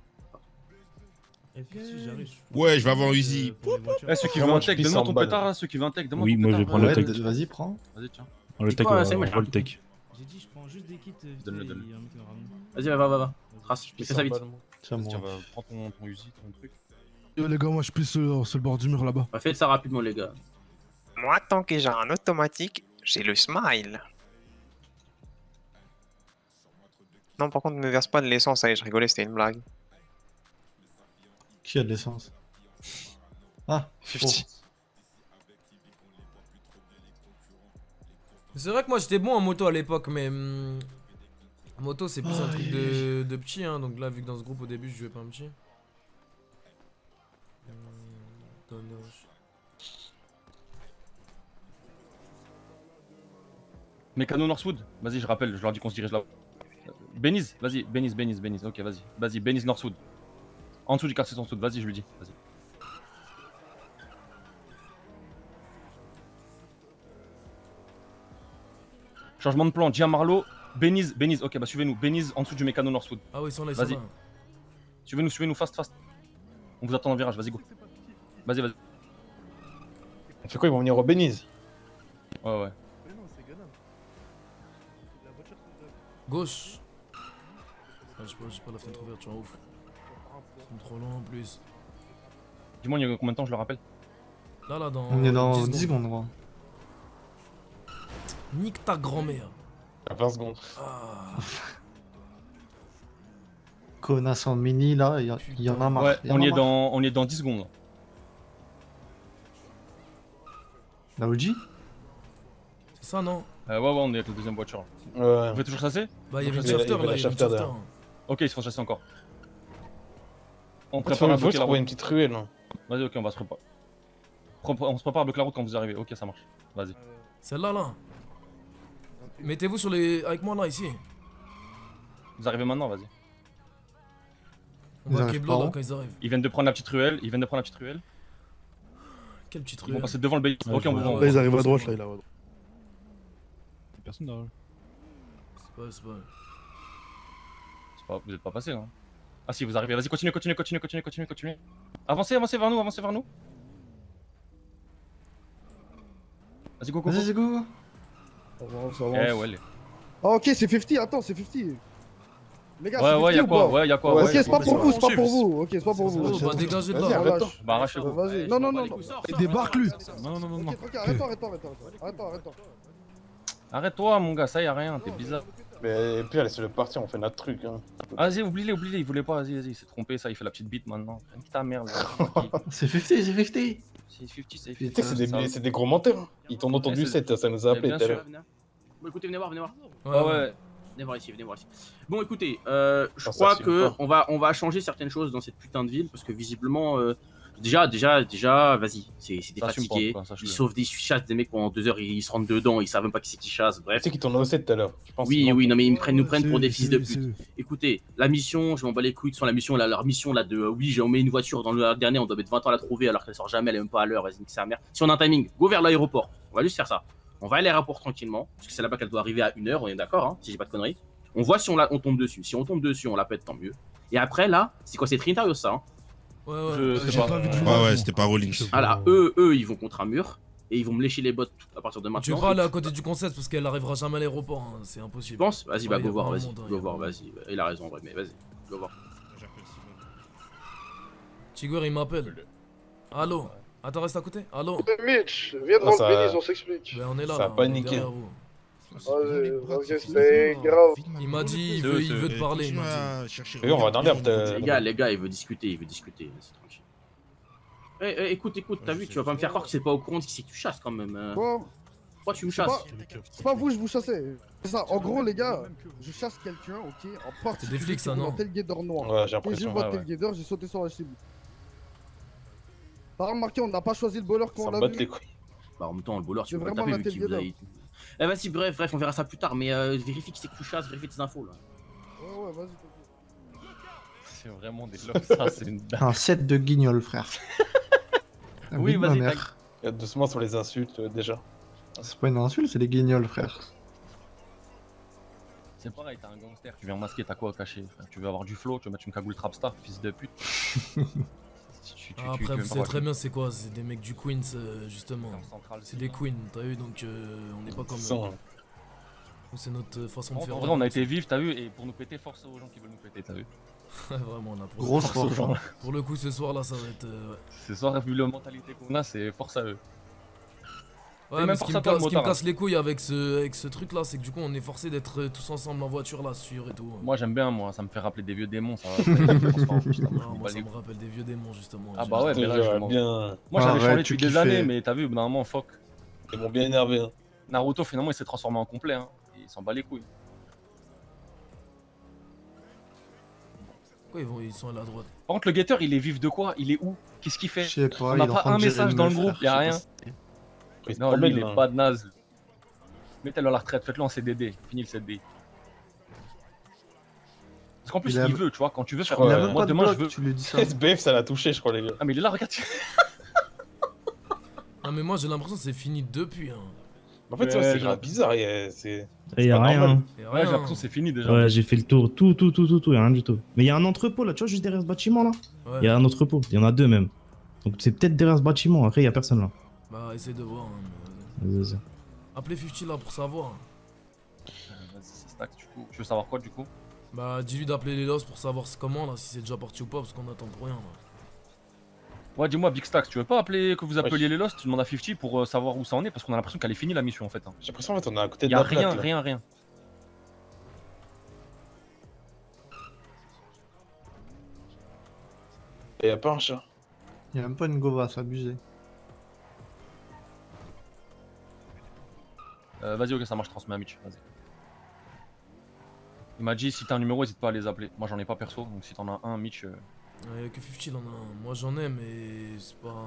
L: Ouais, je vais avoir Uzi.
C: Eh, ceux qui veulent un tech, donne-moi ton pétard, ceux qui veulent un tech, donne-moi ton
M: pétard. Oui, moi je vais prendre le tech.
K: Vas-y, prends.
C: Vas-y, tiens.
M: Le tech, on va le tech.
D: J'ai dit, je prends juste des kits.
C: Donne-le, donne-le.
E: Vas-y, va, va, va. Trace, je fais ça vite.
C: Tiens, prends ton Uzi, ton truc.
K: Yo, les gars, moi je suis plus sur le bord du mur là-bas.
E: Faites ça rapidement, les gars.
P: Moi, tant que j'ai un automatique, J'ai le smile. Non, par contre, ne me verse pas de l'essence. Allez, je rigolais, c'était une blague.
R: Qui a de l'essence? Ah,
P: cinquante.
B: C'est vrai que moi j'étais bon en moto à l'époque, mais hum, moto c'est plus un truc de, de petit, hein, donc là vu que dans ce groupe au début je jouais pas un petit. Hum,
C: Mécano Northwood, vas-y, je rappelle, je leur dis qu'on se dirige là. Beniz, vas-y, Beniz, Beniz, Beniz, ok, vas-y, vas-y, Beniz Northwood. En dessous du quartier Northwood, vas-y, je lui dis, vas-y. Changement de plan, Gianmarlo, Beniz, Beniz, ok, bah suivez-nous, Beniz en dessous du Mécano Northwood.
B: Ah oui, ils sont là, ils sont
C: Vas-y.
B: là.
C: Suivez-nous, suivez-nous, fast, fast. On vous attend en virage, vas-y, go. Vas-y, vas-y.
Q: On fait quoi? Ils vont venir au Beniz?
C: Ouais, ouais.
B: Gauche. Ah, j'ai pas, j'ai pas la fenêtre ouverte, tu vois, ouf. Ils sont trop loin en plus.
C: Dis-moi, il y a combien de temps, je le rappelle?
B: Là, là, dans.
R: On est dans
B: dix
R: dix secondes, gros.
B: Nique ta grand-mère.
Q: À vingt secondes.
B: Ah.
R: Connasse en mini, là, il y, il y en a marre.
C: Ouais,
R: il y en
C: on
R: a
C: y, est
R: marre.
C: dans, on y est dans dix secondes.
R: La O G?
B: C'est ça, non?
C: Euh, ouais, ouais, on est avec la deuxième voiture.
Q: Ouais.
C: Vous faites toujours chasser?
B: Bah, il y avait le
Q: Il y a-
B: shafter
Q: il y avait
B: là,
Q: la
B: il y avait le
Q: shafter
B: shafter.
Q: derrière.
C: Ok, ils se font chasser encore. On
Q: Il
C: prépare
Q: faut,
C: à
Q: il faut
C: bloquer
Q: se
C: la
Q: trouver
C: route.
Q: une petite ruelle. Là.
C: Vas-y, ok, on va se préparer. On se prépare à bloquer la route quand vous arrivez. Ok, ça marche. Vas-y.
B: Celle-là, là. Mettez-vous sur les. Avec moi là, ici.
C: Vous arrivez maintenant, vas-y.
B: On va Keblo là quand ils arrivent.
C: Ils viennent de prendre la petite ruelle. Ils viennent de prendre la petite ruelle.
B: Quelle petite
C: Ils vont
B: ruelle?
C: passer devant le B.
J: Ouais,
C: Ok,
J: je
C: on
J: vois.
C: vous
J: Là, ils arrivent à droite, là, il arrive à droite.
M: Personne derrière.
B: C'est pas, c'est pas.
C: C'est pas, vous êtes pas passé là. Ah si, vous arrivez. Vas-y, continuez, continuez, continuez, continuez, continuez, continuez. Avancez, avancez vers nous, avancez vers nous. Vas-y, go, go, go.
R: Vas-y, go.
J: Avance, avance.
C: Eh ouais, les...
J: Ah, ok, c'est cinquante, attends, c'est cinquante. Les gars,
C: Ouais,
J: c'est
C: ouais,
J: cinquante
C: y'a
J: ou
C: quoi,
J: pas?
C: ouais, y'a quoi,
J: Ok,
C: ouais,
J: c'est
C: y'a
J: pas
C: quoi.
J: pour vous, c'est pas
C: Suivez.
J: pour vous. Ok, c'est pas pour vous.
B: Bah, dégagez de
J: Vas-y,
B: là.
J: relâche.
C: Bah, arrachez-vous.
J: Vas-y. Non, non, non, non.
K: Débarque lui.
M: Non, non, non, non.
J: Ok, tranquille, arrête-toi, arrête-toi, arrête-toi. Arrête-toi, arrête-toi.
C: Arrête-toi, mon gars, ça y a rien, t'es bizarre.
Q: Mais puis, laissez-le partir, on fait notre truc. Hein.
C: Vas-y, oublie-les, oublie-les, il voulait pas, vas-y, vas-y, il s'est trompé, ça, il fait la petite bite maintenant. Nique ta merde, là.
R: C'est cinquante, c'est cinquante.
C: C'est cinquante, c'est
Q: Tu sais
C: cinquante.
Q: que c'est des, c'est des gros menteurs. Hein. Ils t'ont entendu
C: Ouais, c'est-
Q: sept, ça nous a
C: Mais
Q: appelé
C: bien
Q: tout à
C: sûr.
Q: l'heure.
E: Bon, écoutez, venez voir, venez voir.
C: Ouais, ouais.
E: Venez voir ici, venez voir ici. Bon, écoutez, euh, je
Q: Ah, ça
E: crois
Q: assume
E: que
Q: pas.
E: on va, on va changer certaines choses dans cette putain de ville parce que visiblement, euh, déjà, déjà, déjà, vas-y, c'est c'est des
C: Ça assume
E: fatigués.
C: pas, quoi, sache-le.
E: Ils sauvent des ils chassent des mecs pendant deux heures, ils se rentrent dedans, ils savent même pas qui c'est qui chasse. Bref.
Q: Tu sais qu'ils t'ont lancé tout à l'heure. je pense
E: Oui,
Q: qu'ils
E: oui,
Q: l'ont-
E: non, mais ils me prennent, nous prennent
K: c'est
E: pour
K: eux,
E: des
K: c'est
E: fils de
K: eux, c'est
E: pute.
K: eux.
E: Écoutez, la mission, je m'en bats les couilles sur la mission, là, leur mission là de euh, oui, j'ai emmené une voiture dans le dernier, on doit mettre vingt ans à la trouver alors qu'elle sort jamais, elle est même pas à l'heure, vas-y, nique sa mère. Si on a un timing, go vers l'aéroport. On va juste faire ça. On va à l'aéroport tranquillement, parce que c'est là-bas qu'elle doit arriver à une heure, on est d'accord, hein, si j'ai pas de conneries. On voit si on, la, on tombe dessus. Si on tombe dessus, on la pète, tant mieux. Et après, là, c'est quoi? C'est Trinitario, ça, hein?
B: Ouais, ouais.
C: Je sais
K: J'ai
C: pas.
K: pas vu de
L: Ouais, ouais, c'était pas Rollins.
E: Voilà, eux, eux, ils vont contre un mur. Et ils vont me lécher les bottes à partir de
B: Tu
E: maintenant.
B: veux pas aller à côté du concept parce qu'elle arrivera jamais à l'aéroport, hein, c'est
E: Tu
B: impossible.
E: penses? Vas-y, bah
B: Ouais,
E: go
B: y a
E: voir,
B: pas un
E: vas-y.
B: monde, hein, y
E: Go
B: a
E: voir,
B: pas un
E: vas-y. Il a raison, en vrai, mais vas-y. Go voir.
B: Tigor il m'appelle. Allô? Attends, reste à côté. Allô?
J: Mitch, viens
Q: devant le Ça- Belize,
J: on s'explique.
B: Ben on est là.
Q: Ça a
B: là, on est
Q: paniqué.
B: derrière vous.
J: Vas-y, ok, c'est grave.
B: Il m'a dit, il
C: C'est
B: veut,
C: eux,
B: il
C: c'est
B: veut
C: eux.
B: te parler. il m'a dit.
Q: Et on va dans l'herbe.
E: Les gars, les gars, il veut discuter, il veut discuter. Vas-y, tranquille. Eh, eh, écoute, écoute, t'as vu, tu vas pas me faire croire que c'est pas au courant de qui c'est que tu chasses quand même. euh.
J: Bon,
E: Pourquoi tu me
J: c'est
E: chasses?
J: pas, c'est pas vous, je vous chassais. C'est ça, en gros, les gars, je chasse quelqu'un, ok, en particulier.
B: flics, ça,
J: qui roule
B: non
J: en tailgater noir.
Q: Ouais, j'ai
J: Et j'ai
Q: l'impression.
J: le voie
C: ouais,
J: de
C: ouais.
J: tailgater, j'ai sauté sur la cible. T'as remarqué, on n'a pas choisi le bowler quand
Q: Ça
J: on
Q: me
J: l'a
Q: batte
J: vu.
Q: les couilles.
E: Bah en même temps, le bowler, tu
J: C'est
E: peux pas le
J: vraiment
E: taper vu
J: la
E: qu'il vous a...
J: tailgater.
E: Eh vas-y, bref, bref, on verra ça plus tard, mais euh, vérifie qui c'est que tu chasses, vérifie tes infos là.
J: Ouais, ouais, vas-y. t'inquiète.
C: C'est vraiment des lobes, ça, c'est une dingue.
R: Un set de guignols, frère. Ah
C: Oui,
R: ma
C: vas-y,
R: mère.
Q: Il y a doucement sur les insultes euh, déjà.
R: C'est pas une insulte, c'est des guignols, frère.
C: C'est pareil, t'as un gangster, tu viens masquer, t'as quoi à cacher, frère? Tu veux avoir du flow, tu veux mettre une cagoule trapstar, fils de pute. Tu- tu- tu-
B: Ah,
C: tu- tu
B: après,
C: veux
B: vous
C: pas
B: savez
C: voir
B: très
C: qui-
B: bien c'est quoi, c'est des mecs du Queens euh, justement.
C: en centrale,
B: C'est des Queens, t'as vu, donc euh, on n'est pas comme
Q: Sans,
B: eux.
Q: hein.
B: Nous, c'est notre euh, façon de
C: En
B: faire.
C: en vrai, on a été vifs, t'as vu, et pour nous péter, force aux gens qui veulent nous péter, t'as vu?
B: Vraiment, on a pour,
R: Grosse
B: pour,
R: force.
B: pour le coup, ce soir là, ça va être. euh, ouais.
C: Ce soir, vu la mentalité qu'on a, c'est force à eux.
B: Ouais, mais ce qui, me casse, ce qui me casse les couilles avec ce, avec ce truc là, c'est que du coup on est forcé d'être euh, tous ensemble en voiture là, sûr et tout.
C: Moi j'aime bien, moi, ça me fait rappeler des vieux démons. Ça,
B: Non, moi ça me rappelle des vieux démons justement.
C: Ah bah ouais, mais là je
Q: bien.
C: Moi j'avais
Q: Arrête,
C: changé
Q: tu
C: depuis des
Q: kiffais.
C: années, mais t'as vu, normalement, fuck.
Q: Ils m'ont bien énervé. Hein.
C: Naruto finalement il s'est transformé en complet, hein. Il s'en bat les couilles.
B: Pourquoi ils, vont, ils sont allés à droite?
C: Par contre, le guetteur il est vif de quoi? Il est où? Qu'est-ce qu'il fait?
D: Je sais pas,
C: On
D: il
C: n'a
D: est en
C: pas
D: train
C: un
D: de gérer
C: message
D: une
C: dans le
D: meuf,
C: groupe,
D: frère,
C: y'a
D: je sais
C: rien.
D: pas si c'est-
C: Non, lui il est pas de naze. Mettez-le à la retraite, faites-le en C D D, fini le C D D. Parce qu'en plus,
Q: Il a-
C: il veut, tu vois, quand tu veux faire.
Q: crois,
C: euh,
Q: euh,
C: moi,
Q: pas de
C: demain,
Q: bloc,
C: je veux.
Q: tu lui dis ça. S B F, ça l'a touché, je crois, les gars.
C: Ah, mais il est là, regarde.
B: Ah, mais moi j'ai l'impression que c'est fini depuis. Hein.
Q: En fait,
C: Ouais,
Q: ça, c'est
C: j'ai-
Q: grave bizarre. et C'est.
N: Il y a
Q: pas
N: rien.
Q: normal.
B: Y a
C: Ouais, j'ai l'impression que c'est fini déjà.
N: Ouais, j'ai fait le tour. Tout, tout, tout, tout, tout. Il y a rien du tout. Mais il y a un entrepôt là, tu vois, juste derrière ce bâtiment là.
B: Ouais.
N: Il y a un entrepôt. Il y en a deux même. Donc c'est peut-être derrière ce bâtiment. Après, il y a personne là.
B: Bah, essaye de voir. Hein, mais-
N: Vas-y, vas-y.
B: Appelez cinquante là pour savoir.
C: Vas-y, ça stack du coup. Tu veux savoir quoi du coup?
B: Bah, dis-lui d'appeler les Lost pour savoir c'est comment là, si c'est déjà parti ou pas, parce qu'on attend pour rien là.
C: Ouais, dis-moi, Big Stacks, tu veux pas appeler que vous appeliez les Lost? Tu demandes à cinquante pour euh, savoir où ça en est parce qu'on a l'impression qu'elle est finie la mission en fait. Hein.
Q: J'ai l'impression en fait on est à côté de
C: Y'a
Q: la
C: rien,
Q: plaque, là.
C: rien, rien.
Q: Et y'a pas un chat.
D: Il y a même pas une gova, c'est abusé.
C: Euh, vas-y, ok, ça marche, je transmets à Mitch. Vas-y. Il m'a dit si t'as un numéro, n'hésite pas à les appeler. Moi j'en ai pas perso, donc si t'en as un, Mitch. Euh...
B: Ouais, que cinquante il en a un. Moi j'en ai, mais c'est pas.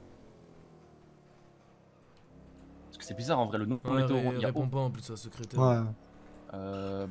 C: Parce que c'est bizarre en vrai, le nom
B: Ouais,
C: météo.
B: ré-
C: il y a
B: réponds
C: O.
B: pas en plus à secrétaire.
D: Ouais.
C: Euh.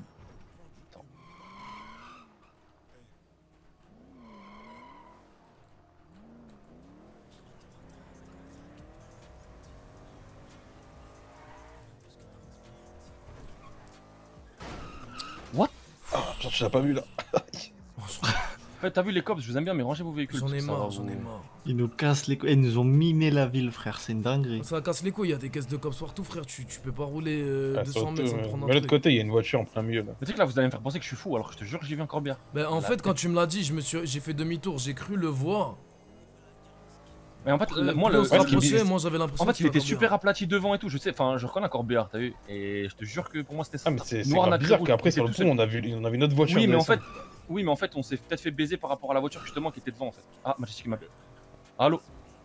C: What?
Q: Ah, genre, tu l'as pas vu là.
C: En fait, t'as vu les cops, je vous aime bien, mais rangez vos véhicules.
B: J'en ai
C: parce que ça
B: marre,
C: va
B: j'en ai
C: vous-
B: marre.
D: Ils nous cassent les couilles. Ils nous ont miné la ville, frère. C'est une dinguerie.
B: Ça casse les couilles, y a des caisses de cops partout, frère. Tu, tu peux pas rouler euh,
Q: Ah,
B: deux cents
Q: surtout,
B: mètres sans
Q: euh,
B: prendre un
Q: de l'autre
B: truc.
Q: côté, il y a une voiture en plein milieu là.
C: Mais tu sais que là, vous allez me faire penser que je suis fou, alors que je te jure que j'y vais encore bien.
B: Ben en
C: La
B: fait, quand
C: tête.
B: tu me l'as dit, je me suis, j'ai fait demi-tour, j'ai cru le voir.
C: Mais en fait,
B: Euh,
C: moi,
B: plus
C: le.
B: on se rapprochait, moi, j'avais l'impression
C: En fait,
B: que
C: il était
B: c'était
C: super
B: Corbillard.
C: aplati devant et tout. Je sais, enfin, je reconnais un Corbillard, t'as vu. Et je te jure que pour moi, c'était ça.
Q: Ah, mais c'est c'est
C: Noir,
Q: grave
C: nacré,
Q: bizarre
C: rouge,
Q: qu'après
C: il
Q: sur le
C: était
Q: pont,
C: tout
Q: on a vu, on a vu une autre voiture.
C: Oui, mais en
Q: descendre.
C: fait, oui, mais en fait, on s'est peut-être fait baiser par rapport à la voiture justement qui était devant en fait. Ah, Majestic qui m'appelle. Allô.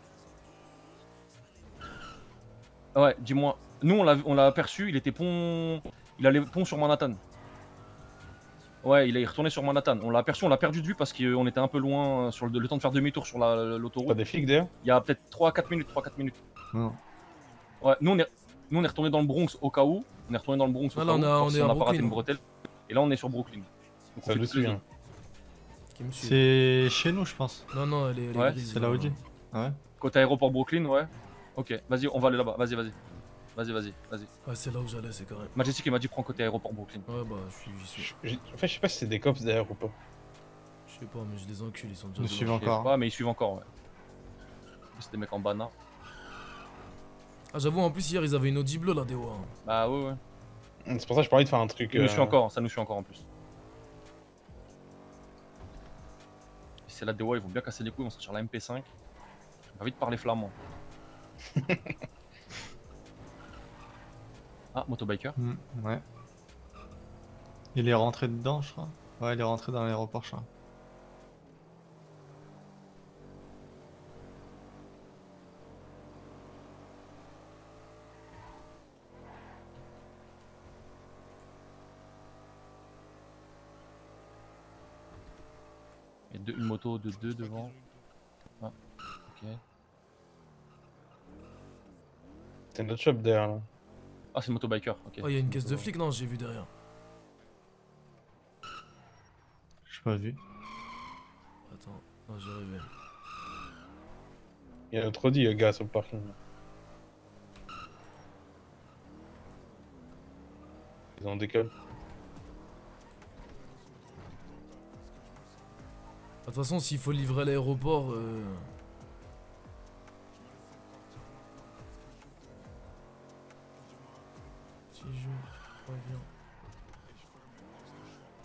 C: Ouais, dis-moi. Nous, on l'a, on l'a aperçu. Il était pont, il allait pont sur Manhattan. Ouais, il est retourné sur Manhattan. On l'a aperçu, on l'a perdu de vue parce qu'on était un peu loin sur le, le temps de faire demi-tour sur la- l'autoroute.
Q: Pas des flics d'ailleurs.
C: Il y a peut-être trois à quatre minutes, trois à quatre minutes.
D: Non.
C: Ouais, nous on est, nous on est retourné dans le Bronx au cas où. On est retourné dans le Bronx au
B: Ah,
C: cas
B: là, on
C: où.
B: a-
C: voir
B: on
C: si
B: est à
C: n'a pas raté
B: Brooklyn.
C: une bretelle. Et là, on est sur Brooklyn. Donc,
Q: Ça
C: on fait
Q: le
C: toutes les
Q: suit,
C: zones.
Q: hein.
B: Qui me suit.
D: C'est chez nous, je pense.
B: Non, non, elle est, elle est
C: Ouais,
B: grise,
D: C'est
B: là.
D: la Audi. Ouais.
C: Côté aéroport Brooklyn, ouais. Ok, vas-y, on va aller là-bas. Vas-y, vas-y. Vas-y, vas-y, vas-y.
B: Ouais, c'est là où j'allais, c'est correct.
C: Majestic il m'a dit prends côté aéroport Brooklyn.
B: Ouais, bah, je suis, j'y suis.
Q: J'ai- En fait, je sais pas si c'est des cops derrière ou pas.
B: Je sais pas, mais je les encule, ils sont déjà
D: Ils
B: devant.
D: suivent
C: Je sais
D: encore.
C: pas, mais ils suivent encore, ouais. C'est des mecs en banana.
B: Ah, j'avoue, en plus, hier, ils avaient une Audi bleue, là, des hauts.
C: Bah ouais, ouais.
Q: C'est pour ça que j'ai pas envie de faire un truc.
C: Ça nous
Q: euh,
C: suit encore, ça nous suit encore en plus. Et c'est la D O A, ils vont bien casser les couilles, on sera sur la M P cinq. J'ai envie de parler flamand. Ah, motobiker.
D: Hmm, ouais. Il est rentré dedans, je crois. Ouais, il est rentré dans l'aéroport, je crois.
C: Il y a deux- une moto de deux devant. Ah, ok.
Q: C'est notre shop derrière là.
C: Ah, c'est motobiker, ok.
B: Oh, il y a une caisse de flic, non, j'ai vu derrière.
D: J'ai pas vu.
B: Attends, non, j'ai rêvé.
Q: Il y a notre Audi, le gars, sur le parking. Ils en décollent.
B: De toute façon, s'il faut livrer à l'aéroport. Euh... Si je reviens.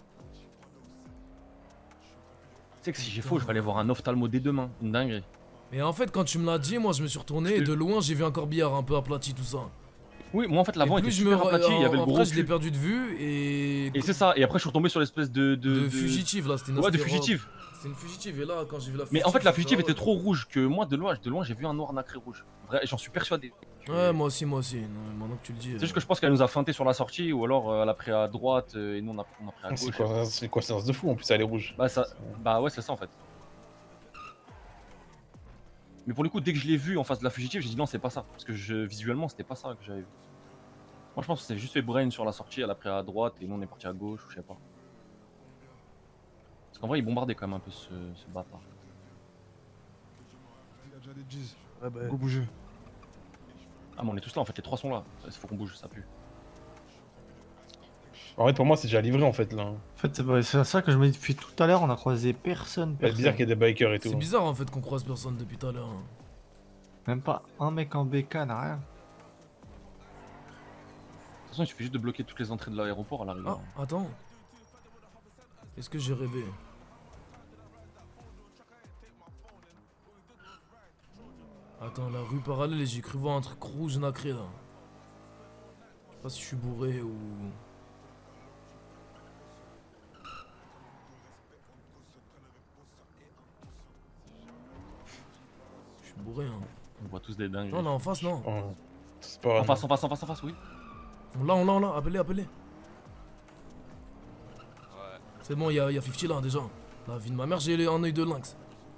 C: Tu sais que si j'ai faux, je vais aller voir un ophtalmo dès demain. Une dinguerie.
B: Et en fait, quand tu me l'as dit, moi je me suis retourné et de loin j'ai vu un corbillard un peu aplati, tout ça.
C: Oui, moi en fait l'avant
B: Et
C: était
B: plus je me
C: super aplati, il y avait le gros
B: Après, je l'ai
C: cul.
B: perdu de vue et.
C: Et c'est ça, et après je suis retombé sur l'espèce de, de,
B: De fugitive là, c'était une
C: Ouais, de
B: astéroïde.
C: fugitive.
B: C'était une fugitive et là, quand j'ai vu la fugitive.
C: Mais en fait la
B: j'ai
C: fugitive
B: fait,
C: était
B: ah
C: trop rouge que moi de loin, de loin j'ai vu un noir nacré rouge. Vrai, j'en suis persuadé.
B: Ouais, ouais, moi aussi, moi aussi. Non, mais maintenant que tu le dis.
C: C'est juste que je pense qu'elle nous a feinté sur la sortie ou alors euh, elle a pris à droite euh, et nous on a, on a pris à gauche.
Q: C'est quoi, c'est une coïncidence de fou en plus, elle est rouge.
C: Bah, ça, bah ouais, c'est ça en fait. Mais pour le coup, dès que je l'ai vu en face de la fugitive, j'ai dit non, c'est pas ça. Parce que je, visuellement, c'était pas ça que j'avais vu. Moi, je pense que c'est juste fait brain sur la sortie, elle a pris à droite et nous on est parti à gauche, ou je sais pas. Parce qu'en vrai, il bombardait quand même un peu ce, ce bâtard.
K: Il a déjà des G's.
J: Ouais, bah.
K: Go bouger.
C: Ah, mais on est tous là en fait, les trois sont là. Il faut qu'on bouge, ça pue.
Q: En fait, pour moi, c'est déjà livré en fait là.
D: En fait, c'est bah, c'est ça que je me dis depuis tout à l'heure, on a croisé personne.
Q: C'est
D: personne.
Q: bizarre qu'il y ait des bikers et tout.
B: C'est bizarre en fait qu'on croise personne depuis tout à l'heure. hein.
D: Même pas un mec en bécane, rien.
C: De toute façon, il suffit juste de bloquer toutes les entrées de l'aéroport à l'arrivée.
B: Ah, attends. Est-ce que j'ai rêvé? Attends, la rue parallèle, j'ai cru voir un truc rouge nacré là. Je sais pas si je suis bourré ou. Je suis bourré hein.
C: On voit tous des dingues.
B: Non, là en face, non.
Q: C'est pas
C: En face, en face, en face, en face, oui.
B: On l'a, on l'a, on l'a, appelez, appelez. C'est bon, il y a, y a cinquante là déjà. La vie de ma mère, j'ai un œil de lynx.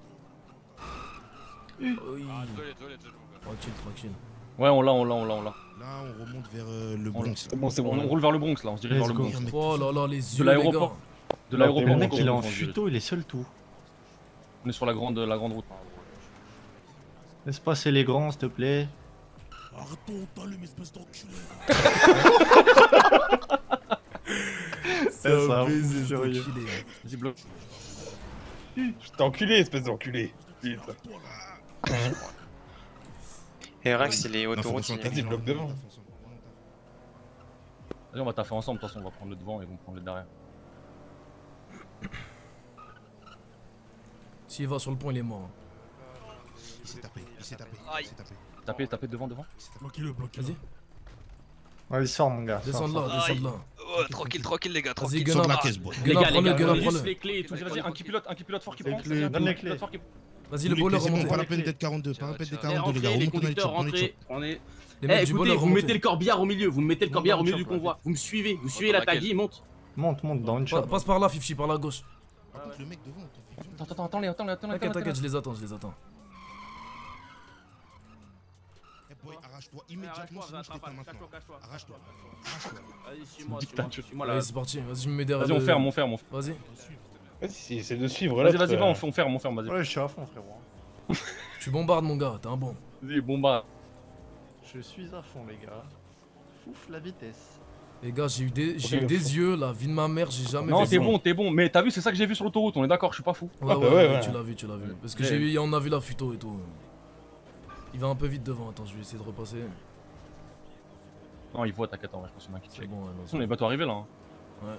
B: Oui. Tranquille, tranquille.
C: Ouais, on l'a, on l'a, on l'a, on l'a.
L: Là, on remonte vers euh, le
C: On-
L: Bronx.
C: c'est bon, c'est bon. On roule vers le Bronx là, on se dirige vers le Bronx.
B: Oh là là, les
C: De
B: yeux,
C: l'aéroport.
B: les
C: De
D: Le
C: l'aéroport.
D: mec,
C: on
D: il est en
C: se dirige.
D: futo, il est seul tout.
C: On est sur la grande, la grande route.
D: Laisse passer les grands, s'il te plaît.
O: Arrête ton talum, espèce d'enculé.
D: C'est un baiser, sérieux.
C: Vas-y, bloque.
Q: Je t'ai enculé, espèce d'enculé. Putain.
P: Et Rex, il est autoroute. il est-
Q: Vas-y, bloque devant.
C: Vas-y, on va taffer ensemble, de toute façon, on va prendre le devant et ils vont prendre le derrière.
B: S'il va sur le pont, il est mort.
L: Il s'est tapé, il s'est tapé, il s'est tapé.
C: Tapez, tapez devant, devant.
O: Bloquez-le, bloquez-le.
B: Vas-y.
D: Vas-y, sors, mon gars.
B: Descends de là, descends de là.
F: Oh, tranquille, tranquille, les gars,
B: Vas-y,
F: tranquille.
B: Gunnar.
L: Sors de la caisse, boy.
B: Gunnar,
C: Les gars,
B: prends-le,
C: les gars,
B: Gunnar,
C: juste
B: prends-le.
C: les clés et tout. Vas-y, un qui pilote, un qui pilote fort qui
D: Les
C: prend.
D: clés,
C: Vas-y, un
D: donne les
C: qui pilote
D: clés.
C: fort qui-
B: Vas-y, le bowler,
L: C'est bon, on
B: remontez.
L: prend la peine d'être quarante-deux, pas la peine d'être
E: Eh,
L: quarante-deux, les gars.
E: rentrez, les
L: Remontez dans les
E: conducteurs,
L: chocs, dans les chocs.
E: rentrez. On est.
B: Les
E: Eh,
B: mecs du bowler,
E: écoutez, vous
B: remontez.
E: mettez le corbillard au milieu, vous me mettez le corbillard au
D: dans le
E: milieu du
D: shop, là,
E: convoi. Vous me suivez, vous suivez la
F: laquelle
E: taggy, monte.
D: Monte, monte dans une
B: Pa-
D: shop.
B: Passe par là, cinquante, par la gauche.
L: Par contre, le mec devant,
C: Attends, attends, attends, les, attends, les, attends, les,
B: T'inquiète,
C: attends,
B: t'inquiète,
C: les.
B: je les attends, je les attends.
L: Eh boy, arrache-toi immédiatement, sinon je t'éteins maintenant. Arrache-toi. Arrache-toi.
E: Vas-y, suis-moi,
C: Dictature.
E: suis-moi, suis-moi là.
B: Allez, c'est parti, vas-y, je me mets derrière.
C: Vas-y, on
B: le-
C: ferme, on ferme, on ferme.
B: Vas-y.
Q: Vas-y, c'est de suivre
C: Vas-y,
Q: là.
C: vas-y, va, on f- on ferme, on ferme, vas-y.
D: Ouais, je suis à fond, frérot.
B: Tu bombardes, mon gars, t'es un bon.
C: Vas-y, bon bah.
D: Je suis à fond, les gars. Fouf la vitesse.
B: Les gars, j'ai eu des, j'ai eu
Q: Ok,
B: des
Q: faut-
B: yeux, la vie de ma mère, j'ai jamais
C: Non,
B: vu
C: t'es
B: ça.
C: bon, t'es bon. Mais t'as vu, c'est ça que j'ai vu sur l'autoroute, on est d'accord, je suis pas fou.
B: Ouais,
Q: Ah,
B: ouais,
Q: bah
B: ouais,
Q: ouais,
B: tu
Q: ouais.
B: l'as vu, tu l'as vu. Parce que
C: Ouais.
B: j'ai eu, on a vu la futo et tout. Il va un peu vite devant, attends, je vais essayer de repasser.
C: Non, il voit, t'inquiète, en vrai, je pense qu'il y en a qui
B: C'est
C: check.
B: bon, ouais, non,
C: De toute façon, on est bientôt arrivé là. hein.
B: Ouais.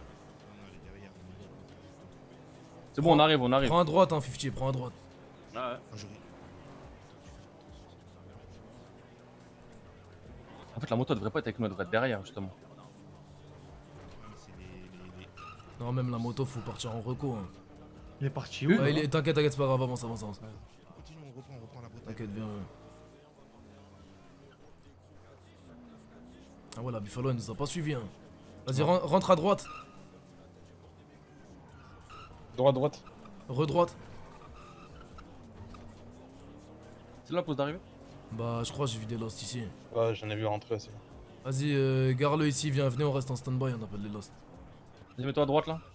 C: C'est bon, on arrive, on arrive.
B: Prends à droite, hein, cinquante, prends à droite.
E: Ah ouais.
C: En fait, la moto elle devrait pas être avec nous, elle devrait être derrière, justement.
B: Non, même la moto, faut partir en reco. Hein.
D: Il est parti où
B: Ouais,
D: là
B: il est... T'inquiète, t'inquiète, c'est pas grave, avance, avance, avance.
L: Continue, on reprend, on reprend la Bretagne.
B: T'inquiète, viens. Ah ouais, la Buffalo, elle nous a pas suivi. Hein. Vas-y, ren- rentre à droite.
Q: Droite, droite.
B: Redroite.
C: C'est là la pause d'arrivée?
B: Bah, je crois que j'ai vu des lost ici.
Q: Ouais, j'en ai vu rentrer aussi.
B: Vas-y, euh, gare-le ici, viens, venez, on reste en stand-by, on appelle les lost.
C: Vas-y, mets-toi à droite là.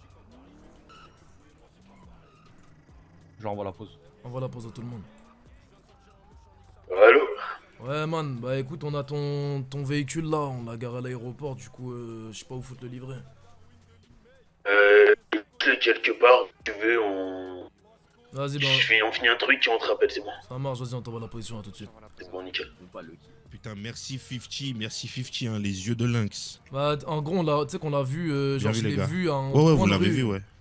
C: Je leur envoie la pause.
B: Envoie la pause à tout le monde.
T: Allô?
B: Ouais, man, bah écoute, on a ton, ton véhicule là, on l'a garé à l'aéroport, du coup, euh, je sais pas où foutre le livret.
T: Euh, c'est quelque part, si tu veux, on...
B: Vas-y, bah.
T: Je fais, on finit un truc et on te rappelle, c'est bon.
B: Ça marche, vas-y, on t'envoie la position, à tout de suite.
T: C'est bon, nickel.
L: Putain, merci cinquante, merci cinquante, hein, les yeux de lynx.
B: Bah, en gros, on l'a, tu sais qu'on l'a vu, euh,
L: Bien
B: genre,
L: vu,
B: je
L: les
B: l'ai
L: gars.
B: vu à un
L: Ouais, ouais,
B: coin
L: vous
B: de
L: l'avez
B: rue.
L: vu, ouais.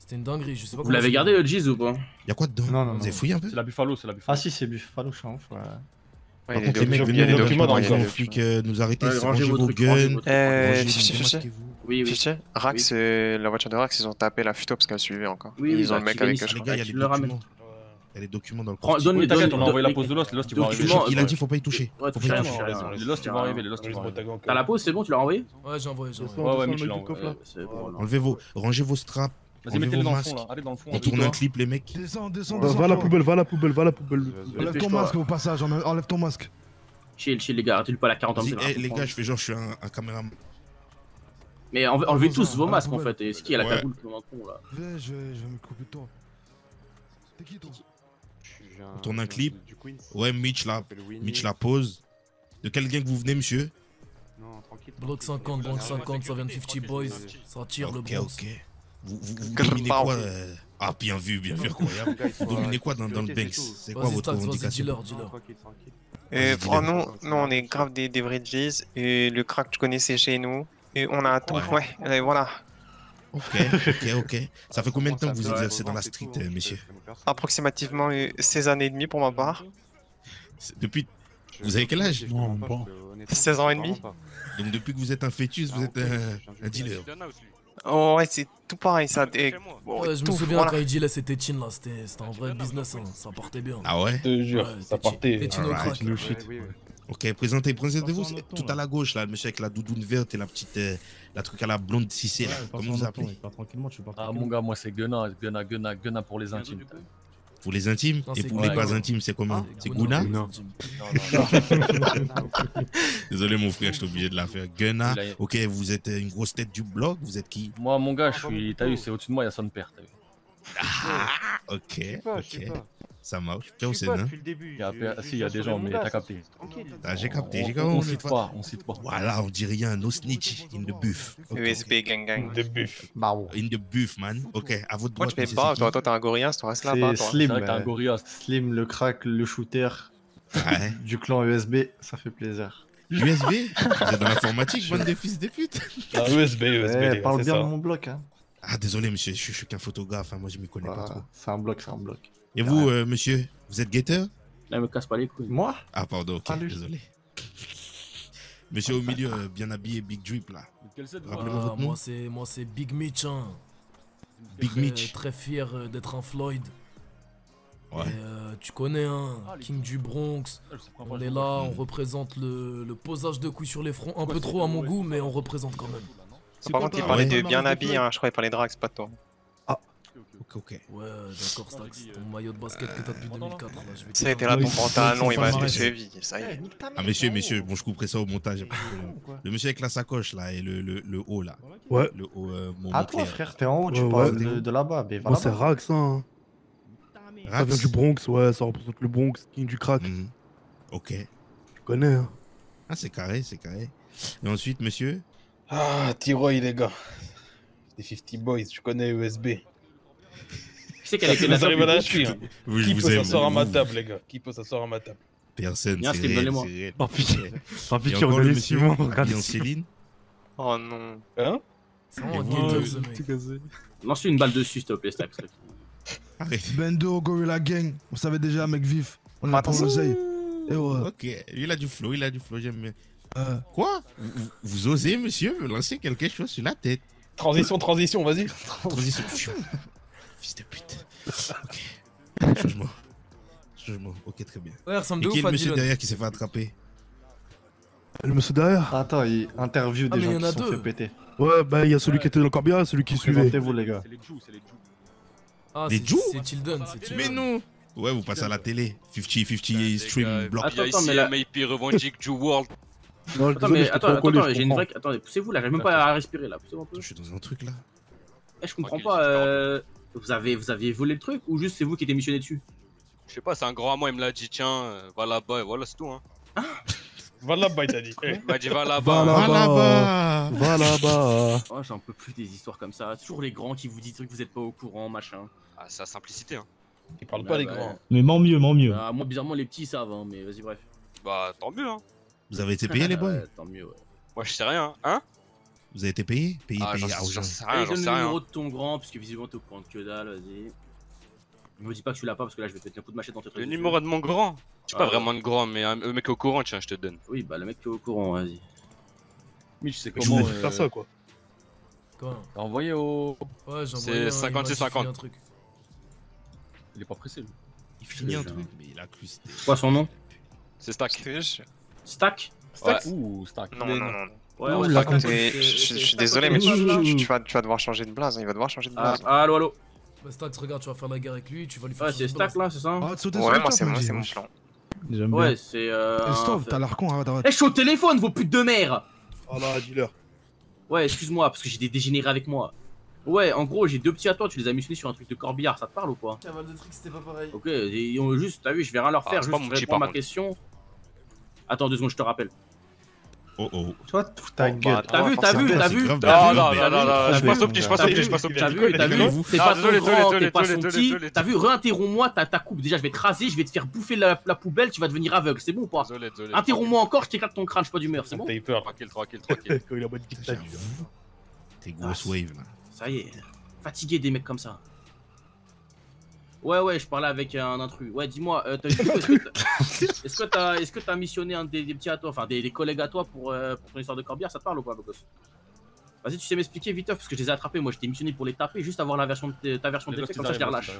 B: C'était une dinguerie, je sais pas
E: Vous
B: comment
E: l'avez
B: j'ai-
E: gardé le Giz ou pas?
L: Y'a quoi dedans?
D: Non, non,
L: Vous
D: non.
L: avez fouillé un peu?
C: C'est la Buffalo, c'est la Buffalo.
D: Ah si, c'est Buffalo Champf, ouais.
L: Par
P: il y a
L: contre,
P: des
L: les mecs,
P: docu-
L: venez
P: il y a des
L: nous
P: documents dans le
L: les
P: coffre.
L: flics euh, nous arrêter,
E: Ouais,
L: c'est
E: rangez
L: rangez
E: vos
L: vos
E: trucs, rangez
L: guns,
E: vos trucs.
P: Euh,
L: rangez,
P: Fifi, Fifi.
L: démasquez-vous.
E: Oui, oui.
P: Fifi, Rax, euh, la voiture de Rax, ils ont tapé la futo parce qu'elle suivait encore.
E: Oui, oui,
P: Ils ont
E: bah,
P: le mec
E: qui
P: avec
E: gagne,
P: eux, je
L: Les
P: crois.
L: gars, il y a
E: tu
L: les
E: le ramènes.
L: documents. Il y a les documents dans le
E: Prends-
L: coffre.
E: donne-
C: Oui, t'inquiète,
E: donne-
C: on a envoyé la
E: donne-
C: pause de Lost, les Lost, ils vont arriver.
E: documents,
L: Il a
E: ouais.
L: dit faut pas y toucher.
E: Ouais,
L: Faut
E: touche
L: pas y
E: rien,
L: toucher.
E: touche rien.
C: Les Lost, ils vont arriver, les Lost, ils vont arriver.
E: T'as la pause, c'est bon, tu l'as envoyé?
B: Ouais, j'ai envoyé, j'ai envoyé.
C: Ouais, ouais,
J: Descends
C: Mitch,
J: le
C: l'a
J: mec du
C: envoyé.
J: coffre, là.
E: C'est bon, alors.
L: Enlevez vos, rangez vos straps.
C: Vas-y,
L: Enlevez
C: mettez-les
L: vos
C: dans le
L: masques.
C: fond là, allez dans le fond.
L: On
C: avec
L: tourne
C: toi.
L: un clip, les mecs.
K: Descends, descends,
J: Va,
K: descends.
J: va la
K: toi.
J: poubelle, va la poubelle, va la poubelle.
K: Enlève ton
E: Dépêche-toi.
K: masque au passage, enlève enlève ton masque.
E: Chill, chill, les gars, arrêtez pas la quarante ans.
L: Vas-y, eh, les gars, je fais genre, je suis un, un caméraman.
E: Mais enlevez, enlevez
K: Vas-y,
E: tous vos
K: à la
E: masques en
K: poubelle.
E: fait. Et c'est qui a la
L: Ouais.
E: cagoule comme un con là?
K: Viens, je vais, je vais me couper de toi. T'es qui toi?
L: On tourne un clip. Ouais, Mitch la, Mitch la pose. De quel gang vous venez, monsieur?
B: Bloc cinquante, Bloc cinquante, ça vient de cinquante Boys. Ça tire le
L: Ok,
B: Bronx.
L: ok. Vous, vous, vous
P: Grrr,
L: dominez
P: pardon.
L: quoi euh, Ah, bien vu, bien vu, incroyable. Vous dominez quoi dans, dans le Banks? C'est quoi
B: Vas-y,
L: votre
B: Stax, vas-y,
L: revendication?
B: dis-leur, dis-leur.
P: Et
L: Vas-y,
P: oh,
L: dis-le.
P: non, non, on est grave des, des vrais G's. Et le crack, tu connaissais chez nous. Et on a tout. Ouais, et voilà.
L: Ok, ok, ok. Ça fait combien de temps que vous exercez dans la street, euh, messieurs?
P: Approximativement euh, seize années et demie pour ma part.
L: C'est- Depuis. Vous avez quel âge?
O: Non, pas.
P: seize ans et demi.
L: Donc depuis que vous êtes un fœtus, vous êtes un, un dealer.
P: Oh, ouais, c'est tout pareil ça. Et, bon,
B: Ouais, je me
P: tout,
B: souviens
P: voilà.
B: quand il dit là c'était Chin là, c'était c'était un vrai business, hein, ça partait bien.
L: Ah ouais?
Q: Je te jure,
B: Ouais,
Q: ça
B: t'es
Q: partait.
B: T'es Chin au
L: Alright.
B: crack.
L: Ok, présentez, présentez-vous. c'est Tout à la gauche là, le monsieur avec la doudoune verte et la petite, euh, la truc à la blonde cissée là. Comment vous appelez?
N: Tranquillement, tu parles
C: Ah,
N: tranquillement.
C: mon gars, moi, c'est Gunna, Gunna, Gunna, Gunna pour les intimes.
L: Pour les intimes?
B: Non,
L: Et
B: c'est
L: pour les
B: Guna.
L: pas intimes, c'est comment?
B: Ah,
L: C'est
B: Guna.
L: Guna? Désolé mon frère, je suis obligé de la faire. Gunna,
C: Il a-
L: ok, vous êtes euh, une grosse tête du blog, vous êtes qui?
C: Moi, mon gars, je suis. T'as vu, c'est au-dessus de moi, il y a son père. T'as vu.
L: Ah, ok, ok. Ça marche. Ciao, c'est hein?
C: Il y a, ah, si, il y a des gens, mais t'as capté.
L: Ah, j'ai capté, j'ai
C: On,
L: capté.
C: on cite pas, on cite pas.
L: Voilà, on dit rien, no snitch in the buff. Ok,
P: U S B gang gang.
Q: De buff.
L: in the buff, man. Ok, à votre
P: Moi,
L: droite.
P: tu fais
L: monsieur,
P: pas,
L: c'est qui?
P: toi, toi, t'es un gorilla, toi, reste là-bas,
R: C'est
P: toi.
R: Slim,
C: C'est vrai que t'es un
R: euh,
C: gorilla.
R: Slim, le crack, le shooter
L: Ouais.
R: du clan U S B, ça fait plaisir.
L: U S B? Vous êtes dans l'informatique, bande de fils de pute?
Q: Ah, U S B, U S B,
R: Eh,
Q: les gars,
R: parle
Q: c'est
R: bien
Q: ça.
R: de mon bloc, hein.
L: Ah, désolé, monsieur, je, je suis qu'un photographe, hein, moi je m'y connais pas
R: Voilà,
L: trop.
R: c'est un bloc, c'est un bloc.
L: Et vous, euh, monsieur, vous êtes guetteur?
E: Là, me casse pas les couilles.
R: Moi?
L: Ah, pardon, ok,
R: Ah, lui.
L: désolé. Monsieur au milieu, euh, bien habillé, Big Drip là. Rappelez-moi
B: Ah,
L: votre nom.
B: moi c'est moi c'est Big Mitch, hein.
L: Big
B: Très-
L: Mitch.
B: Très fier euh, d'être un Floyd.
L: Ouais.
B: Et, euh, tu connais, hein, King du Bronx. On est là, on représente le, le posage de couilles sur les fronts. Un peu trop à mon goût, mais on représente quand même.
P: Par contre, il parlait de bien habillé, hein, je crois qu'il parlait de Rax, pas de toi.
L: Ok, ok.
B: Ouais, d'accord, Stax. Ton maillot de basket que t'as depuis deux mille quatre. Là, je vais te
P: Ça a été
B: faire-
P: là, ton pantalon, il va te suivre, ça y est.
L: Ah, messieurs, messieurs, bon, je couperai ça au montage. y a pas de problème. Le monsieur avec la sacoche là et le, le, le haut là.
J: Ouais.
L: Le haut, euh, mon
R: Ah,
L: mon
R: toi,
L: clair.
R: frère, t'es en haut, tu
J: Ouais,
R: parles
J: ouais.
R: de, de là-bas. Mais va
J: Moi, c'est
R: là-bas.
J: Rax, hein. Ça
L: Rax?
J: vient du Bronx, ouais, ça représente le Bronx, King du crack.
L: Mhm. Ok.
J: Tu connais, hein.
L: Ah, c'est carré, c'est carré. Et ensuite, monsieur?
Q: Ah, T-Roy, les gars. Les cinquante Boys, je connais U S B.
E: Qui c'est qu'elle a
Q: Ça
E: été la
Q: vous arrive à la cheville. hein.
L: Oui, je
Q: Qui
L: vous
Q: peut
L: aime,
Q: s'asseoir à
L: vous.
Q: ma table, les gars? Qui peut s'asseoir à ma table?
L: Personne,
E: Viens,
L: c'est
E: Steve,
L: réel,
E: donnez-moi.
L: c'est réel.
J: Par pitié. Par
L: Et
J: pitié,
L: encore le
J: regardez
L: monsieur,
J: Simon,
L: habillé
J: regardez
L: en
J: Simon.
L: Céline.
P: Oh non.
Q: Hein?
B: C'est vraiment un
L: Et
B: ghetto,
L: vous,
B: ce mec.
E: Lance-lui une balle dessus, s'il te plaît, Stax.
L: Arrête.
K: Bendo, Gorilla Gang, on savait déjà, mec vif. On a pas l'oseille. Et ouais.
L: Ok, il a du flow, il a du flow, j'aime bien.
K: Euh,
L: Quoi vous, vous- vous osez, monsieur, me lancer quelque chose sur la tête?
Q: Transition, transition, vas-y.
L: Transition. Pfiou. Fils de pute. Ok. Changement. Changement. Ok, très bien.
B: Ouais, ressemble
L: Et
B: de
L: qui est
B: ouf
L: le
B: à
L: monsieur
B: Dylan.
L: derrière qui s'est fait attraper?
J: Le monsieur derrière.
R: Attends, il interview
B: Ah,
R: des
B: mais
R: gens
B: il y en a
R: qui se sont
B: deux.
R: fait péter.
J: Ouais, bah il y a celui qui était dans le corbillard et celui qui suivait.
R: Présentez-vous, les gars.
C: C'est les Jews, c'est les Jews.
B: Ah,
L: Les
B: c'est-
L: Jews
B: c'est Children, c'est Children.
L: Mais non. Ouais, vous passez à la télé. cinquante, cinquante stream block.
E: Attends,
F: Il y a
E: attends,
F: ici
E: mais là-
F: M A P revendique Jew World.
J: Non,
E: Attends,
J: désolé,
E: mais
J: j'étais
E: attends,
J: trop
E: attends,
J: collé,
E: attends,
J: je
E: j'ai une
J: comprends.
E: vraie. Attendez, poussez-vous là, j'arrive même pas à respirer là. Poussez-vous un peu.
L: Je suis dans un truc là.
E: Eh, je comprends pas. euh, Vous avez, vous aviez volé le truc ou juste c'est vous qui étiez missionné dessus?
F: Je sais pas, c'est un grand à moi, il me l'a dit, tiens, euh, va là-bas, et voilà, c'est tout. Hein.
Q: Va là-bas, il t'a dit. Eh.
F: Il m'a dit, va
J: Va
F: là-bas.
L: Va
J: là-bas.
L: là-bas.
J: Va là-bas.
E: Oh, j'en peux plus des histoires comme ça. Toujours les grands qui vous disent que vous êtes pas au courant, machin.
F: Ah, c'est la simplicité. Hein.
Q: Il parle
E: Bah,
Q: pas des
E: bah,
Q: grands.
N: Mais m'en mieux, m'en mieux.
E: Ah, moi, bizarrement, les petits ils savent, hein, mais vas-y, bref.
F: Bah, tant mieux. Hein.
L: Vous avez été payé, les boys?
E: Ouais, tant mieux, ouais.
F: Moi, je sais rien. Hein.
L: Vous avez été payé Payé,
F: Ah,
L: payé
F: j'en-
L: argent.
F: j'en sais
E: Allez,
F: rien, j'en
E: donne
F: sais
E: le
F: rien.
E: numéro de ton grand, puisque visiblement t'es au courant de que dalle, vas-y. Me dis pas que tu l'as pas, parce que là je vais te mettre un coup de machette dans tes trucs.
F: Le numéro de mon grand. Je suis
E: Ah,
F: pas vraiment de grand, mais un le mec au courant, tiens, je te donne.
E: Oui, bah le mec qui est au courant, vas-y.
C: Mitch, c'est
V: Je
C: comment
V: voulais faire ça, quoi.
B: Quoi?
C: T'as envoyé au.
B: Ouais, j'ai envoyé
F: C'est
B: un- il m'a
F: cinquante-six
B: dit, fais
F: cinquante.
B: un truc.
C: Il est pas pressé, lui.
L: Il finit un truc, mais il a cru c'était.
E: Quoi son nom?
F: C'est Stack.
E: Stack?
F: Ouais.
C: Ouh, Stack.
P: Non, non, non. non.
E: Ouais,
P: Non,
E: ouais,
P: là,
E: Stack,
P: quand
E: c'est-
P: t'es-
E: c'est-
P: je
E: c'est-
P: je suis
E: c'est
P: désolé,
E: Stack,
P: mais
E: c'est
P: tu,
E: quoi, là
P: tu- tu vas, tu vas devoir changer de blase. hein, Il va devoir changer de
E: Ah,
P: blase.
E: allo, allo.
B: Bah, Stax, regarde, tu vas faire la guerre avec lui, tu vas lui faire.
E: Ouais,
B: changer
E: c'est
B: de blase.
E: Stack là, c'est ça?
K: Arrête de sauter
P: Ouais,
K: sur le
P: moi,
K: top,
P: c'est moi,
K: Maggi,
P: c'est mon
K: wesh.
P: plan.
N: J'aime
E: Ouais,
N: bien.
E: c'est euh.
K: Eh, stop,
E: un-
K: t'as l'air con, arrête, arrête.
E: Eh, je suis au téléphone, vos putes de merde!
V: Oh là, dealer.
E: Ouais, excuse-moi, parce que j'ai des dégénérés avec moi. Ouais, en gros, j'ai deux petits à toi, tu les as missionnés sur un truc de corbillard, ça te parle ou pas?
B: Cavale de tricks, c'était pas pareil.
E: Ok, ils ont juste, t'as vu, je vais rien leur
F: Ah,
E: faire,
F: c'est
E: juste
F: pas mon
E: réponds
F: petit,
E: à
F: par
E: ma
F: contre.
E: question. Attends deux secondes, je te rappelle.
L: Oh oh.
R: Toi, ta
F: Bon,
R: gueule.
F: bah,
E: T'as vu, t'as vu,
L: c'est
E: t'as vu,
L: grave,
E: t'as
L: t'as
E: vu,
L: vu,
F: non,
E: t'as
F: non, non,
E: vu,
F: non,
E: t'as
F: je
E: vu,
F: passe au petit, je passe au
E: t'as
F: petit,
E: vu,
F: je passe au petit.
E: T'as vu, t'as vu, c'est
F: Ah,
E: pas
F: désolé,
E: ton
F: désolé,
E: grand,
F: désolé,
E: t'es pas
F: désolé,
E: son
F: désolé,
E: petit.
F: désolé.
E: T'as vu, réinterromps-moi ta, ta coupe. Déjà, je vais te raser, je vais te faire bouffer la, la poubelle, tu vas devenir aveugle, c'est bon ou pas?
F: Désolé, désolé.
E: Interromps-moi encore, je t'éclate ton crâne, je suis pas d'humeur, c'est bon?
V: T'as eu peur.
F: Tranquille, tranquille, tranquille.
V: Quand il est en mode dictature.
L: T'es grosse wave là.
E: Ça y est, fatigué des mecs comme ça. Ouais, ouais, je parlais avec un intrus. Ouais, dis-moi, euh, t'as- est-ce que t'as- est-ce que t'as est-ce que t'as missionné un des, des petits à toi, enfin des, des collègues à toi pour, euh, pour ton histoire de corbière, ça te parle ou pas, beau gosse? Vas-y, tu sais m'expliquer vite, parce que je les ai attrapés. Moi, j'étais missionné pour les taper, juste avoir la version de, ta version de
F: Les
E: défait,
F: gars,
E: comme ça je les
F: ils
E: relâche.
F: arrivent,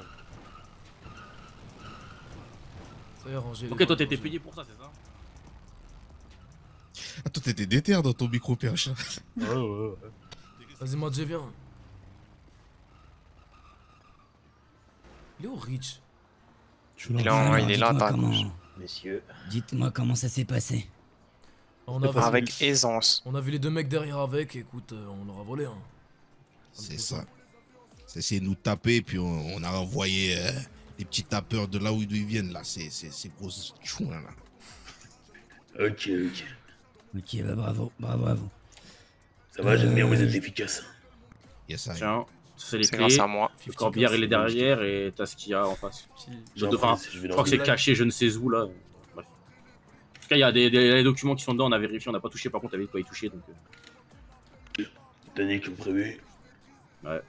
B: Ça y est, rangez.
E: Ok, toi t'étais payé pour ça, c'est ça?
L: Ah, toi, t'étais déter dans ton micro perche. là.
V: Ouais, ouais, ouais.
B: Vas-y, Madjé, viens. Il est où, Rich?
O: Je suis là.
P: Il est, en-
U: Alors,
P: il est là,
U: dites-moi
P: t'as
U: comment-
S: Messieurs.
U: Dites-moi comment ça s'est passé.
B: On a, vu,
P: avec aisance.
B: on a vu les deux mecs derrière avec, écoute, euh, on leur a volé. Hein.
L: C'est ça. C'est essayer de nous taper, puis on, on a envoyé euh, les petits tapeurs de là où ils viennent, là. C'est c'est- ces grosses chouins, là.
T: Ok, ok.
U: Ok, bah bravo, bravo à vous.
T: Ça va, j'aime bien, vous êtes
U: Euh,
T: efficace.
L: Yes, I.
E: Tiens, ça c'est les
P: C'est
E: clés.
P: grâce à moi.
E: Le corbillard il est derrière et t'as ce qu'il y a en face. Je,
T: J'en
E: enfin,
T: prie, je vais
E: je crois que c'est
T: dans-
E: caché, je ne sais où là. Bref. En tout cas, il y a des, des- des documents qui sont dedans, on a vérifié, on n'a pas touché. Par contre, t'avais de quoi y toucher donc. euh,
T: T'as comme prévu.
E: Ouais,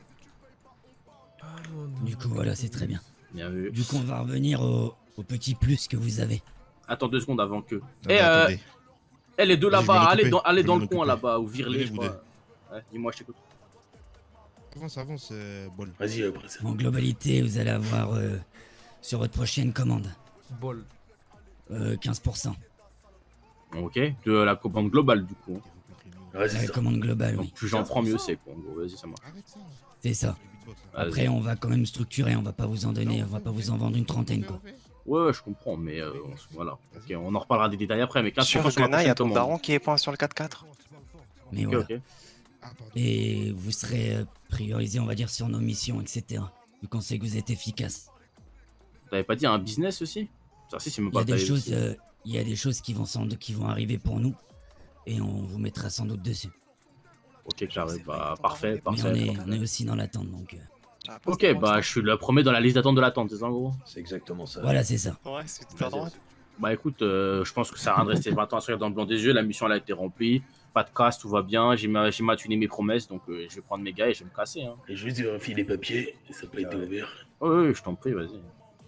U: Du coup, voilà, c'est très bien.
E: bien vu.
U: Du coup, on va revenir au, au petit plus que vous avez.
E: Attends deux secondes avant que.
L: Attendez,
E: Eh, euh,
L: attendez.
E: eh, les deux
L: Vas-y, je vais
E: là-bas,
L: m'en
E: allez
L: occuper,
E: dans, allez
L: je
E: dans
L: vais
E: le
L: m'en
E: coin
L: occuper.
E: là-bas, ou virez-les,
L: Venez,
E: je
L: vous
E: crois. Ouais, dis-moi, je t'écoute.
L: Avance, avance, euh, Bol.
T: Vas-y, après ça.
U: En globalité, vous allez avoir euh, sur votre prochaine commande
B: Bol.
U: euh, quinze pour cent.
E: Ok, de la commande globale du coup.
T: Ouais, c'est
U: La
T: ça.
U: commande globale,
E: Donc
U: oui.
E: plus j'en prends, mieux c'est quoi. En gros, vas-y, ça marche.
U: C'est ça.
E: Vas-y.
U: Après, on va quand même structurer, on va pas vous en donner, on va pas vous en vendre une trentaine, quoi.
E: Ouais, ouais, je comprends, mais euh, on s- voilà. Ok, on en reparlera des détails après, mais quinze pour cent
P: Sur
E: sur la
P: Ghana, il y a
E: prochaine
P: ton
E: commande.
P: daron qui est point sur le quatre quatre.
U: Mais
E: Ok,
U: voilà.
E: ok.
U: Et vous serez euh, priorisé, on va dire, sur nos missions, et cetera. Vu qu'on sait que vous êtes efficace.
E: T'avais pas dit un business aussi? Ça, si, c'est même
U: Il y
E: pas
U: a des
E: t'avais-
U: choses, euh, il y a des choses qui vont sans doute, qui vont arriver pour nous, et on vous mettra sans doute dessus.
E: Ok, j'arrive. Bah, parfait,
U: Mais
E: parfait.
U: on est,
E: parfait.
U: on est aussi dans l'attente, donc. euh,
E: Ok, bah, je suis le premier dans la liste d'attente de l'attente, c'est ça en gros?
T: C'est exactement ça.
U: Voilà, c'est ça.
P: Ouais, c'est tout à droite.
E: Bah écoute, euh, je pense que ça a rien de rester vingt ans à se regarder dans le blanc des yeux, la mission elle a été remplie, pas de casse, tout va bien, j'ai ma- j'ai matuné mes promesses, donc euh, je vais prendre mes gars et je vais me casser. Hein.
T: Et juste vérifier les papiers, ça n'a pas été ouvert.
E: Oui, oui, je t'en prie, vas-y.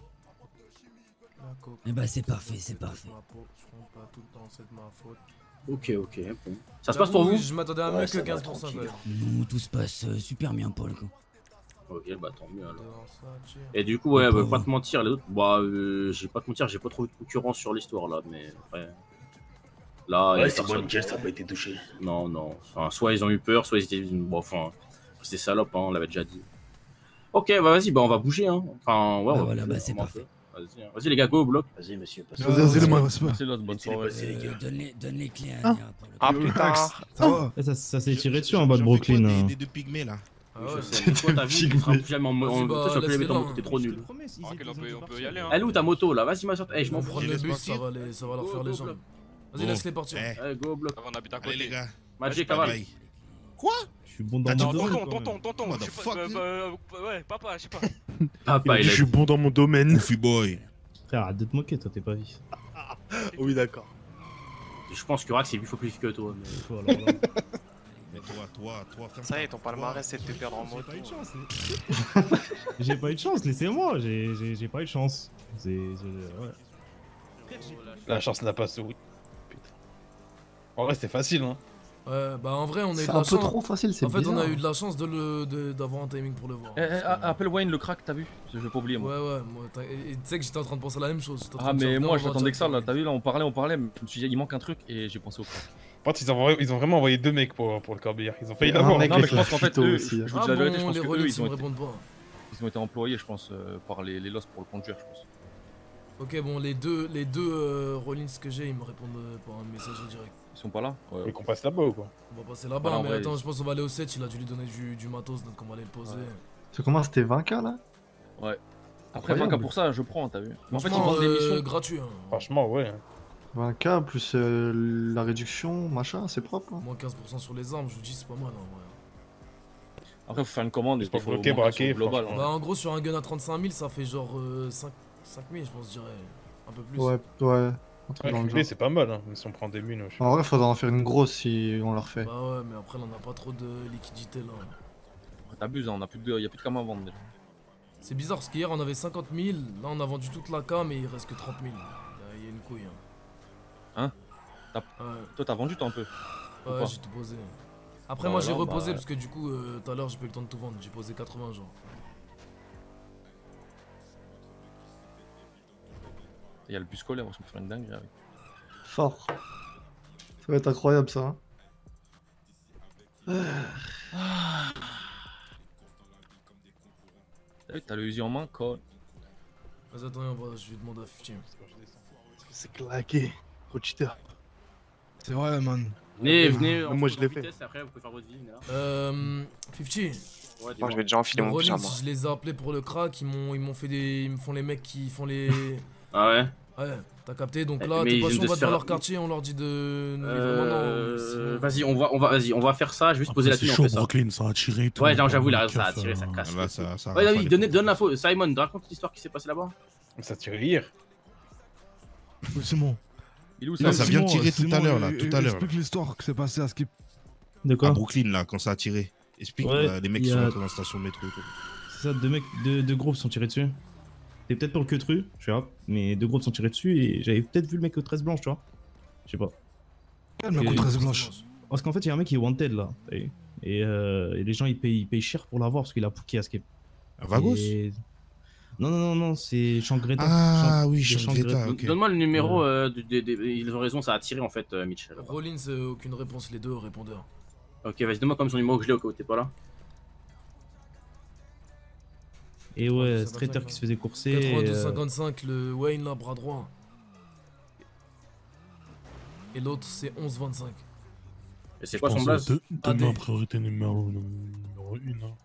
U: Eh bah, c'est parfait, c'est parfait.
E: Ok, ok, bon. Ça se passe pour vous?
B: Je m'attendais à mieux
T: Ouais,
B: que
T: ça va,
B: quinze pour cent quand
T: tranquille.
B: même.
U: Nous, tout se passe euh, super bien pour le coup.
E: Ok, bah tant mieux alors. Et du coup, ouais, bah, pas te mentir, les autres, bah, euh, j'ai pas te mentir, j'ai pas trouvé de concurrence sur l'histoire là, mais après. Là, y a
T: Ouais, c'est
E: personne.
T: bon, nickel, ça n'a pas été touché.
E: Non, non. Enfin, soit ils ont eu peur, soit ils étaient. Bon, enfin, c'est salopes, hein, on l'avait déjà dit. Ok, bah vas-y, bah on va bouger, hein. Enfin, ouais,
U: Bah
E: on va
U: voilà,
E: bouger,
U: bah c'est
E: on va
U: parfait.
E: faire. Vas-y, hein. Vas-y les gars, go au bloc.
S: Vas-y, monsieur, passe.
K: Vas-y, vas-y, les mains.
C: C'est l'autre, bonne soirée.
T: Laissez-les passer, les
U: Euh,
T: gars.
U: donne, les, donne les clés à
J: Ah.
U: Nia pour le coup.
P: À plus tard.
K: Ça va?
N: Eh, Ça, ça s'est tiré dessus en bas de
L: J'en fais quoi
N: Brooklyn.
L: des-
N: hein.
L: Des deux pygmées, là.
B: Ah ouais,
E: Je
B: c'est-
E: sais, toi t'as vu, tu seras plus jamais en mode.
B: Vas-y,
E: en-
B: bah,
E: Toi, tu vas plus jamais
B: laisse-les
E: mettre en
B: là,
E: mode, t'es trop nul.
F: Tranquille, on peut, on peut y aller. Hein.
E: Elle est où ta moto là? Vas-y, ma soeur. Eh, je m'en
B: Ils vont
E: fous.
B: prendre le
L: laisse
B: bus,
L: partir.
B: ça va, les- ça va leur
E: Go,
B: faire
E: go,
B: les jambes.
E: bloc.
B: Vas-y,
L: Bon.
B: laisse-les partir.
L: Eh,
E: Allez, go au bloc.
F: On habite à
L: allez, les
F: côté.
L: gars.
E: Magic,
L: Bye
E: cavale.
L: bye. Quoi
N: Je suis bon dans
L: T'as
N: mon
L: dit
N: domaine.
F: Tonton, tonton, tonton, je sais
L: Motherfucker.
F: pas. euh, euh, Ouais, papa, je sais pas.
B: Ah,
O: Il a
E: Papa,
O: dit,
E: il
O: je suis
E: a.
O: bon dans mon domaine.
L: Goofy boy.
N: Frère, arrête de te moquer, toi, t'es pas vif.
V: Oui, d'accord.
E: Je pense que Rax est plus focus que toi. mais-
N: Oh là là.
L: Mais toi, toi, toi, ferme
P: Ça y est,
L: ta-
P: ton palmarès, c'est de te perdre en moto.
N: J'ai pas eu de chance. J'ai pas eu de chance, laissez-moi. J'ai j'ai- j'ai pas eu de chance. C'est. c'est- Ouais.
Q: La chance n'a pas souri. Putain. En vrai, c'était facile, hein.
B: Ouais, bah en vrai, on a eu
D: C'est
B: de
D: un
B: la
D: peu
B: chance.
D: trop facile, c'est
B: En fait, on a
D: bizarre.
B: eu de la chance de le de- d'avoir un timing pour le voir.
C: Eh, eh, ah, appelle Wayne le crack, t'as vu? Je vais pas oublier moi.
B: Ouais, ouais, moi, t'as- et et tu sais que j'étais en train de penser à la même chose. j'étais en train
C: Ah
B: de dire,
C: mais
B: non,
C: moi
B: on va
C: j'attendais que ça là,
B: direct
C: t'as vu là, on parlait, on parlait, mais je me suis dit il manque un truc et j'ai pensé au crack.
Q: Par contre, ils ont, ils ont vraiment envoyé deux mecs pour, pour le corbillard. Ils ont failli
C: Et un
Q: l'avoir.
C: mec Non, mais je pense qu'en fait, eux, je je vous dis
B: Ah
C: la vérité, je
B: bon,
C: pense
B: les
C: que eux,
B: Rollins,
C: ils ont
B: ils me
C: été,
B: répondent pas.
C: ils ont été employés, je pense, euh, par les, les Lost pour le conduire, je pense.
B: Ok, bon, les deux, les deux euh, Rollins que j'ai, ils me répondent euh, par un message direct.
C: Ils sont pas là? Ouais.
Q: Et qu'on passe là-bas ou quoi?
B: On va passer là-bas,
C: Voilà, en
B: mais
C: vrai,
B: attends,
C: ils-
B: je pense qu'on va aller au set, il a dû lui donner du, du matos, donc on va aller le poser.
D: Tu commences, c'était vingt K là?
C: Ouais. Après vingt K pour ça, je prends, t'as vu. Mais en fait, ils
B: Franchement,
C: vendent des
B: euh,
C: missions.
B: gratuit. Hein.
Q: Franchement, ouais.
D: vingt K plus euh, la réduction, machin, c'est propre. Hein.
B: Moins quinze pour cent sur les armes, je vous dis, c'est pas mal. Hein, ouais.
C: Après, faut faire une commande et
Q: pas
C: il faut
Q: bloquer,
C: augmenter
Q: braquer,
C: sur le global.
Q: franchement.
B: Bah, en gros, sur un gun à trente-cinq mille, ça fait genre euh, cinq mille, je pense, je dirais. Un peu plus.
D: Ouais, ouais. Un truc
Q: Ouais,
D: dans le
Q: cumulé,
D: genre.
Q: c'est pas mal, hein, mais si on prend des mules. je sais
D: En vrai, faudra en faire une grosse si on leur fait.
B: Bah ouais, mais après, là, on a pas trop de liquidité là.
C: T'abuses, hein, on a plus de, y a plus de cam à vendre déjà.
B: C'est bizarre parce qu'hier on avait cinquante mille, là on a vendu toute la cam mais il reste que trente mille. Il y a une couille. Hein.
C: Hein T'as- Toi, t'as vendu toi un peu? Ou
B: Ouais,
C: pas
B: j'ai tout posé. Après,
C: Bah
B: moi j'ai
C: voilà,
B: reposé
C: bah-
B: parce que du coup, euh, tout à l'heure j'ai pas eu le temps de tout vendre. J'ai posé quatre-vingts, genre.
C: Il y a le bus scolaire, on va se faire une dinguerie avec.
D: Fort. Ça va être incroyable ça. Hein.
C: T'as vu, t'as le Uzi en main, quoi.
B: Vas-y, attends, on va- je vais demander à Fifty.
K: C'est claqué. Gros cheater. C'est vrai, man.
E: Venez, venez.
K: Moi, je l'ai fait.
E: Vitesse, après, vous pouvez faire votre vie, là.
B: Euh. Fifty.
E: Ouais,
P: Moi, je vais déjà enfiler
B: Les
P: mon
B: Rollins,
P: pyjama.
B: je les ai appelés pour le crack, ils m'ont ils m'ont fait des. Ils me font les mecs qui font les.
E: Ah ouais?
B: Ouais, t'as capté, donc
E: Eh,
B: là,
E: mais
B: t'es
E: ils
B: pas
E: viennent
B: chaud,
E: de
B: on va
E: se
B: dans
E: faire-
B: leur quartier, on leur dit de. nous livrer
E: Euh,
B: maintenant, sinon-
E: Vas-y, on va, on va, vas-y, on va faire ça. Je vais juste poser la
O: C'est
E: thune, on
O: chaud,
E: fait ça.
O: Brooklyn, ça a tiré et tout.
E: Ouais, non,
O: on
E: j'avoue,
O: parle
E: là,
O: de
E: ça a
O: keuf,
E: tiré,
O: euh,
E: ça casse.
L: Là, ça- ça
E: Ouais,
L: rafale
E: oui,
L: les
E: donne,
L: fous.
E: donne l'info. Simon, raconte l'histoire qui s'est passée là-bas.
Q: Ça a tiré hier.
K: C'est bon.
C: Il est où
L: Non, ça vient de
K: Simon,
L: tirer tout à
K: Simon,
L: l'heure, là,
K: euh,
L: tout à l'heure.
K: Explique l'histoire qui s'est passée à Skip.
N: De quoi?
L: À Brooklyn, là, quand ça a tiré. Explique,
N: Ouais,
L: euh, les mecs
N: il
L: qui
N: y
L: sont
N: a-
L: rentrés dans la station de métro et tout.
N: C'est ça, deux mecs, deux, deux groupes sont tirés dessus. C'était peut-être pour le queutru, je sais pas, mais deux groupes sont tirés dessus et j'avais peut-être vu le mec aux tresses blanches, tu vois. Je sais pas.
K: Quel mec
N: Et-
K: aux tresses blanches?
N: Parce qu'en fait, il y a un mec qui est wanted là. t'as vu. Et, euh, et les gens ils payent, ils payent cher pour l'avoir parce qu'il a pouqué à Skip.
L: À Vagos
N: Et- Non, non, non, non, c'est Changreta.
L: Ah
N: Chan-
L: oui,
N: c'est
L: Changreta,
E: Don-
L: ok.
E: Donne-moi le numéro. euh, du- des- des- Ils ont raison, ça a tiré en fait, euh, Mitch.
B: Rollins, euh, aucune réponse, les deux répondeurs.
E: Ok, vas-y, donne-moi comme son numéro que je l'ai au cas où t'es pas là.
N: Et ouais,
B: cinquante-cinq,
N: Strater
B: là.
N: qui se faisait courser.
B: quatre-vingt-douze
N: et, euh,
B: cinquante-cinq, le Wayne là, bras droit. Et l'autre c'est onze vingt-cinq.
E: Et c'est
O: Je
E: quoi son
O: pense,
E: blaze
O: euh,
B: A
O: de-
B: D.
O: Demain, priorité numéro numéro une. Hein.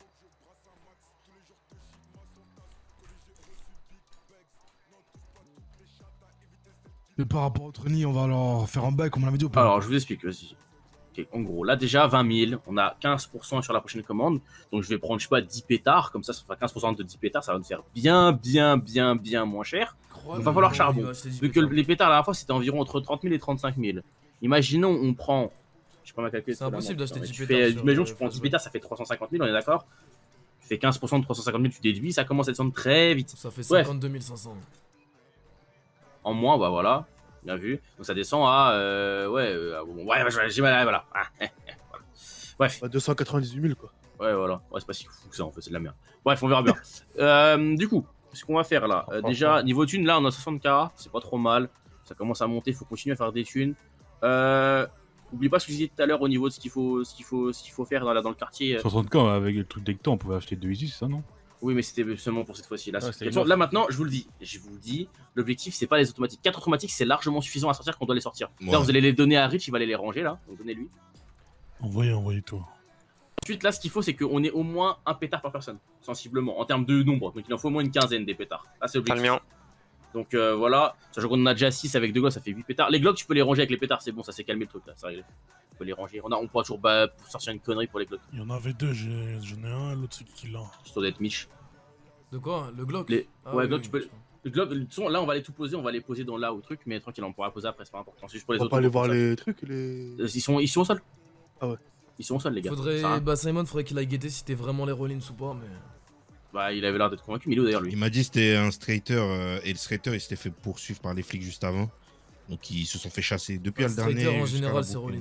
K: Et par rapport au Trini, on va leur faire un bail comme on l'avait dit au pas.
E: Alors, je vous explique, vas-y. Ok, en gros, là déjà, vingt mille, on a quinze pour cent sur la prochaine commande. Donc, je vais prendre, je sais pas, dix pétards. Comme ça, ça fera quinze pour cent de dix pétards. Ça va nous faire bien, bien, bien, bien moins cher. Donc, il va falloir charbon. Vu que les pétards, la dernière fois, c'était environ entre trente mille et trente-cinq mille. Imaginons, on prend. Je sais pas ma calculette.
B: C'est impossible d'acheter dix
E: tu
B: pétards
E: fais,
B: sur,
E: Imaginons,
B: euh,
E: tu prends dix
B: Flashback.
E: pétards, ça fait trois cent cinquante mille, on est d'accord? Tu fais quinze pour cent de trois cent cinquante mille, tu déduis, ça commence à descendre très vite.
B: Ça fait
E: Bref.
B: cinquante-deux mille cinq cents.
E: En moins, bah voilà, bien vu. Donc ça descend à. Euh, ouais, euh, bon, ouais, ouais, j'ai mal, voilà. Ah, eh, eh, voilà. Bref.
J: deux cent quatre-vingt-dix-huit mille quoi.
E: Ouais, voilà. Ouais, c'est pas si fou que ça en fait, c'est de la merde. Bref, on verra bien. euh, du coup, ce qu'on va faire là, euh, déjà, niveau thunes, là, on a soixante K, c'est pas trop mal. Ça commence à monter, faut continuer à faire des thunes. Euh. N'oublie pas ce que je disais tout à l'heure au niveau de ce qu'il faut, ce qu'il faut, ce qu'il faut faire dans, la, dans le quartier.
M: soixante K avec le truc d'Hector, on pouvait acheter deux Easy, c'est ça, non?
E: Oui, mais c'était seulement pour cette fois-ci. Là,
M: Ouais,
E: c'est-
M: c'était
E: quelles
M: une
E: sont-
M: offre.
E: là maintenant, je vous le dis, je vous le dis, l'objectif c'est pas les automatiques. quatre automatiques, c'est largement suffisant à sortir qu'on doit les sortir.
O: Ouais.
E: Là, vous allez les donner à Rich, il va aller les ranger là. Donc donnez-lui.
O: Envoyez, envoyez toi.
E: Ensuite, là, ce qu'il faut, c'est qu'on ait au moins un pétard par personne, sensiblement, en termes de nombre. Donc il en faut au moins une quinzaine des pétards. Là, c'est l'objectif. Donc euh, voilà, sachant qu'on en a déjà six avec deux Glocks, ça fait huit pétards. Les Glocks, tu peux les ranger avec les pétards, c'est bon, ça s'est calmé le truc là, c'est réglé. Tu peux les ranger. On, a, on pourra toujours bah, sortir une connerie pour les Glocks.
O: Il y en avait deux, j'ai- j'en ai un, l'autre c'est qui l'a.
E: Histoire d'être Mitch.
B: De quoi? Le Glock?
E: Les...
B: Ah
E: ouais,
B: oui,
E: Glock,
B: oui,
E: tu peux. Le Glock, de toute façon, là, on va les tout poser, on va les poser dans là au truc, mais tranquille, on pourra poser après, c'est pas important. C'est juste pour les
J: On va
E: autres.
J: pas aller
E: pour
J: voir
E: ça.
J: les trucs, les.
E: Euh, Ils sont, ils sont au sol.
J: Ah ouais.
E: Ils sont seuls, les gars.
B: Faudrait.
E: Ça, hein.
B: Bah, Simon, faudrait qu'il aille guetter si c'était vraiment les Rollins ou pas, mais.
E: Bah, il avait l'air d'être convaincu, mais il est où d'ailleurs lui?
L: Il m'a dit que c'était un straighter euh, et le straighter il s'était fait poursuivre par les flics juste avant. Donc ils se sont fait chasser depuis
B: Un
L: le dernier.
B: straighter en
L: jusqu'à
B: général,
L: la
B: c'est
L: boucle.
B: Rollins,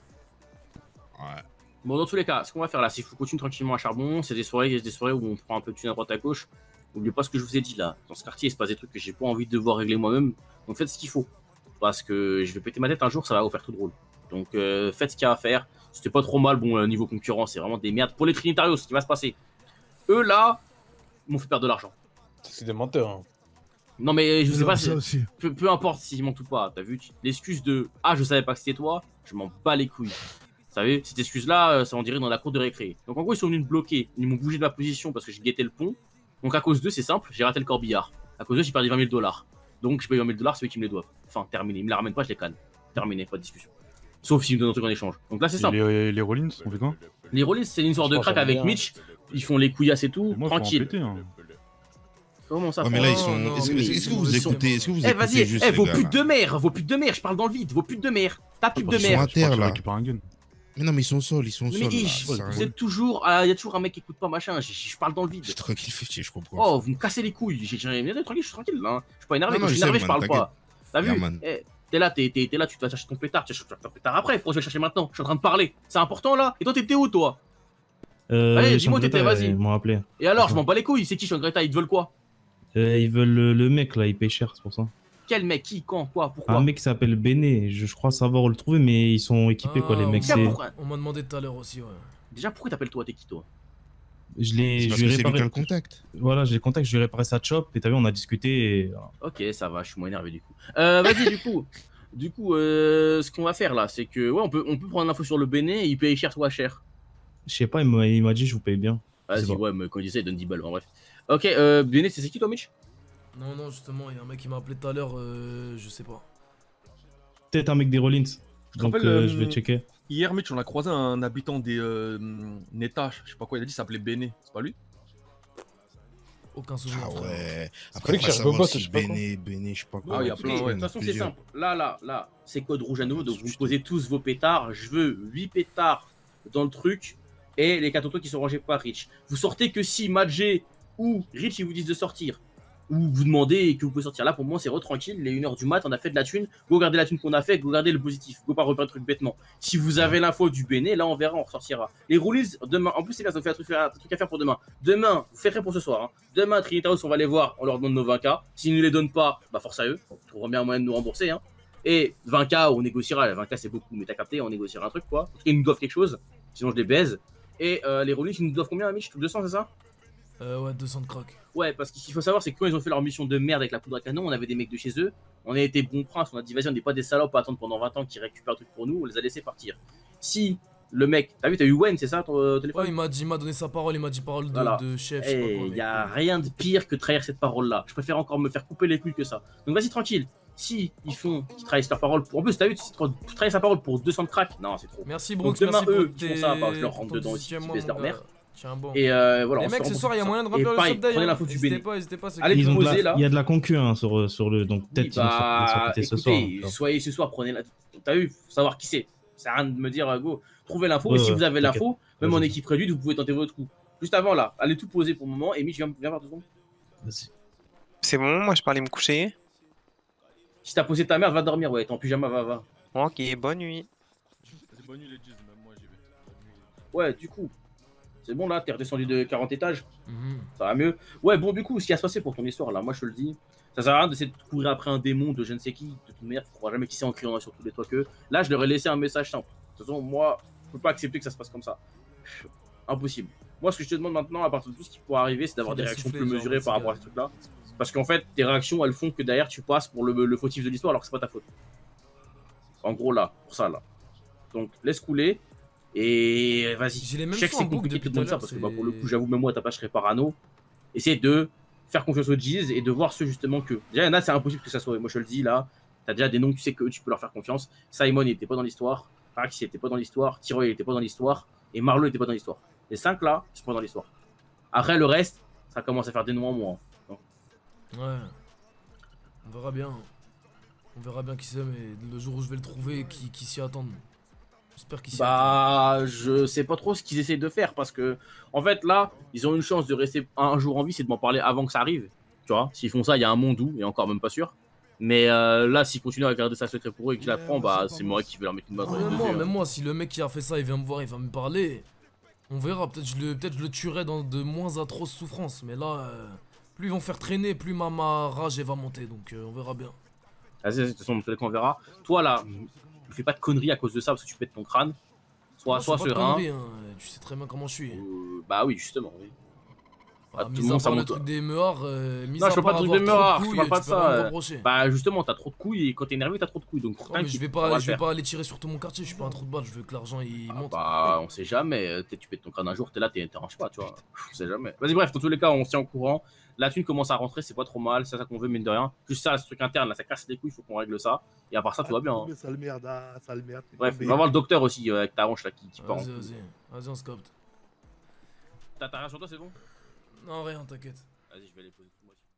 B: ouais.
L: Ouais.
E: Bon, dans tous les cas, ce qu'on va faire là, c'est qu'il faut continuer tranquillement à Charbon. C'est des soirées, des soirées où on prend un peu de thune à droite à gauche. N'oubliez pas ce que je vous ai dit là. Dans ce quartier, il se passe des trucs que j'ai pas envie de devoir régler moi-même. Donc faites ce qu'il faut. Parce que je vais péter ma tête un jour, ça va vous faire tout drôle. Donc euh, faites ce qu'il y a à faire. C'était pas trop mal. Bon, euh, niveau concurrent, c'est vraiment des merdes. Pour les Trinitarios, ce qui va se passer. Eux là, m'ont fait perdre de l'argent.
Q: C'est des menteurs. Hein.
E: Non mais je sais
K: Non,
E: pas,
K: ça
E: si-
K: aussi.
E: peu, peu importe s'ils mentent ou pas, t'as vu, tu- l'excuse de « Ah, je savais pas que c'était toi », je m'en bats les couilles. Vous savez, cette excuse-là, euh, ça on dirait dans la cour de récré. Donc en gros, ils sont venus me bloquer, ils m'ont bougé de ma position parce que j'ai guetté le pont. Donc à cause d'eux, c'est simple, j'ai raté le corbillard. À cause d'eux, j'ai perdu vingt mille dollars. Donc je paye vingt mille dollars, c'est eux qui me les doivent. Enfin, terminé, ils me la ramènent pas, je les canne. Terminé, pas de discussion. Sauf s'ils me donnent un truc en échange. Donc là, c'est
M: Et
E: simple.
M: Les, les Rollins, on fait quoi?
E: Les Rollins, c'est une sorte de
M: Je pense
E: crack
M: que ça
E: avec
M: va bien.
E: Mitch, ils font les couillasses et tout,
M: moi, faut en
E: tranquille.
M: péter, hein.
E: Comment ça
L: Ouais, mais
E: faut-
L: là, ils
E: Non,
L: sont-
E: non,
L: est-ce que-
E: mais
L: est-ce
E: ils
L: que
E: sont
L: vous
E: mauvais,
L: écoutez-
E: ils
L: est-ce que vous
E: sont- Eh,
L: écoutez
E: vas-y,
L: juste
E: eh,
L: les
E: vos
L: gars,
E: putes
L: là
E: de mère, vos putes de mère, je parle dans le vide, vos putes de mère. Ta pute de
L: Ils sont
E: mère.
L: à terre là.
M: récupère un gun.
L: Mais non, mais ils sont sols, ils sont
E: Mais
L: sols. là,
E: Ish,
L: ça sert à
E: vous
L: rien.
E: êtes toujours. ah, Il y a toujours un mec qui écoute pas machin, je, je parle dans le vide.
L: Tranquille, Fifty, je comprends.
E: Oh, vous me cassez les couilles. J'ai j'ai- mais tranquille, je suis tranquille là. hein. Je suis pas énervé,
L: Non,
E: quand
L: non,
E: je suis
L: je sais,
E: énervé, je
L: man,
E: parle pas. T'as vu
L: Yeah, man.
E: Eh, T'es là, t'es t'es- t'es là, tu vas chercher ton pétard, tu vas chercher ton pétard après. Pourquoi je vais le chercher maintenant? Je suis en train de parler. C'est important là. Et toi, t'étais où toi?
N: Euh,
E: Allez,
N: les
E: dis-moi où t'étais,
N: Greta,
E: vas-y.
N: Ils m'ont appelé.
E: Et alors, je m'en bats les couilles. C'est qui Sean Greta? Ils te veulent quoi?
N: Euh, ils veulent le, le mec là, il paye cher, c'est pour ça.
E: Quel mec? Qui? Quand? Quoi? Pourquoi?
N: Un mec qui s'appelle Béné, je, je crois savoir où le trouver, mais ils sont équipés quoi, les
B: Ah,
N: mecs.
B: on-
N: C'est...
E: pourquoi-
B: On m'a demandé tout à l'heure aussi, ouais.
E: Déjà, pourquoi t'appelles toi? T'es qui toi?
N: Je l'ai.
L: C'est
N: je
L: parce
N: lui ai
L: que c'est lui
N: réparé-
L: qui a le contact.
N: Voilà, j'ai le contact, je lui ai réparé sa chop, et t'as vu, on a discuté. Et...
E: Ok, ça va, je suis moins énervé du coup. Euh, vas-y, du coup. Du coup, euh, ce qu'on va faire là, c'est que ouais, on peut, on peut prendre l'info sur le Béné et il paye cher, soit cher.
N: Je sais pas, il m'a il m'a dit je vous paye bien. Je sais
E: Vas-y,
N: pas.
E: ouais, mais quand il dit ça, il donne dix balles. En bref. Ok, euh, Béné, c'est c'est qui toi, Mitch?
B: Non, non, justement, il y a un mec qui m'a appelé tout à l'heure, euh, je sais pas.
N: Peut-être un mec des Rollins.
C: Je te
N: Donc
C: rappelle,
N: euh,
C: euh,
N: je vais checker.
C: Hier, Mitch, on a croisé un habitant des euh, Neta, je sais pas quoi, il a dit, il s'appelait Béné. C'est pas lui?
B: Aucun souvenir.
L: Ah
B: frère.
L: ouais.
Q: C'est
L: Après,
Q: vrai que
L: faut
Q: j'ai
L: savoir
Q: Boboss,
L: si
Q: je sais pas quoi.
L: Béné, Béné, je sais pas
E: Bon,
L: quoi.
C: Ah, il y a
E: écoutez,
C: plein, ouais.
E: de toute façon, c'est
L: Plusieurs.
E: simple. Là, là, là, c'est code rouge à nouveau, donc vous posez tous vos pétards. Je veux huit pétards dans le truc et les quatre autres qui sont rangés par Rich. Vous sortez que si Madjé ou Rich ils vous disent de sortir. Ou vous demandez que vous pouvez sortir. Là, pour moi, c'est re-tranquille. Il est une heure du mat, on a fait de la thune. Go garder la thune qu'on a fait, go garder le positif. Go pas repérer le truc bêtement. Si vous avez l'info du Béné, là, on verra, on ressortira. Les roulis, demain, en plus, c'est bien, ça nous fait un truc, un truc à faire pour demain. Demain, vous faites rien pour ce soir. Hein. Demain, Trinitaros, on va les voir, on leur donne nos vingt K. S'ils ne les donnent pas, bah force à eux. On trouvera bien un moyen de nous rembourser. Hein. Et vingt K, on négociera. vingt K, c'est beaucoup, mais t'as capté, on négociera un truc, quoi. En tout cas, ils nous doivent quelque chose. Sinon, je les baise. Et euh, les roulis, ils nous doivent combien, Mitch? deux cents, c'est ça?
B: Euh, ouais, deux cents de crack.
E: Ouais, parce qu'il faut savoir, c'est que quand ils ont fait leur mission de merde avec la poudre à canon, on avait des mecs de chez eux, on a été bons princes, on a dit vas-y, on n'est pas des salopes à attendre pendant vingt ans qui récupèrent le truc pour nous, on les a laissés partir. Si le mec, t'as vu, t'as eu Wen, c'est ça ton euh, téléphone?
B: Ouais, il m'a dit, il m'a donné sa parole, il m'a dit parole de,
E: Voilà.
B: de chef, je sais pas
E: Et
B: quoi.
E: il
B: mec.
E: y a rien de pire que de trahir cette parole-là. Je préfère encore me faire couper les couilles que ça. Donc vas-y, tranquille. Si ils font, ils trahissent leur parole pour. En plus, t'as vu, si tu trahis sa parole pour deux cents de crack, non, c'est trop.
B: Merci,
E: Donc
B: Brooks,
E: demain,
B: merci pour
E: eux, ils font
B: tes-
E: ça, bah, je leur
B: pour
E: rentre
B: ton
E: dedans aussi,
B: dix-huitième
E: ils
B: mois,
E: baissent
B: mon
E: leur
B: gars.
E: mère.
B: Tiens bon.
E: Et euh, voilà,
B: Les
E: on se
B: mecs,
E: fait
B: ce soir, il y a
E: rembourser
B: moyen de
E: ça. Et
B: remplir le
E: pareil,
B: sub d'ailleurs.
E: prenez l'info du
B: N'hésitez
E: Béni.
B: pas, n'hésitez pas. ceux
E: Allez,
B: qui-
N: Ils ont de
E: poser,
N: la-
E: là.
N: Il y a de la concu hein, sur, sur le. Donc peut-être qu'ils vont
E: Bah,
N: sortir- sortir ce soir.
E: écoutez, soyez ce soir, prenez la. T'as vu, faut savoir qui c'est. Ça sert à rien de me dire, euh, go, trouvez l'info.
N: Ouais,
E: et si
N: ouais,
E: vous avez
N: t'inquiète.
E: l'info, même en
N: Vas-y.
E: équipe réduite, vous pouvez tenter votre coup. Juste avant là, allez tout poser pour le moment. Et Mitch, viens, viens voir deux secondes.
N: Vas-y.
P: C'est bon, moi je peux aller me coucher.
E: Si t'as posé ta merde, va dormir, ouais, t'es en pyjama, va, va.
P: Ok, bonne nuit.
C: C'est bonne nuit, les G's, même moi j'y vais.
E: Ouais, du coup, c'est bon là, t'es redescendu de quarante étages.
B: Mhm.
E: Ça va mieux. Ouais, bon, du coup, ce qui va se passer pour ton histoire là, moi je te le dis, ça sert à rien d'essayer de courir après un démon de je ne sais qui. De toute manière, tu crois jamais qui c'est en criant sur tous les toits que. Là, je leur ai laissé un message simple. De toute façon, moi, je peux pas accepter que ça se passe comme ça. Impossible. Moi, ce que je te demande maintenant, à partir de tout ce qui pourrait arriver, c'est d'avoir
B: Il
E: des
B: a
E: réactions
B: soufflé,
E: plus
B: genre,
E: mesurées
B: le
E: par rapport à ce truc-là. Parce qu'en fait, tes réactions, elles font que derrière, tu passes pour le, le fautif de l'histoire alors que c'est pas ta faute. En gros, là, pour ça, là. Donc, laisse couler. Et vas-y.
B: J'ai les mêmes
E: Je sais que
B: sons en
E: c'est
B: boucle
E: compliqué de te
B: depuis tout à
E: demander ça
B: l'heure,
E: parce que bah,
B: c'est-
E: pour le coup, j'avoue, même moi, t'as pas, je serais parano. Essaye de faire confiance aux G's et de voir ceux justement que. Déjà, il y en a, c'est impossible que ça soit. Moi, je te le dis là. T'as déjà des noms que tu sais que tu peux leur faire confiance. Simon, il était pas dans l'histoire. Parax, il était pas dans l'histoire. Tiroy, il était pas dans l'histoire. Et Marlo, il était pas dans l'histoire. Les cinq là, ils sont pas dans l'histoire. Après, le reste, ça commence à faire des noms en moins. Donc,
B: Ouais. On verra bien. On verra bien qui c'est, mais le jour où je vais le trouver, qui, qui s'y attendent. J'espère qu'ils s'y
E: Bah, je sais pas trop ce qu'ils essayent de faire parce que, en fait, là, ils ont une chance de rester un jour en vie, c'est de m'en parler avant que ça arrive. Tu vois, s'ils font ça, il y a un monde où, et encore même pas sûr. Mais euh, là, s'ils continuent à garder ça secret pour eux et que je l'apprends, bah, c'est moi qui vais leur mettre une balle dans les
B: Même
E: deux
B: moi,
E: yeux.
B: même moi, si le mec qui a fait ça, il vient me voir, il va me parler. On verra, peut-être je, le, peut je le tuerai dans de moins atroces souffrances. Mais là, euh, plus ils vont faire traîner, plus ma, ma rage elle va monter. Donc euh, on verra bien.
E: Vas-y, de toute façon, on verra. Toi, là, ne fais pas de conneries à cause de ça parce que tu pètes ton crâne. Sois,
B: Non,
E: sois
B: c'est pas de
E: serein.
B: conneries, hein. Tu sais très bien comment je suis.
E: Euh, bah oui, justement. Oui.
B: Ah,
E: tout
B: mis
E: le
B: à
E: monde, ça
B: part le
E: monte.
B: truc des meuards, euh, mis
E: Non,
B: à
E: je fais pas
B: part
E: de truc de
B: avoir
E: meuard,
B: trop
E: je
B: couilles,
E: parle pas
B: tu
E: de
B: peux rien me
E: ça. euh.
B: reprocher.
E: Bah justement, t'as trop de couilles et quand t'es énervé, t'as trop de couilles. Donc
B: Non, mais je vais
E: ça
B: pas,
E: va le
B: je vais
E: faire.
B: pas aller tirer sur tout mon quartier, je suis pas un trou de balle, je veux que l'argent il monte.
E: Bah, on sait jamais. euh, Peut-être tu pètes ton crâne un jour, t'es là, t'es- t'arranges pas, tu vois. On sait jamais. Vas-y, bref, dans tous les cas, on se tient au courant. La thune commence à rentrer, c'est pas trop mal, c'est ça qu'on veut, mine de rien. Juste ça, ce truc interne là, ça casse les couilles, faut qu'on règle ça. Et à part ça, tout va bien. hein.
J: Sale merde, ah, sale merde.
E: Bref, on va voir le docteur aussi euh, avec ta hanche là qui, qui part. en
B: Vas-y,
E: couille.
B: vas-y, vas-y, on se copte.
E: T'as t'as rien sur toi, c'est bon?
B: Non, rien, t'inquiète.
E: Vas-y, je vais aller poser tout moi aussi.